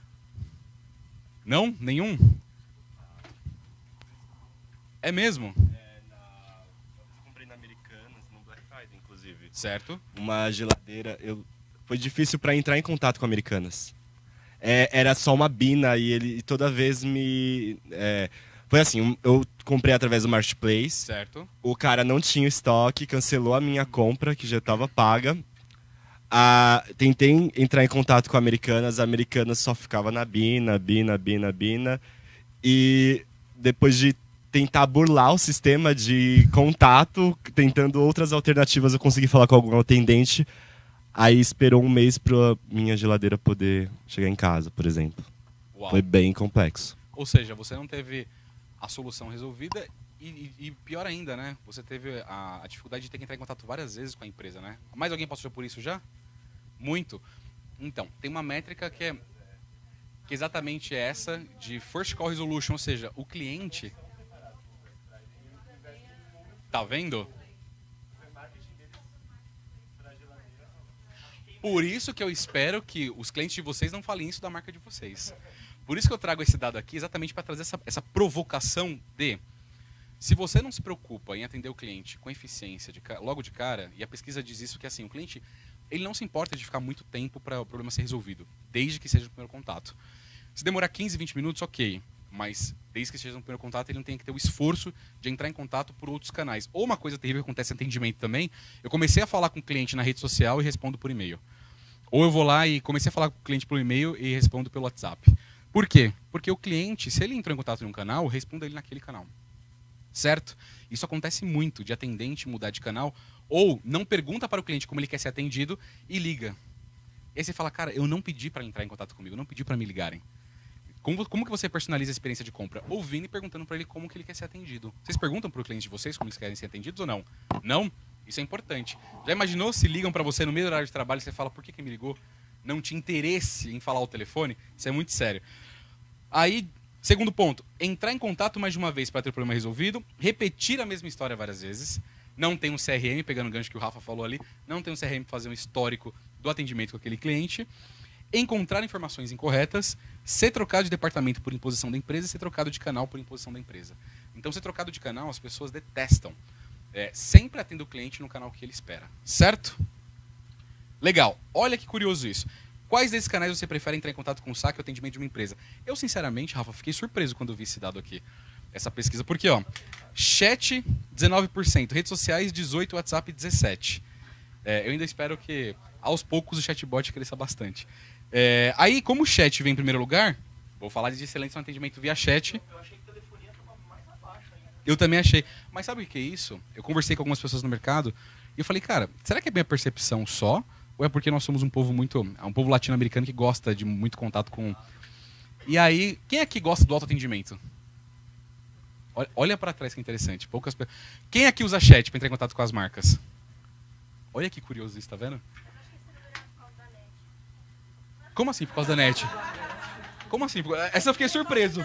Não? Nenhum? É mesmo? Eu comprei na Americanas, no Black Friday, inclusive. Certo. Uma geladeira. Foi difícil para entrar em contato com Americanas. Era só uma bina e toda vez me... Foi assim, eu comprei através do Marketplace. Certo. O cara não tinha estoque, cancelou a minha compra, que já estava paga. Tentei entrar em contato com a Americanas só ficava na bina. E depois de tentar burlar o sistema de contato, tentando outras alternativas. Eu consegui falar com algum atendente. Aí esperou um mês pra minha geladeira poder chegar em casa, por exemplo. Uau. Foi bem complexo. Ou seja, você não teve a solução resolvida e pior ainda, né? Você teve a dificuldade de ter que entrar em contato várias vezes com a empresa, né? Mais alguém passou por isso já? Muito. Então, tem uma métrica que é exatamente essa de First Call Resolution, ou seja, o cliente... Tá vendo? Por isso que eu espero que os clientes de vocês não falem isso da marca de vocês. Por isso que eu trago esse dado aqui, exatamente para trazer essa provocação de... Se você não se preocupa em atender o cliente com eficiência logo de cara, e a pesquisa diz isso, que assim, o cliente ele não se importa de ficar muito tempo para o problema ser resolvido, desde que seja o primeiro contato. Se demorar 15, 20 minutos, ok. Mas desde que seja no primeiro contato, ele não tem que ter o esforço de entrar em contato por outros canais. Ou uma coisa terrível que acontece em atendimento também, eu comecei a falar com o cliente na rede social e respondo por e-mail. Ou eu vou lá e comecei a falar com o cliente por e-mail e respondo pelo WhatsApp. Por quê? Porque o cliente, se ele entrou em contato em um canal, responda ele naquele canal. Certo? Isso acontece muito, de atendente mudar de canal, ou não pergunta para o cliente como ele quer ser atendido e liga. E aí você fala, cara, eu não pedi para entrar em contato comigo, eu não pedi para me ligarem. Como que você personaliza a experiência de compra? Ouvindo e perguntando para ele como que ele quer ser atendido. Vocês perguntam para o cliente de vocês como eles querem ser atendidos ou não? Não? Isso é importante. Já imaginou se ligam para você no meio do horário de trabalho e você fala, por que me ligou? Não tinha interesse em falar ao telefone? Isso é muito sério. Aí, segundo ponto, entrar em contato mais de uma vez para ter o problema resolvido, repetir a mesma história várias vezes, não tem um CRM, pegando o gancho que o Rafa falou ali, não tem um CRM para fazer um histórico do atendimento com aquele cliente, encontrar informações incorretas, ser trocado de departamento por imposição da empresa e ser trocado de canal por imposição da empresa. Então, ser trocado de canal, as pessoas detestam. Sempre atenda o cliente no canal que ele espera. Certo? Legal. Olha que curioso isso. Quais desses canais você prefere entrar em contato com o saque ou atendimento de uma empresa? Eu, sinceramente, Rafa, fiquei surpreso quando eu vi esse dado aqui. Essa pesquisa. Porque, ó, chat, 19%. Redes sociais, 18%. WhatsApp, 17%. Eu ainda espero que, aos poucos, o chatbot cresça bastante. Aí, como o chat vem em primeiro lugar, vou falar de excelência no atendimento via chat. Eu achei que a telefonia estava mais abaixo ainda. Eu também achei. Mas sabe o que é isso? Eu conversei com algumas pessoas no mercado e eu falei, cara, será que é minha percepção só? Ou é porque nós somos um povo latino-americano que gosta de muito contato com... E aí, quem aqui gosta do autoatendimento? Olha para trás que interessante. Quem aqui usa chat para entrar em contato com as marcas? Olha que curioso isso, tá vendo? Como assim por causa da net? Como assim? Essa eu fiquei surpreso.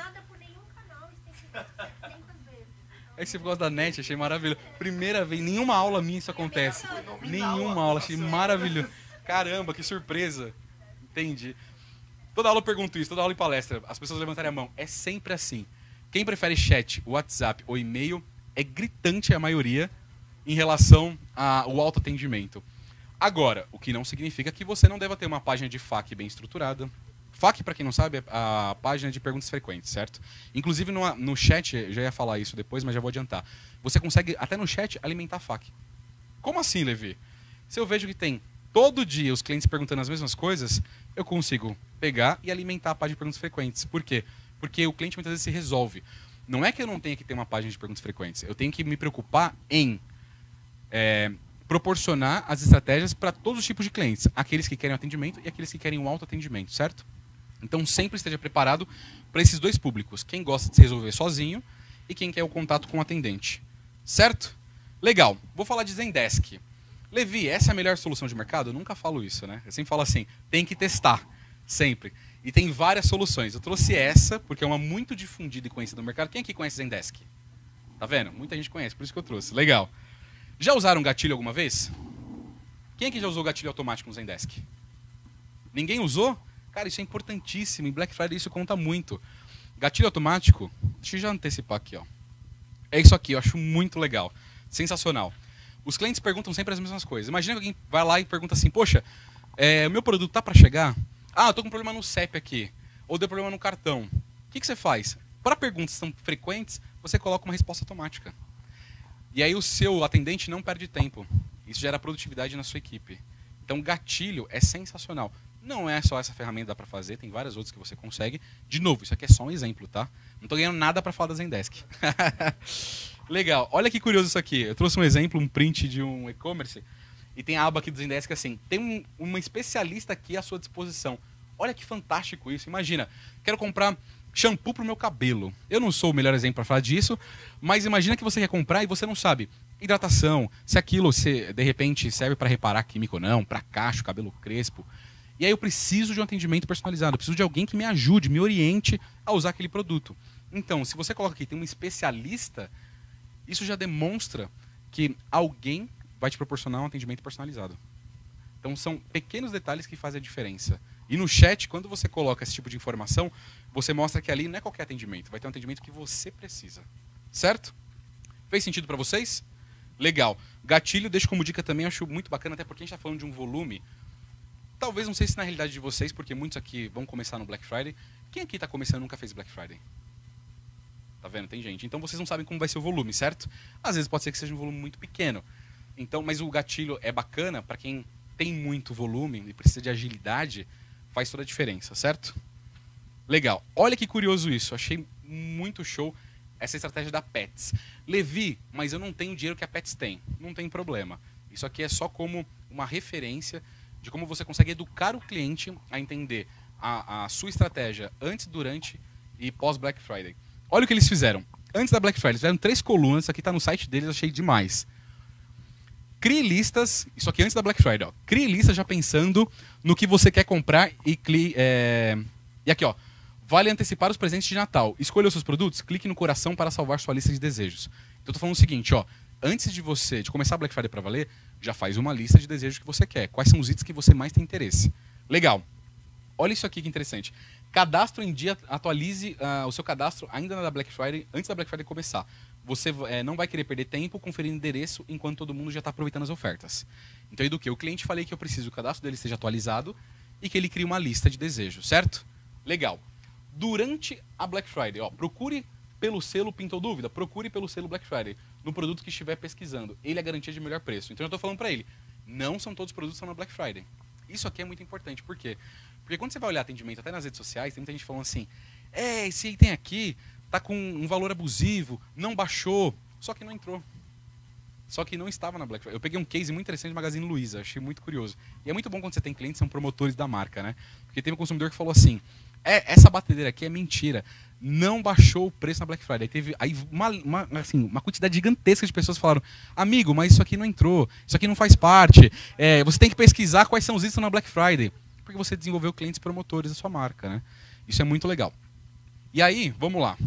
Esse por causa da net, achei maravilhoso. Primeira vez, nenhuma aula minha isso acontece. Nenhuma aula, achei maravilhoso. Caramba, que surpresa. Entendi. Toda aula eu pergunto isso, toda aula em palestra, as pessoas levantarem a mão. É sempre assim. Quem prefere chat, WhatsApp ou e-mail é gritante a maioria em relação ao autoatendimento. Agora, o que não significa que você não deva ter uma página de FAQ bem estruturada. FAQ, para quem não sabe, é a página de perguntas frequentes, certo? Inclusive no chat, eu já ia falar isso depois, mas já vou adiantar. Você consegue, até no chat, alimentar FAQ. Como assim, Levi? Se eu vejo que tem todo dia os clientes perguntando as mesmas coisas, eu consigo pegar e alimentar a página de perguntas frequentes. Por quê? Porque o cliente muitas vezes se resolve. Não é que eu não tenha que ter uma página de perguntas frequentes. Eu tenho que me preocupar em proporcionar as estratégias para todos os tipos de clientes. Aqueles que querem atendimento e aqueles que querem um autoatendimento, certo? Então sempre esteja preparado para esses dois públicos. Quem gosta de se resolver sozinho e quem quer o contato com o atendente. Certo? Legal. Vou falar de Zendesk. Levi, essa é a melhor solução de mercado? Eu nunca falo isso, né? Eu sempre falo assim, tem que testar. Sempre. E tem várias soluções. Eu trouxe essa, porque é uma muito difundida e conhecida no mercado. Quem aqui conhece Zendesk? Tá vendo? Muita gente conhece, por isso que eu trouxe. Legal. Já usaram gatilho alguma vez? Quem aqui já usou gatilho automático no Zendesk? Ninguém usou? Cara, isso é importantíssimo. Em Black Friday isso conta muito. Gatilho automático, deixa eu já antecipar aqui, ó. É isso aqui, eu acho muito legal. Sensacional. Os clientes perguntam sempre as mesmas coisas. Imagina que alguém vai lá e pergunta assim, poxa, o meu produto tá para chegar? Ah, eu tô com um problema no CEP aqui. Ou deu problema no cartão. O que você faz? Para perguntas que são frequentes, você coloca uma resposta automática. E aí o seu atendente não perde tempo. Isso gera produtividade na sua equipe. Então, gatilho é sensacional. Não é só essa ferramenta que dá para fazer, tem várias outras que você consegue. De novo, isso aqui é só um exemplo, tá? Não estou ganhando nada para falar da Zendesk. Legal. Olha que curioso isso aqui. Eu trouxe um exemplo, um print de um e-commerce, e tem a aba aqui do Zendesk assim, tem uma especialista aqui à sua disposição. Olha que fantástico isso. Imagina, quero comprar shampoo pro meu cabelo. Eu não sou o melhor exemplo para falar disso, mas imagina que você quer comprar e você não sabe hidratação, se aquilo de repente serve para reparar químico ou não, para cacho, cabelo crespo. E aí eu preciso de um atendimento personalizado, eu preciso de alguém que me ajude, me oriente a usar aquele produto. Então, se você coloca aqui, tem um especialista, isso já demonstra que alguém vai te proporcionar um atendimento personalizado. Então, são pequenos detalhes que fazem a diferença. E no chat, quando você coloca esse tipo de informação, você mostra que ali não é qualquer atendimento, vai ter um atendimento que você precisa. Certo? Fez sentido para vocês? Legal. Gatilho, deixo como dica também, acho muito bacana, até porque a gente está falando de um volume. Talvez, não sei se na realidade de vocês, porque muitos aqui vão começar no Black Friday. Quem aqui está começando e nunca fez Black Friday? Tá vendo? Tem gente. Então vocês não sabem como vai ser o volume, certo? Às vezes pode ser que seja um volume muito pequeno. Então, mas o gatilho é bacana para quem tem muito volume e precisa de agilidade, faz toda a diferença, certo? Legal. Olha que curioso isso. Achei muito show essa estratégia da Pets. Levi, mas eu não tenho o dinheiro que a Pets tem. Não tem problema. Isso aqui é só como uma referência de como você consegue educar o cliente a entender a sua estratégia antes, durante e pós-Black Friday. Olha o que eles fizeram. Antes da Black Friday, eles fizeram 3 colunas. Isso aqui está no site deles, eu achei demais. Crie listas, isso aqui antes da Black Friday, ó. Crie listas já pensando no que você quer comprar e aqui, ó. Vale antecipar os presentes de Natal. Escolha os seus produtos, clique no coração para salvar sua lista de desejos. Então eu tô falando o seguinte, ó. Antes de começar a Black Friday para valer, já faz uma lista de desejos que você quer. Quais são os itens que você mais tem interesse. Legal. Olha isso aqui que interessante. Cadastro em dia, atualize o seu cadastro ainda na Black Friday, antes da Black Friday começar. Você não vai querer perder tempo conferindo endereço enquanto todo mundo já está aproveitando as ofertas. Então, o cliente falei que eu preciso que o cadastro dele seja atualizado e que ele crie uma lista de desejos, certo? Legal. Durante a Black Friday, ó, procure pelo selo Pintou Dúvida, procure pelo selo Black Friday no produto que estiver pesquisando. Ele é garantia de melhor preço. Então eu estou falando para ele, não são todos os produtos que estão na Black Friday. Isso aqui é muito importante, por quê? Porque quando você vai olhar atendimento até nas redes sociais, tem muita gente falando assim, esse item aqui tá com um valor abusivo, não baixou, só que não entrou. Só que não estava na Black Friday. Eu peguei um case muito interessante do Magazine Luiza, achei muito curioso. E é muito bom quando você tem clientes que são promotores da marca, né? Porque teve um consumidor que falou assim, essa batedeira aqui é mentira, não baixou o preço na Black Friday. Teve aí uma quantidade gigantesca de pessoas falaram, amigo, mas isso aqui não entrou, isso aqui não faz parte, você tem que pesquisar quais são os itens na Black Friday. Porque você desenvolveu clientes promotores da sua marca, né? Isso é muito legal. E aí, vamos lá.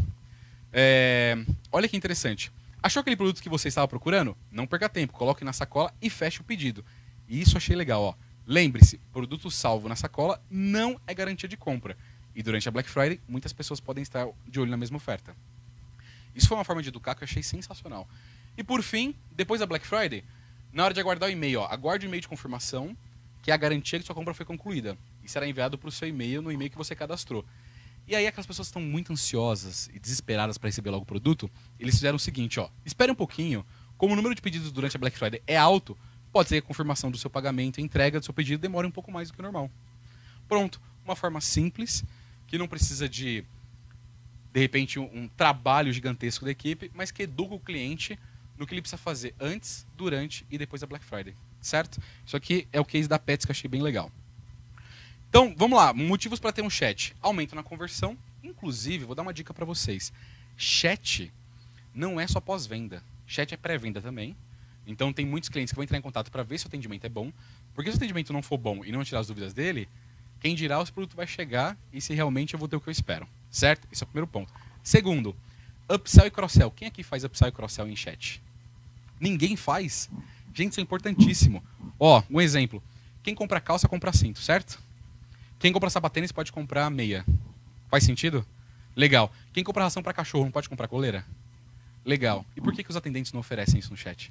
Olha que interessante. Achou aquele produto que você estava procurando? Não perca tempo, coloque na sacola e feche o pedido. E isso achei legal, ó. Lembre-se, produto salvo na sacola não é garantia de compra. E durante a Black Friday, muitas pessoas podem estar de olho na mesma oferta. Isso foi uma forma de educar que eu achei sensacional. E por fim, depois da Black Friday, na hora de aguardar o e-mail, ó, aguarde o e-mail de confirmação, que é a garantia que sua compra foi concluída. E será enviado para o seu e-mail, no e-mail que você cadastrou. E aí aquelas pessoas que estão muito ansiosas e desesperadas para receber logo o produto, eles fizeram o seguinte, ó, espere um pouquinho, como o número de pedidos durante a Black Friday é alto, pode ser que a confirmação do seu pagamento e a entrega do seu pedido demore um pouco mais do que o normal. Pronto, uma forma simples, que não precisa de repente, um trabalho gigantesco da equipe, mas que educa o cliente no que ele precisa fazer antes, durante e depois da Black Friday, certo? Isso aqui é o case da Pets que eu achei bem legal. Então, vamos lá, motivos para ter um chat. Aumento na conversão, inclusive, vou dar uma dica para vocês. Chat não é só pós-venda, chat é pré-venda também. Então tem muitos clientes que vão entrar em contato para ver se o atendimento é bom, porque se o atendimento não for bom e não tirar as dúvidas dele, quem dirá o produto vai chegar e se realmente eu vou ter o que eu espero, certo? Esse é o primeiro ponto. Segundo, upsell e cross-sell. Quem aqui faz upsell e cross-sell em chat? Ninguém faz. Gente, isso é importantíssimo. Ó, um exemplo. Quem compra calça, compra cinto, certo? Quem compra sapatênis pode comprar meia. Faz sentido? Legal. Quem compra ração para cachorro não pode comprar coleira? Legal. E por que os atendentes não oferecem isso no chat?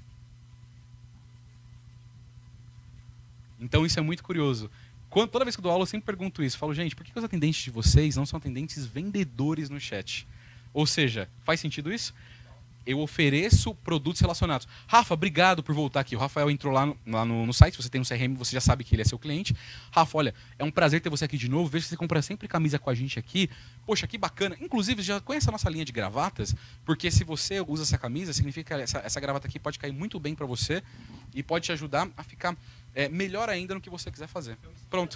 Então isso é muito curioso. Toda vez que eu dou aula eu sempre pergunto isso. Falo, gente, por que os atendentes de vocês não são atendentes vendedores no chat? Ou seja, faz sentido isso? eu ofereço produtos relacionados. Rafa, obrigado por voltar aqui. O Rafael entrou lá no site, se você tem um CRM, você já sabe que ele é seu cliente. Rafa, olha, é um prazer ter você aqui de novo. Vejo que você compra sempre camisa com a gente aqui. Poxa, que bacana. Inclusive, já conhece a nossa linha de gravatas? Porque se você usa essa camisa, significa que essa gravata aqui pode cair muito bem para você e pode te ajudar a ficar melhor ainda no que você quiser fazer. Pronto.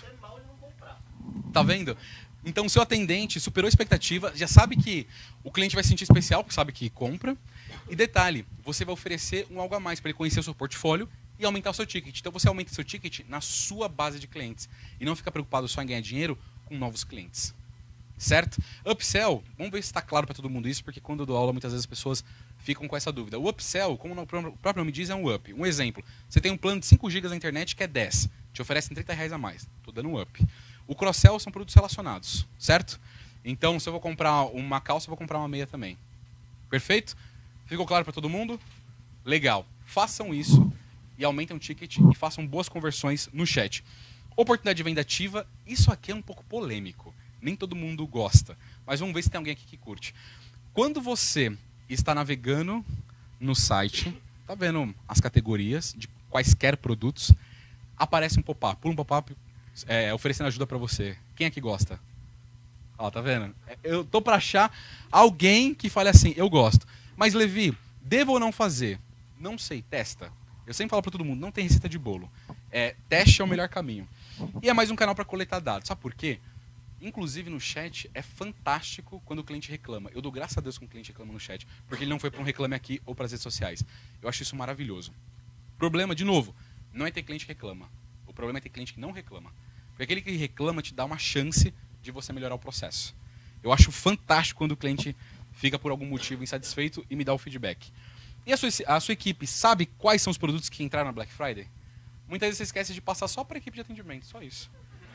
Tá vendo? Então, o seu atendente superou a expectativa, já sabe que o cliente vai se sentir especial, porque sabe que compra. E detalhe, você vai oferecer um algo a mais para ele conhecer o seu portfólio e aumentar o seu ticket. Então, você aumenta o seu ticket na sua base de clientes. E não fica preocupado só em ganhar dinheiro com novos clientes. Certo? Upsell, vamos ver se está claro para todo mundo isso, porque quando eu dou aula, muitas vezes as pessoas ficam com essa dúvida. O upsell, como o próprio nome diz, é um up. Um exemplo, você tem um plano de 5 GB na internet que é 10. Te oferecem R$30 a mais. Estou dando um up. O cross-sell são produtos relacionados, certo? Então, se eu vou comprar uma calça, eu vou comprar uma meia também. Perfeito? Ficou claro para todo mundo? Legal. Façam isso e aumentem o ticket e façam boas conversões no chat. Oportunidade de venda ativa, isso aqui é um pouco polêmico. Nem todo mundo gosta. Mas vamos ver se tem alguém aqui que curte. Quando você está navegando no site, tá vendo as categorias de quaisquer produtos, aparece um pop-up. Pula um pop-up oferecendo ajuda para você. Quem é que gosta? Ó, tá vendo? Eu tô para achar alguém que fale assim, eu gosto. Mas, Levi, devo ou não fazer? Não sei, testa. Eu sempre falo para todo mundo, não tem receita de bolo. Teste é o melhor caminho. E é mais um canal para coletar dados. Sabe por quê? Inclusive no chat é fantástico quando o cliente reclama. Eu dou graças a Deus quando o cliente reclama no chat, porque ele não foi para um reclame aqui ou para as redes sociais. Eu acho isso maravilhoso. Problema, de novo, não é ter cliente que reclama. O problema é ter cliente que não reclama. Porque aquele que reclama te dá uma chance de você melhorar o processo. Eu acho fantástico quando o cliente fica por algum motivo insatisfeito e me dá o feedback. E a sua equipe sabe quais são os produtos que entraram na Black Friday? Muitas vezes você esquece de passar só para a equipe de atendimento, só isso.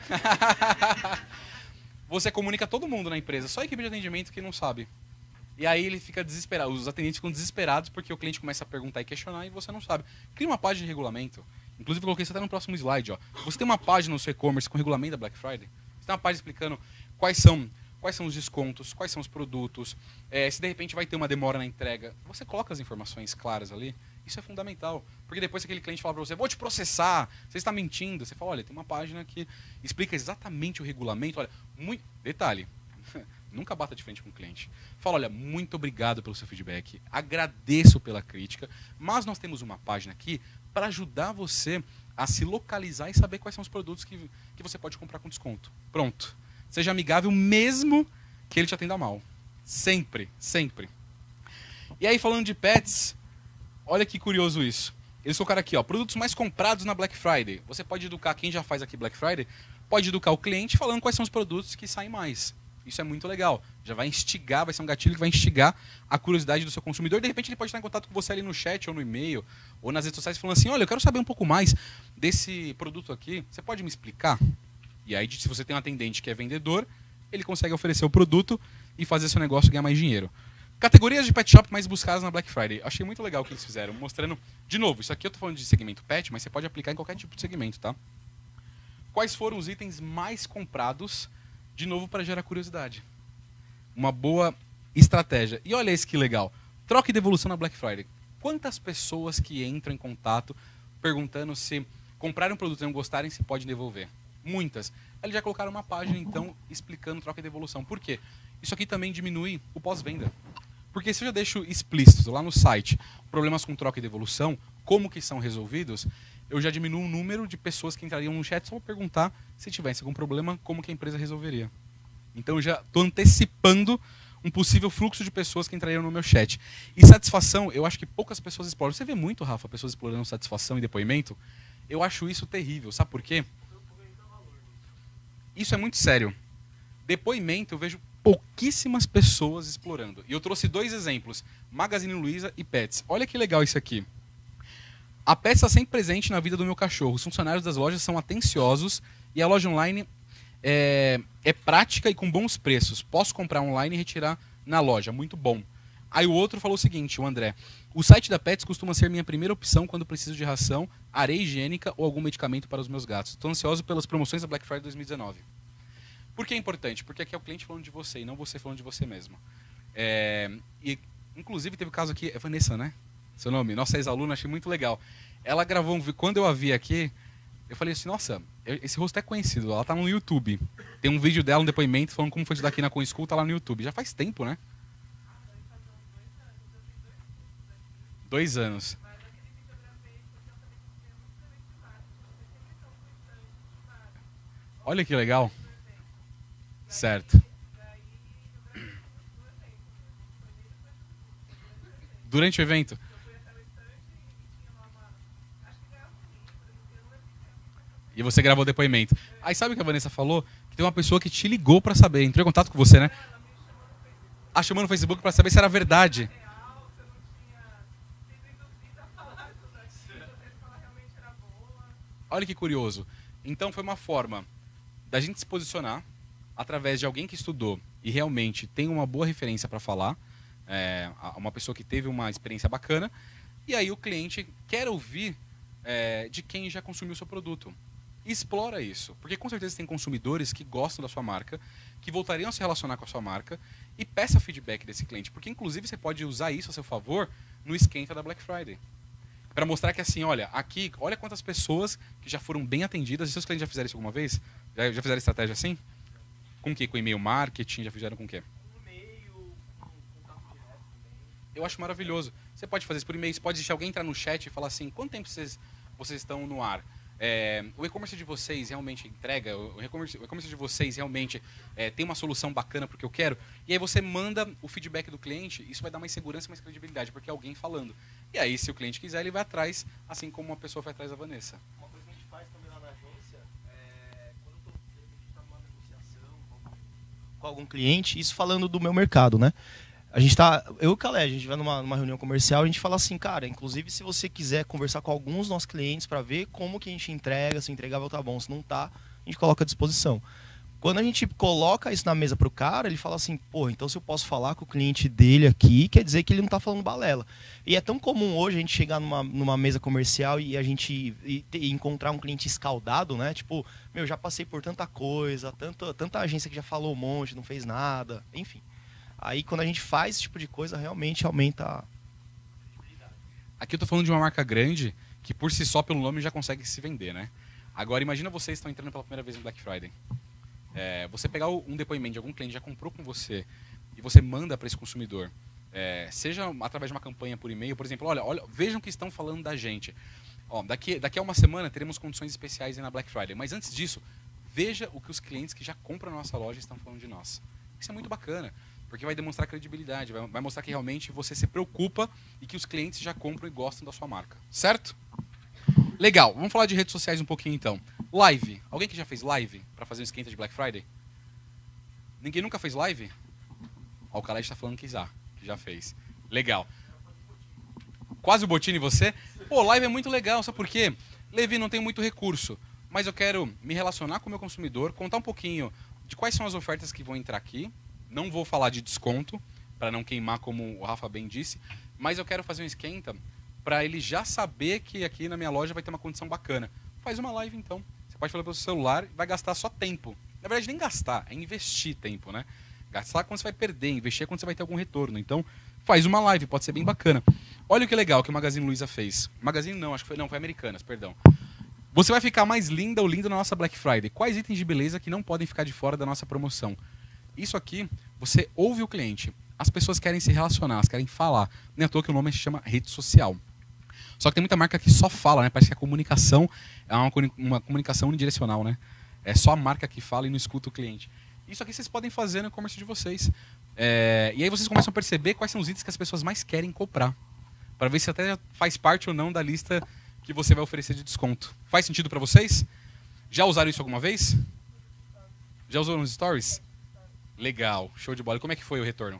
Você comunica todo mundo na empresa, só a equipe de atendimento que não sabe. E aí ele fica desesperado, os atendentes ficam desesperados porque o cliente começa a perguntar e questionar e você não sabe. Cria uma página de regulamento. Inclusive, eu coloquei isso até no próximo slide. Ó. Você tem uma página no seu e-commerce com regulamento da Black Friday? Você tem uma página explicando quais são os descontos, quais são os produtos, se de repente vai ter uma demora na entrega. Você coloca as informações claras ali. Isso é fundamental. Porque depois aquele cliente fala para você, vou te processar, você está mentindo. Você fala, olha, tem uma página que explica exatamente o regulamento. Olha, detalhe, nunca bata de frente com o cliente. Fala, olha, muito obrigado pelo seu feedback, agradeço pela crítica, mas nós temos uma página aqui para ajudar você a se localizar e saber quais são os produtos que você pode comprar com desconto. Pronto. Seja amigável mesmo que ele te atenda mal. Sempre, sempre. E aí, falando de pets, olha que curioso isso. Eles colocaram aqui, ó, produtos mais comprados na Black Friday. Você pode educar, quem já faz aqui Black Friday, pode educar o cliente falando quais são os produtos que saem mais. Isso é muito legal. Já vai instigar, vai ser um gatilho que vai instigar a curiosidade do seu consumidor. De repente ele pode estar em contato com você ali no chat ou no e-mail ou nas redes sociais falando assim, olha, eu quero saber um pouco mais desse produto aqui. Você pode me explicar? E aí, se você tem um atendente que é vendedor, ele consegue oferecer o produto e fazer seu negócio ganhar mais dinheiro. Categorias de pet shop mais buscadas na Black Friday. Achei muito legal o que eles fizeram, mostrando... De novo, isso aqui eu tô falando de segmento pet, mas você pode aplicar em qualquer tipo de segmento, tá? Quais foram os itens mais comprados, de novo, para gerar curiosidade? Uma boa estratégia. E olha esse que legal. Troca e devolução na Black Friday. Quantas pessoas que entram em contato perguntando se comprarem um produto e não gostarem, se pode devolver? Muitas. Eles já colocaram uma página, então, explicando troca e devolução. Por quê? Isso aqui também diminui o pós-venda. Porque se eu já deixo explícito lá no site problemas com troca e devolução, como que são resolvidos, eu já diminuo o número de pessoas que entrariam no chat só para perguntar se tivesse algum problema, como que a empresa resolveria. Então eu já estou antecipando um possível fluxo de pessoas que entrariam no meu chat. E satisfação, eu acho que poucas pessoas exploram. Você vê muito, Rafa, pessoas explorando satisfação e depoimento? Eu acho isso terrível. Sabe por quê? Isso é muito sério. Depoimento eu vejo pouquíssimas pessoas explorando. E eu trouxe 2 exemplos, Magazine Luiza e Pets. Olha que legal isso aqui. A Pets está sempre presente na vida do meu cachorro. Os funcionários das lojas são atenciosos e a loja online é prática e com bons preços. Posso comprar online e retirar na loja. Muito bom. Aí o outro falou o seguinte, o André. O site da Pets costuma ser minha primeira opção quando preciso de ração, areia higiênica ou algum medicamento para os meus gatos. Estou ansioso pelas promoções da Black Friday 2019. Por que é importante? Porque aqui é o cliente falando de você e não você falando de você mesmo. E Inclusive, teve um caso aqui, é Vanessa, né? Seu nome, nossa ex-aluna, achei muito legal. Ela gravou um vídeo, quando eu a vi aqui, eu falei assim, nossa, esse rosto é conhecido, ela tá no YouTube. Tem um vídeo dela, um depoimento, falando como foi estudar aqui na ComSchool, tá lá no YouTube. Já faz tempo, né? 2 anos. Olha que legal. Certo. Durante o evento. E você gravou o depoimento. Aí sabe o que a Vanessa falou? Que tem uma pessoa que te ligou pra saber, entrou em contato com você, né? Ah, chamou no Facebook pra saber se era verdade. Olha que curioso. Então foi uma forma da gente se posicionar através de alguém que estudou e realmente tem uma boa referência para falar, uma pessoa que teve uma experiência bacana, e aí o cliente quer ouvir de quem já consumiu o seu produto. E explora isso, porque com certeza tem consumidores que gostam da sua marca, que voltariam a se relacionar com a sua marca, e peça feedback desse cliente, porque inclusive você pode usar isso a seu favor no esquenta da Black Friday. Para mostrar que assim, olha, aqui, olha quantas pessoas que já foram bem atendidas. E seus clientes já fizeram isso alguma vez? Já fizeram estratégia assim? Com o quê? Com e-mail marketing? Já fizeram com o quê? Eu acho maravilhoso. Você pode fazer isso por e-mail. Você pode deixar alguém entrar no chat e falar assim, quanto tempo vocês estão no ar? O e-commerce de vocês realmente entrega? O e-commerce de vocês realmente tem uma solução bacana para o que eu quero? E aí você manda o feedback do cliente. Isso vai dar mais segurança e mais credibilidade, porque é alguém falando. E aí, se o cliente quiser, ele vai atrás, assim como uma pessoa foi atrás da Vanessa. Uma coisa que a gente faz também lá na agência quando a gente está numa negociação com algum cliente, isso falando do meu mercado, né? A gente tá, eu e o Calé, a gente vai numa reunião comercial, a gente fala assim, cara, inclusive se você quiser conversar com alguns dos nossos clientes para ver como que a gente entrega, se o entregável tá bom, se não tá, a gente coloca à disposição. Quando a gente coloca isso na mesa pro cara, ele fala assim, pô, então se eu posso falar com o cliente dele aqui, quer dizer que ele não tá falando balela. E é tão comum hoje a gente chegar numa mesa comercial e a gente encontrar um cliente escaldado, né? Tipo, meu, já passei por tanta coisa, tanta agência que já falou um monte, não fez nada, enfim. Aí quando a gente faz esse tipo de coisa, realmente aumenta a credibilidade. Aqui eu tô falando de uma marca grande que por si só, pelo nome, já consegue se vender, né? Agora imagina vocês estão entrando pela primeira vez no Black Friday. Você pegar um depoimento de algum cliente que já comprou com você e você manda para esse consumidor, seja através de uma campanha por e-mail, por exemplo, olha, vejam que estão falando da gente. Ó, daqui a uma semana teremos condições especiais aí na Black Friday, mas antes disso, veja o que os clientes que já compram na nossa loja estão falando de nós. Isso é muito bacana, porque vai demonstrar credibilidade, vai mostrar que realmente você se preocupa e que os clientes já compram e gostam da sua marca, certo? Legal, vamos falar de redes sociais um pouquinho então. Live. Alguém que já fez live para fazer um esquenta de Black Friday? Ninguém nunca fez live? Ó, o Khaled está falando que já fez. Legal. Quase o Botini você? Pô, live é muito legal, sabe por quê? Levi, não tem muito recurso, mas eu quero me relacionar com o meu consumidor, contar um pouquinho de quais são as ofertas que vão entrar aqui. Não vou falar de desconto, para não queimar como o Rafa bem disse, mas eu quero fazer um esquenta para ele já saber que aqui na minha loja vai ter uma condição bacana. Faz uma live então. Você pode falar pelo seu celular e vai gastar só tempo. Na verdade, nem gastar, é investir tempo, né? Gastar quando você vai perder, investir é quando você vai ter algum retorno. Então, faz uma live, pode ser bem bacana. Olha o que legal que o Magazine Luiza fez. Magazine não, acho que foi Americanas, perdão. Você vai ficar mais linda ou lindo na nossa Black Friday. Quais itens de beleza que não podem ficar de fora da nossa promoção? Isso aqui, você ouve o cliente. As pessoas querem se relacionar, elas querem falar. Nem à toa que o nome se chama rede social. Só que tem muita marca que só fala, né? Parece que a comunicação é uma comunicação unidirecional, né? É só a marca que fala e não escuta o cliente. Isso aqui vocês podem fazer no e-commerce de vocês. E aí vocês começam a perceber quais são os itens que as pessoas mais querem comprar. Para ver se até já faz parte ou não da lista que você vai oferecer de desconto. Faz sentido para vocês? Já usaram isso alguma vez? Já usou nos stories? Legal, show de bola. E como é que foi o retorno?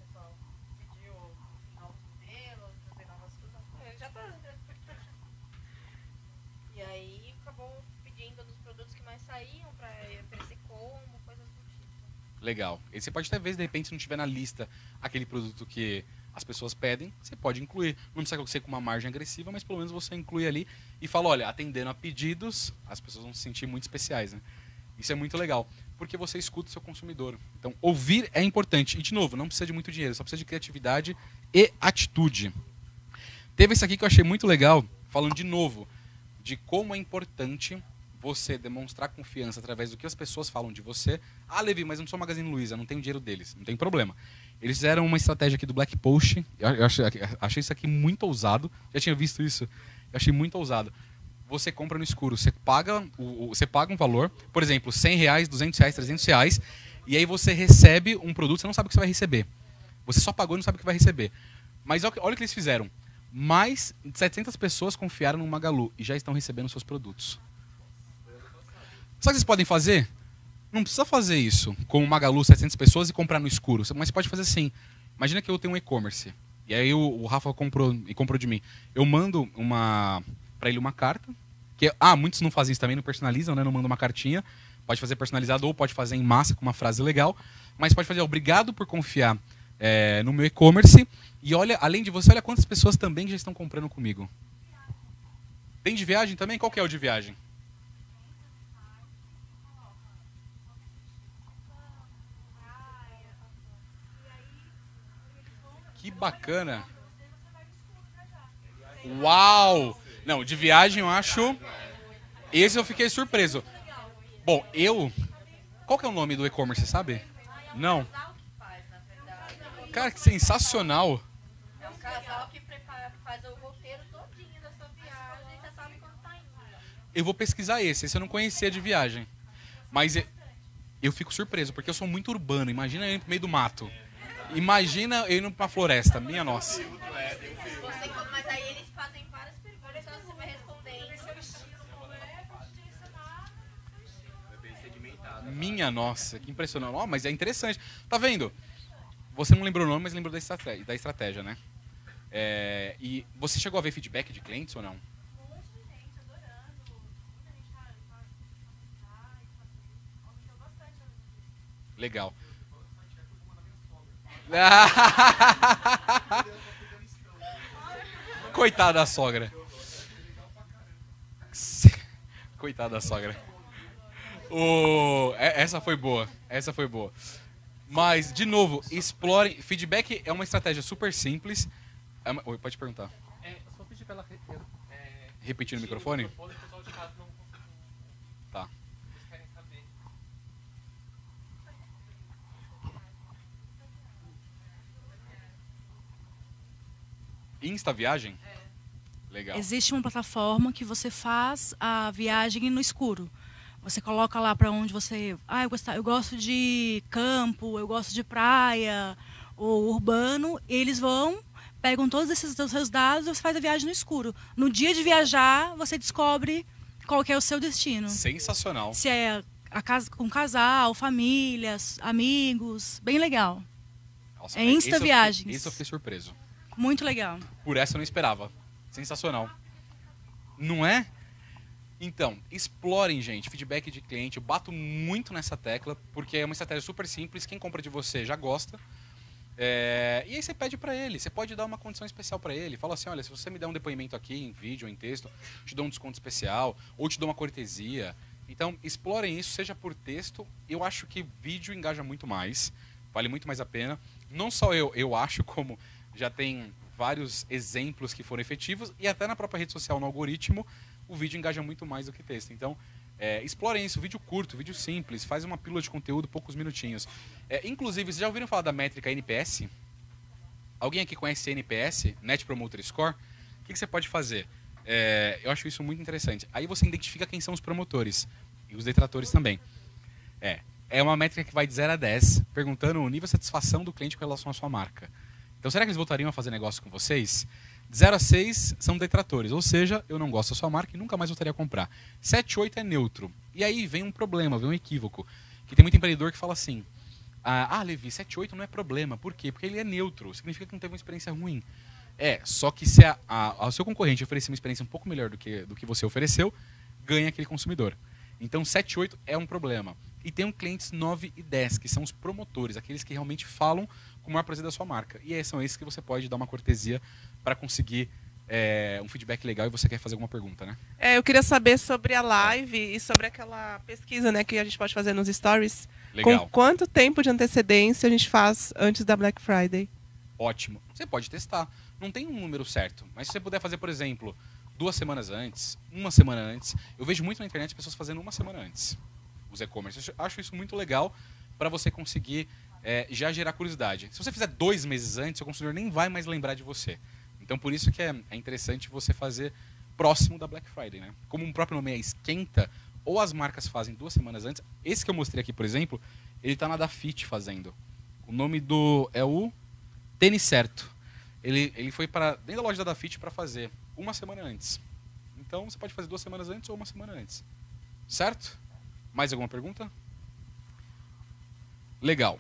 E aí acabou pedindo dos produtos que mais saíam para oferecer como, coisas do tipo. Legal. E você pode até ver, de repente, se não tiver na lista aquele produto que as pessoas pedem, você pode incluir. Não precisa ser com uma margem agressiva, mas pelo menos você inclui ali e fala, olha, atendendo a pedidos, as pessoas vão se sentir muito especiais, né? Isso é muito legal. porque você escuta o seu consumidor. Então, ouvir é importante. E, de novo, não precisa de muito dinheiro, só precisa de criatividade e atitude. Teve isso aqui que eu achei muito legal, falando de novo, de como é importante você demonstrar confiança através do que as pessoas falam de você. Ah, Levi, mas eu não sou Magazine Luiza, não tenho dinheiro deles. Não tem problema. Eles fizeram uma estratégia aqui do Black Post. Eu achei isso aqui muito ousado. Já tinha visto isso. Eu achei muito ousado. Você compra no escuro. Você paga um valor, por exemplo, R$100, R$200, R$300, e aí você recebe um produto, você não sabe o que você vai receber. Você só pagou e não sabe o que vai receber. Mas olha o que eles fizeram. Mais de 700 pessoas confiaram no Magalu e já estão recebendo seus produtos. Sabe o que vocês podem fazer? Não precisa fazer isso com o Magalu, 700 pessoas e comprar no escuro. Mas você pode fazer assim. Imagina que eu tenho um e-commerce. E aí o Rafa comprou de mim. Eu mando para ele uma carta. Muitos não fazem isso também, não personalizam, né? Não mandam uma cartinha. Pode fazer personalizado ou pode fazer em massa com uma frase legal. Mas pode fazer obrigado por confiar no meu e-commerce. E olha, além de você, olha quantas pessoas também já estão comprando comigo. Tem de viagem também? Qual que é o de viagem? Que bacana. Uau! Não, de viagem eu acho... Esse eu fiquei surpreso. Bom, qual que é o nome do e-commerce, você sabe? Não. Cara, que sensacional. É um casal que faz o roteiro todinho da sua viagem e você sabe quando tá indo. Eu vou pesquisar esse eu não conhecia de viagem. Mas eu fico surpreso, porque eu sou muito urbano. Imagina eu indo pro meio do mato. Imagina eu indo pra floresta, minha nossa. Mas aí eles fazem várias perguntas, você vai respondendo. Minha nossa, que impressionante. Oh, mas é interessante. Tá vendo? Você não lembrou o nome, mas lembrou da estratégia, né? E você chegou a ver feedback de clientes ou não? Legal. Coitada da sogra. Coitada da sogra. Essa foi boa. Mas, de novo, explorem. Feedback é uma estratégia super simples. Oi, pode perguntar. Só pedir pra ela repetir no microfone? Tá. Insta viagem? Legal. Existe uma plataforma que você faz a viagem no escuro. Você coloca lá para onde você... eu gosto de campo, eu gosto de praia, ou urbano. Eles pegam todos esses seus dados e você faz a viagem no escuro. No dia de viajar, você descobre qual que é o seu destino. Sensacional. Se é com casal, famílias, amigos. Bem legal. Nossa, é Insta Viagens. Isso eu fiquei surpreso. Muito legal. Por essa eu não esperava. Sensacional. Não é? Então, explorem, gente, feedback de cliente. Eu bato muito nessa tecla, porque é uma estratégia super simples. Quem compra de você já gosta. E aí você pede para ele. Você pode dar uma condição especial para ele. Fala assim, olha, se você me der um depoimento aqui, em vídeo ou em texto, te dou um desconto especial, ou te dou uma cortesia. Então, explorem isso, seja por texto. Eu acho que vídeo engaja muito mais. Vale muito mais a pena. Não só eu acho, como já tem vários exemplos que foram efetivos. E até na própria rede social, no algoritmo, o vídeo engaja muito mais do que texto. Então, explorem isso. Vídeo curto, vídeo simples. Faz uma pílula de conteúdo, poucos minutinhos. Inclusive, vocês já ouviram falar da métrica NPS? Alguém aqui conhece NPS? Net Promoter Score? O que você pode fazer? Eu acho isso muito interessante. Aí você identifica quem são os promotores. E os detratores também. É uma métrica que vai de 0 a 10, perguntando o nível de satisfação do cliente com relação à sua marca. Então, será que eles voltariam a fazer negócio com vocês? De 0 a 6 são detratores, ou seja, eu não gosto da sua marca e nunca mais voltaria a comprar. 7 e 8 é neutro. E aí vem um problema, vem um equívoco. Que tem muito empreendedor que fala assim, Levi, 7 e 8 não é problema. Por quê? Porque ele é neutro, significa que não teve uma experiência ruim. Só que se o seu concorrente oferecer uma experiência um pouco melhor do que você ofereceu, ganha aquele consumidor. Então, 7 e 8 é um problema. E tem clientes 9 e 10, que são os promotores, aqueles que realmente falam com o maior prazer da sua marca. E são esses que você pode dar uma cortesia para conseguir um feedback legal e você quer fazer alguma pergunta, né? Eu queria saber sobre a live e sobre aquela pesquisa, né, que a gente pode fazer nos stories. Legal. Com quanto tempo de antecedência a gente faz antes da Black Friday? Ótimo. Você pode testar. Não tem um número certo. Mas se você puder fazer, por exemplo, 2 semanas antes, 1 semana antes. Eu vejo muito na internet pessoas fazendo 1 semana antes os e-commerce. Eu acho isso muito legal para você conseguir já gerar curiosidade. Se você fizer 2 meses antes, o consumidor nem vai mais lembrar de você. Então, por isso que é interessante você fazer próximo da Black Friday, né? Como o próprio nome é esquenta, ou as marcas fazem 2 semanas antes. Esse que eu mostrei aqui, por exemplo, ele está na Dafit fazendo. O nome é o Tênis Certo. Ele foi para dentro da loja da Dafit para fazer 1 semana antes. Então, você pode fazer 2 semanas antes ou 1 semana antes. Certo? Mais alguma pergunta? Legal.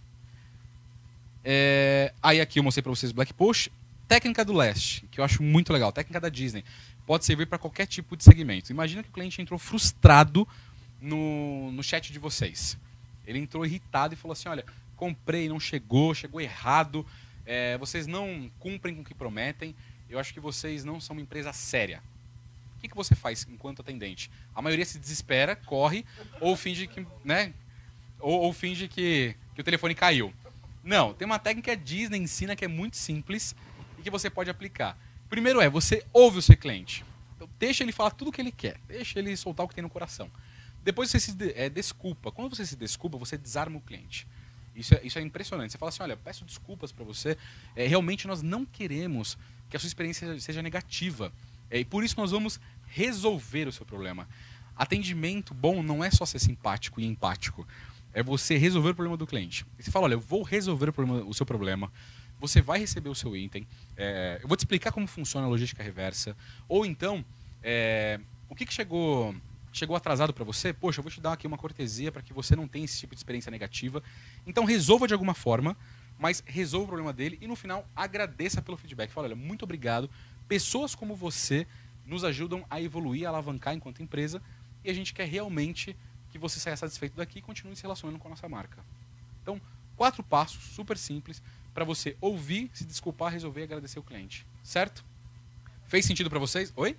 Aí aqui eu mostrei para vocês o Black Push. Técnica do Leste, que eu acho muito legal. Técnica da Disney. Pode servir para qualquer tipo de segmento. Imagina que o cliente entrou frustrado no chat de vocês. Ele entrou irritado e falou assim, olha, comprei, não chegou errado, vocês não cumprem com o que prometem, eu acho que vocês não são uma empresa séria. O que você faz enquanto atendente? A maioria se desespera, corre, ou finge que, né, ou finge que o telefone caiu. Não, tem uma técnica que a Disney ensina que é muito simples e que você pode aplicar. Primeiro você ouve o seu cliente. Então, deixa ele falar tudo o que ele quer. Deixa ele soltar o que tem no coração. Depois você se desculpa. Quando você se desculpa, você desarma o cliente. Isso é impressionante. Você fala assim, olha, peço desculpas para você. Realmente nós não queremos que a sua experiência seja negativa. E por isso nós vamos resolver o seu problema. Atendimento bom não é só ser simpático e empático. É você resolver o problema do cliente. E você fala, olha, eu vou resolver o seu problema. Você vai receber o seu item. Eu vou te explicar como funciona a logística reversa. Ou então, o que chegou atrasado para você? Poxa, eu vou te dar aqui uma cortesia para que você não tenha esse tipo de experiência negativa. Então, resolva de alguma forma, mas resolva o problema dele e no final agradeça pelo feedback. Fala, olha, muito obrigado. Pessoas como você nos ajudam a evoluir, a alavancar enquanto empresa e a gente quer realmente que você saia satisfeito daqui e continue se relacionando com a nossa marca. Então, 4 passos super simples para você ouvir, se desculpar, resolver e agradecer o cliente. Certo? Fez sentido para vocês? Oi?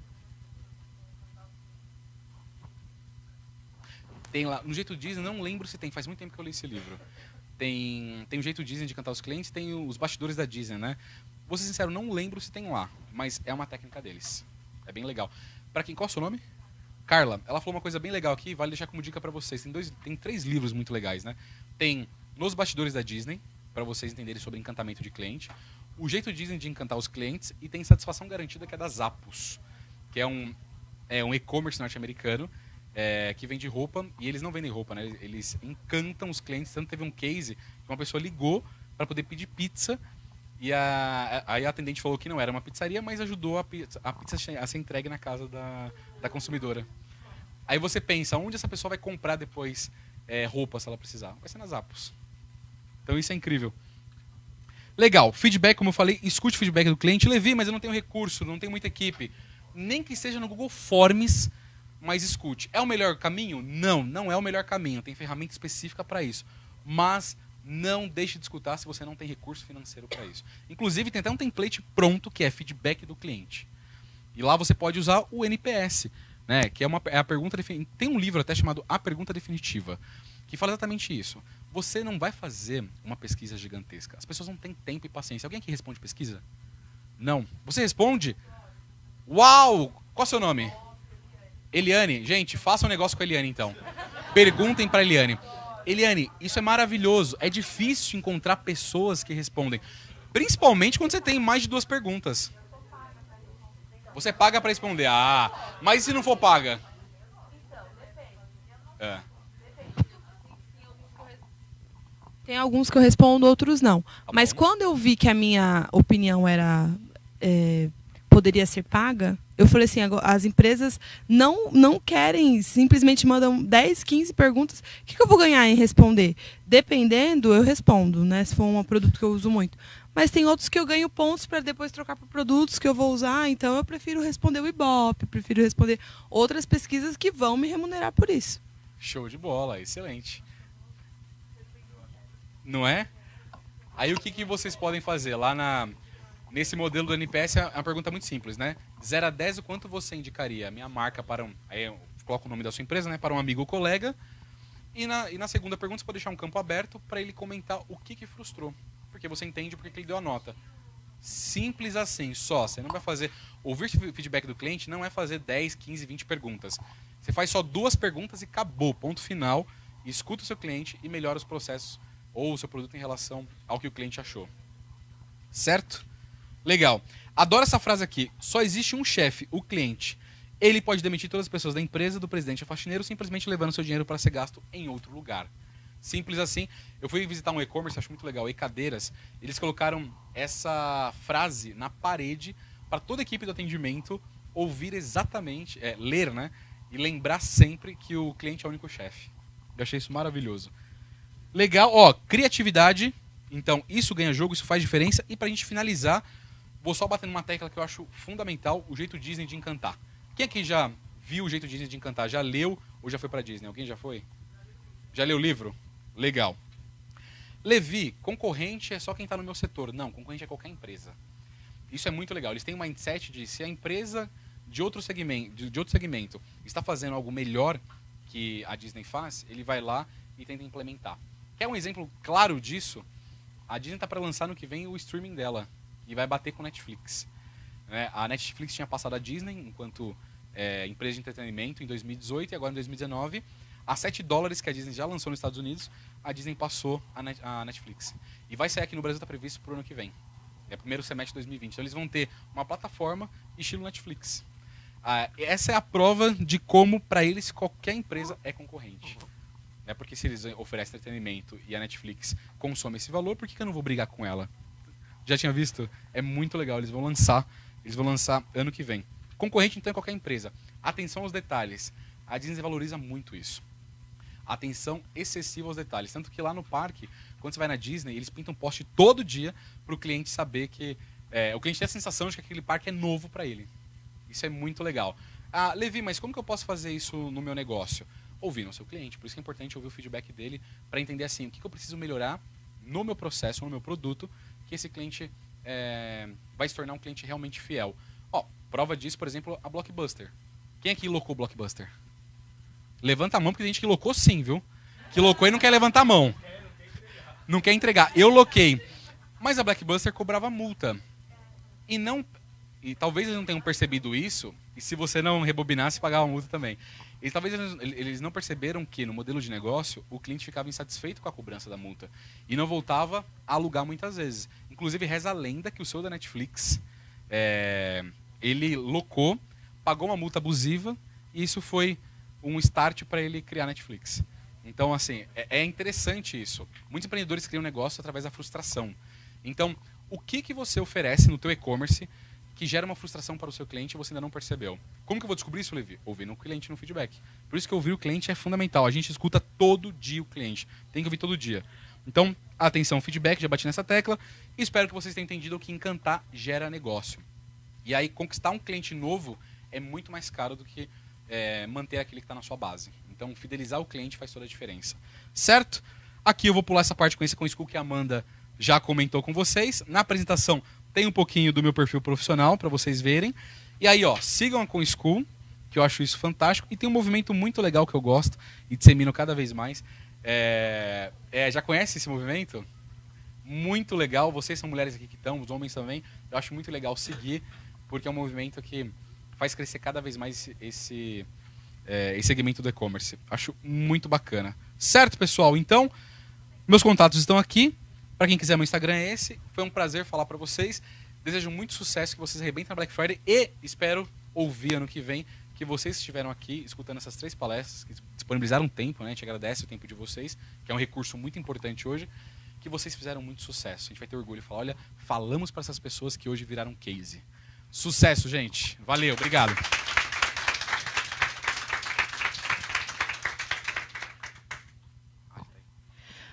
Tem lá, no Jeito Disney, não lembro se tem, faz muito tempo que eu li esse livro. Tem o Jeito Disney de encantar os clientes, tem os bastidores da Disney, né? Vou ser sincero, não lembro se tem lá, mas é uma técnica deles. É bem legal. Para quem, qual é o seu nome? Carla, ela falou uma coisa bem legal aqui, vale deixar como dica para vocês. Tem 3 livros muito legais, né? Tem Nos Bastidores da Disney, para vocês entenderem sobre encantamento de cliente. O Jeito Disney de encantar os clientes. E tem Satisfação Garantida, que é da Zappos, que é um e-commerce norte-americano que vende roupa. E eles não vendem roupa, né? Eles encantam os clientes. Tanto teve um case que uma pessoa ligou para poder pedir pizza. E aí a atendente falou que não era uma pizzaria, mas ajudou a pizza a ser entregue na casa da consumidora. Aí você pensa, onde essa pessoa vai comprar depois roupa se ela precisar? Vai ser nas Zappos. Então isso é incrível. Legal, feedback, como eu falei, escute o feedback do cliente. Levi, mas eu não tenho recurso, não tenho muita equipe. Nem que seja no Google Forms, mas escute. É o melhor caminho? Não, não é o melhor caminho. Tem ferramenta específica para isso. Mas não deixe de escutar se você não tem recurso financeiro para isso. Inclusive, tem até um template pronto que é feedback do cliente. E lá você pode usar o NPS, né? Que é a pergunta definitiva. Tem um livro até chamado A Pergunta Definitiva, que fala exatamente isso. Você não vai fazer uma pesquisa gigantesca. As pessoas não têm tempo e paciência. Alguém aqui responde pesquisa? Não. Você responde? Uau! Qual é o seu nome? Eliane. Gente, faça um negócio com a Eliane, então. Perguntem para a Eliane. Eliane, isso é maravilhoso. É difícil encontrar pessoas que respondem. Principalmente quando você tem mais de 2 perguntas. Você paga para responder. Ah, mas e se não for paga? Tem alguns que eu respondo, outros não. Mas quando eu vi que a minha opinião poderia ser paga, eu falei assim, as empresas não querem, simplesmente mandam 10, 15 perguntas. O que eu vou ganhar em responder? Dependendo, eu respondo, né? Se for um produto que eu uso muito. Mas tem outros que eu ganho pontos para depois trocar por produtos que eu vou usar. Então eu prefiro responder o Ibope, prefiro responder outras pesquisas que vão me remunerar por isso. Show de bola, excelente. Não é? Aí o que vocês podem fazer? Lá Nesse modelo do NPS é uma pergunta muito simples, né? 0 a 10, o quanto você indicaria a minha marca para um... Aí eu coloco o nome da sua empresa, né? Para um amigo ou colega. E na segunda pergunta você pode deixar um campo aberto para ele comentar o que frustrou. Porque você entende porque que ele deu a nota. Simples assim, só. Você não vai fazer... Ouvir feedback do cliente não é fazer 10, 15, 20 perguntas. Você faz só 2 perguntas e acabou, ponto final. Escuta o seu cliente e melhora os processos ou o seu produto em relação ao que o cliente achou. Certo? Legal. Adoro essa frase aqui. Só existe um chefe, o cliente. Ele pode demitir todas as pessoas da empresa, do presidente ao faxineiro, simplesmente levando seu dinheiro para ser gasto em outro lugar. Simples assim. Eu fui visitar um e-commerce, acho muito legal, E-Cadeiras. Eles colocaram essa frase na parede para toda a equipe do atendimento ouvir exatamente, ler, né? E lembrar sempre que o cliente é o único chefe. Eu achei isso maravilhoso. Legal, ó, criatividade. Então, isso ganha jogo, isso faz diferença. E pra gente finalizar, vou só bater numa tecla que eu acho fundamental, o jeito Disney de encantar. Quem aqui já viu o jeito Disney de encantar? Já leu ou já foi pra Disney? Alguém já foi? Já leu o livro? Legal. Levi, concorrente é só quem tá no meu setor. Não, concorrente é qualquer empresa. Isso é muito legal. Eles têm um mindset de se a empresa de outro segmento está fazendo algo melhor que a Disney faz, ele vai lá e tenta implementar. Quer um exemplo claro disso? A Disney está para lançar no que vem o streaming dela e vai bater com a Netflix. A Netflix tinha passado a Disney enquanto empresa de entretenimento em 2018 e agora em 2019. A $7 que a Disney já lançou nos Estados Unidos, a Disney passou a Netflix. E vai sair aqui no Brasil, está previsto para o ano que vem. É o primeiro semestre de 2020. Então eles vão ter uma plataforma estilo Netflix. Essa é a prova de como, para eles, qualquer empresa é concorrente. Porque se eles oferecem entretenimento e a Netflix consome esse valor, por que eu não vou brigar com ela? Já tinha visto? É muito legal. Eles vão lançar ano que vem. Concorrente, então, é qualquer empresa. Atenção aos detalhes. A Disney valoriza muito isso. Atenção excessiva aos detalhes. Tanto que lá no parque, quando você vai na Disney, eles pintam post todo dia para o cliente saber que... o cliente tem a sensação de que aquele parque é novo para ele. Isso é muito legal. Levi, mas como que eu posso fazer isso no meu negócio? Ouvindo o seu cliente. Por isso que é importante ouvir o feedback dele para entender assim, o que eu preciso melhorar no meu processo, no meu produto, que esse cliente vai se tornar um cliente realmente fiel. Prova disso, por exemplo, a Blockbuster. Quem aqui locou o Blockbuster? Levanta a mão, porque tem gente que locou sim, viu? Que locou e não quer levantar a mão. Não quer entregar. Eu loquei. Mas a Blockbuster cobrava multa. E talvez eles não tenham percebido isso, e se você não rebobinasse, pagava a multa também. Talvez eles não perceberam que, no modelo de negócio, o cliente ficava insatisfeito com a cobrança da multa. E não voltava a alugar muitas vezes. Inclusive, reza a lenda que o CEO da Netflix, ele locou, pagou uma multa abusiva, e isso foi um start para ele criar a Netflix. Então, assim, é interessante isso. Muitos empreendedores criam negócio através da frustração. Então, o que você oferece no teu e-commerce que gera uma frustração para o seu cliente e você ainda não percebeu? Como que eu vou descobrir isso, Levi? Ouvindo o cliente no feedback. Por isso que ouvir o cliente é fundamental. A gente escuta todo dia o cliente. Tem que ouvir todo dia. Então, atenção, feedback, já bati nessa tecla. E espero que vocês tenham entendido que encantar gera negócio. E aí, conquistar um cliente novo é muito mais caro do que manter aquele que está na sua base. Então, fidelizar o cliente faz toda a diferença. Certo? Aqui eu vou pular essa parte com o School que a Amanda já comentou com vocês. Na apresentação tem um pouquinho do meu perfil profissional para vocês verem. E aí, sigam a Com School, que eu acho isso fantástico. E tem um movimento muito legal que eu gosto e dissemino cada vez mais. Já conhece esse movimento? Muito legal. Vocês são mulheres aqui que estão, os homens também. Eu acho muito legal seguir, porque é um movimento que faz crescer cada vez mais esse segmento do e-commerce. Acho muito bacana. Certo, pessoal? Então, meus contatos estão aqui. Para quem quiser, meu Instagram é esse. Foi um prazer falar para vocês. Desejo muito sucesso, que vocês arrebentem na Black Friday e espero ouvir ano que vem que vocês estiveram aqui escutando essas 3 palestras, que disponibilizaram tempo, né? A gente agradece o tempo de vocês, que é um recurso muito importante hoje, que vocês fizeram muito sucesso. A gente vai ter orgulho de falar, olha, falamos para essas pessoas que hoje viraram case. Sucesso, gente. Valeu, obrigado.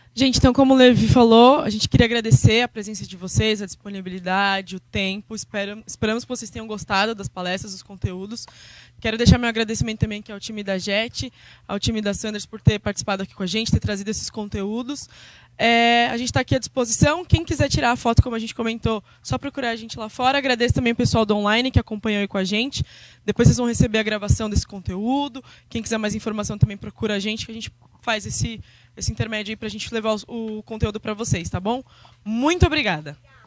Gente, então, como o Levi falou, a gente queria agradecer a presença de vocês, a disponibilidade, o tempo. Esperamos que vocês tenham gostado das palestras, dos conteúdos. Quero deixar meu agradecimento também aqui ao time da JET, ao time da Sanders por ter participado aqui com a gente, ter trazido esses conteúdos. A gente está aqui à disposição. Quem quiser tirar a foto, como a gente comentou, só procurar a gente lá fora. Agradeço também o pessoal do online que acompanhou aí com a gente. Depois vocês vão receber a gravação desse conteúdo. Quem quiser mais informação também procura a gente, que a gente faz esse intermédio aí para a gente levar o conteúdo para vocês, tá bom? Muito obrigada.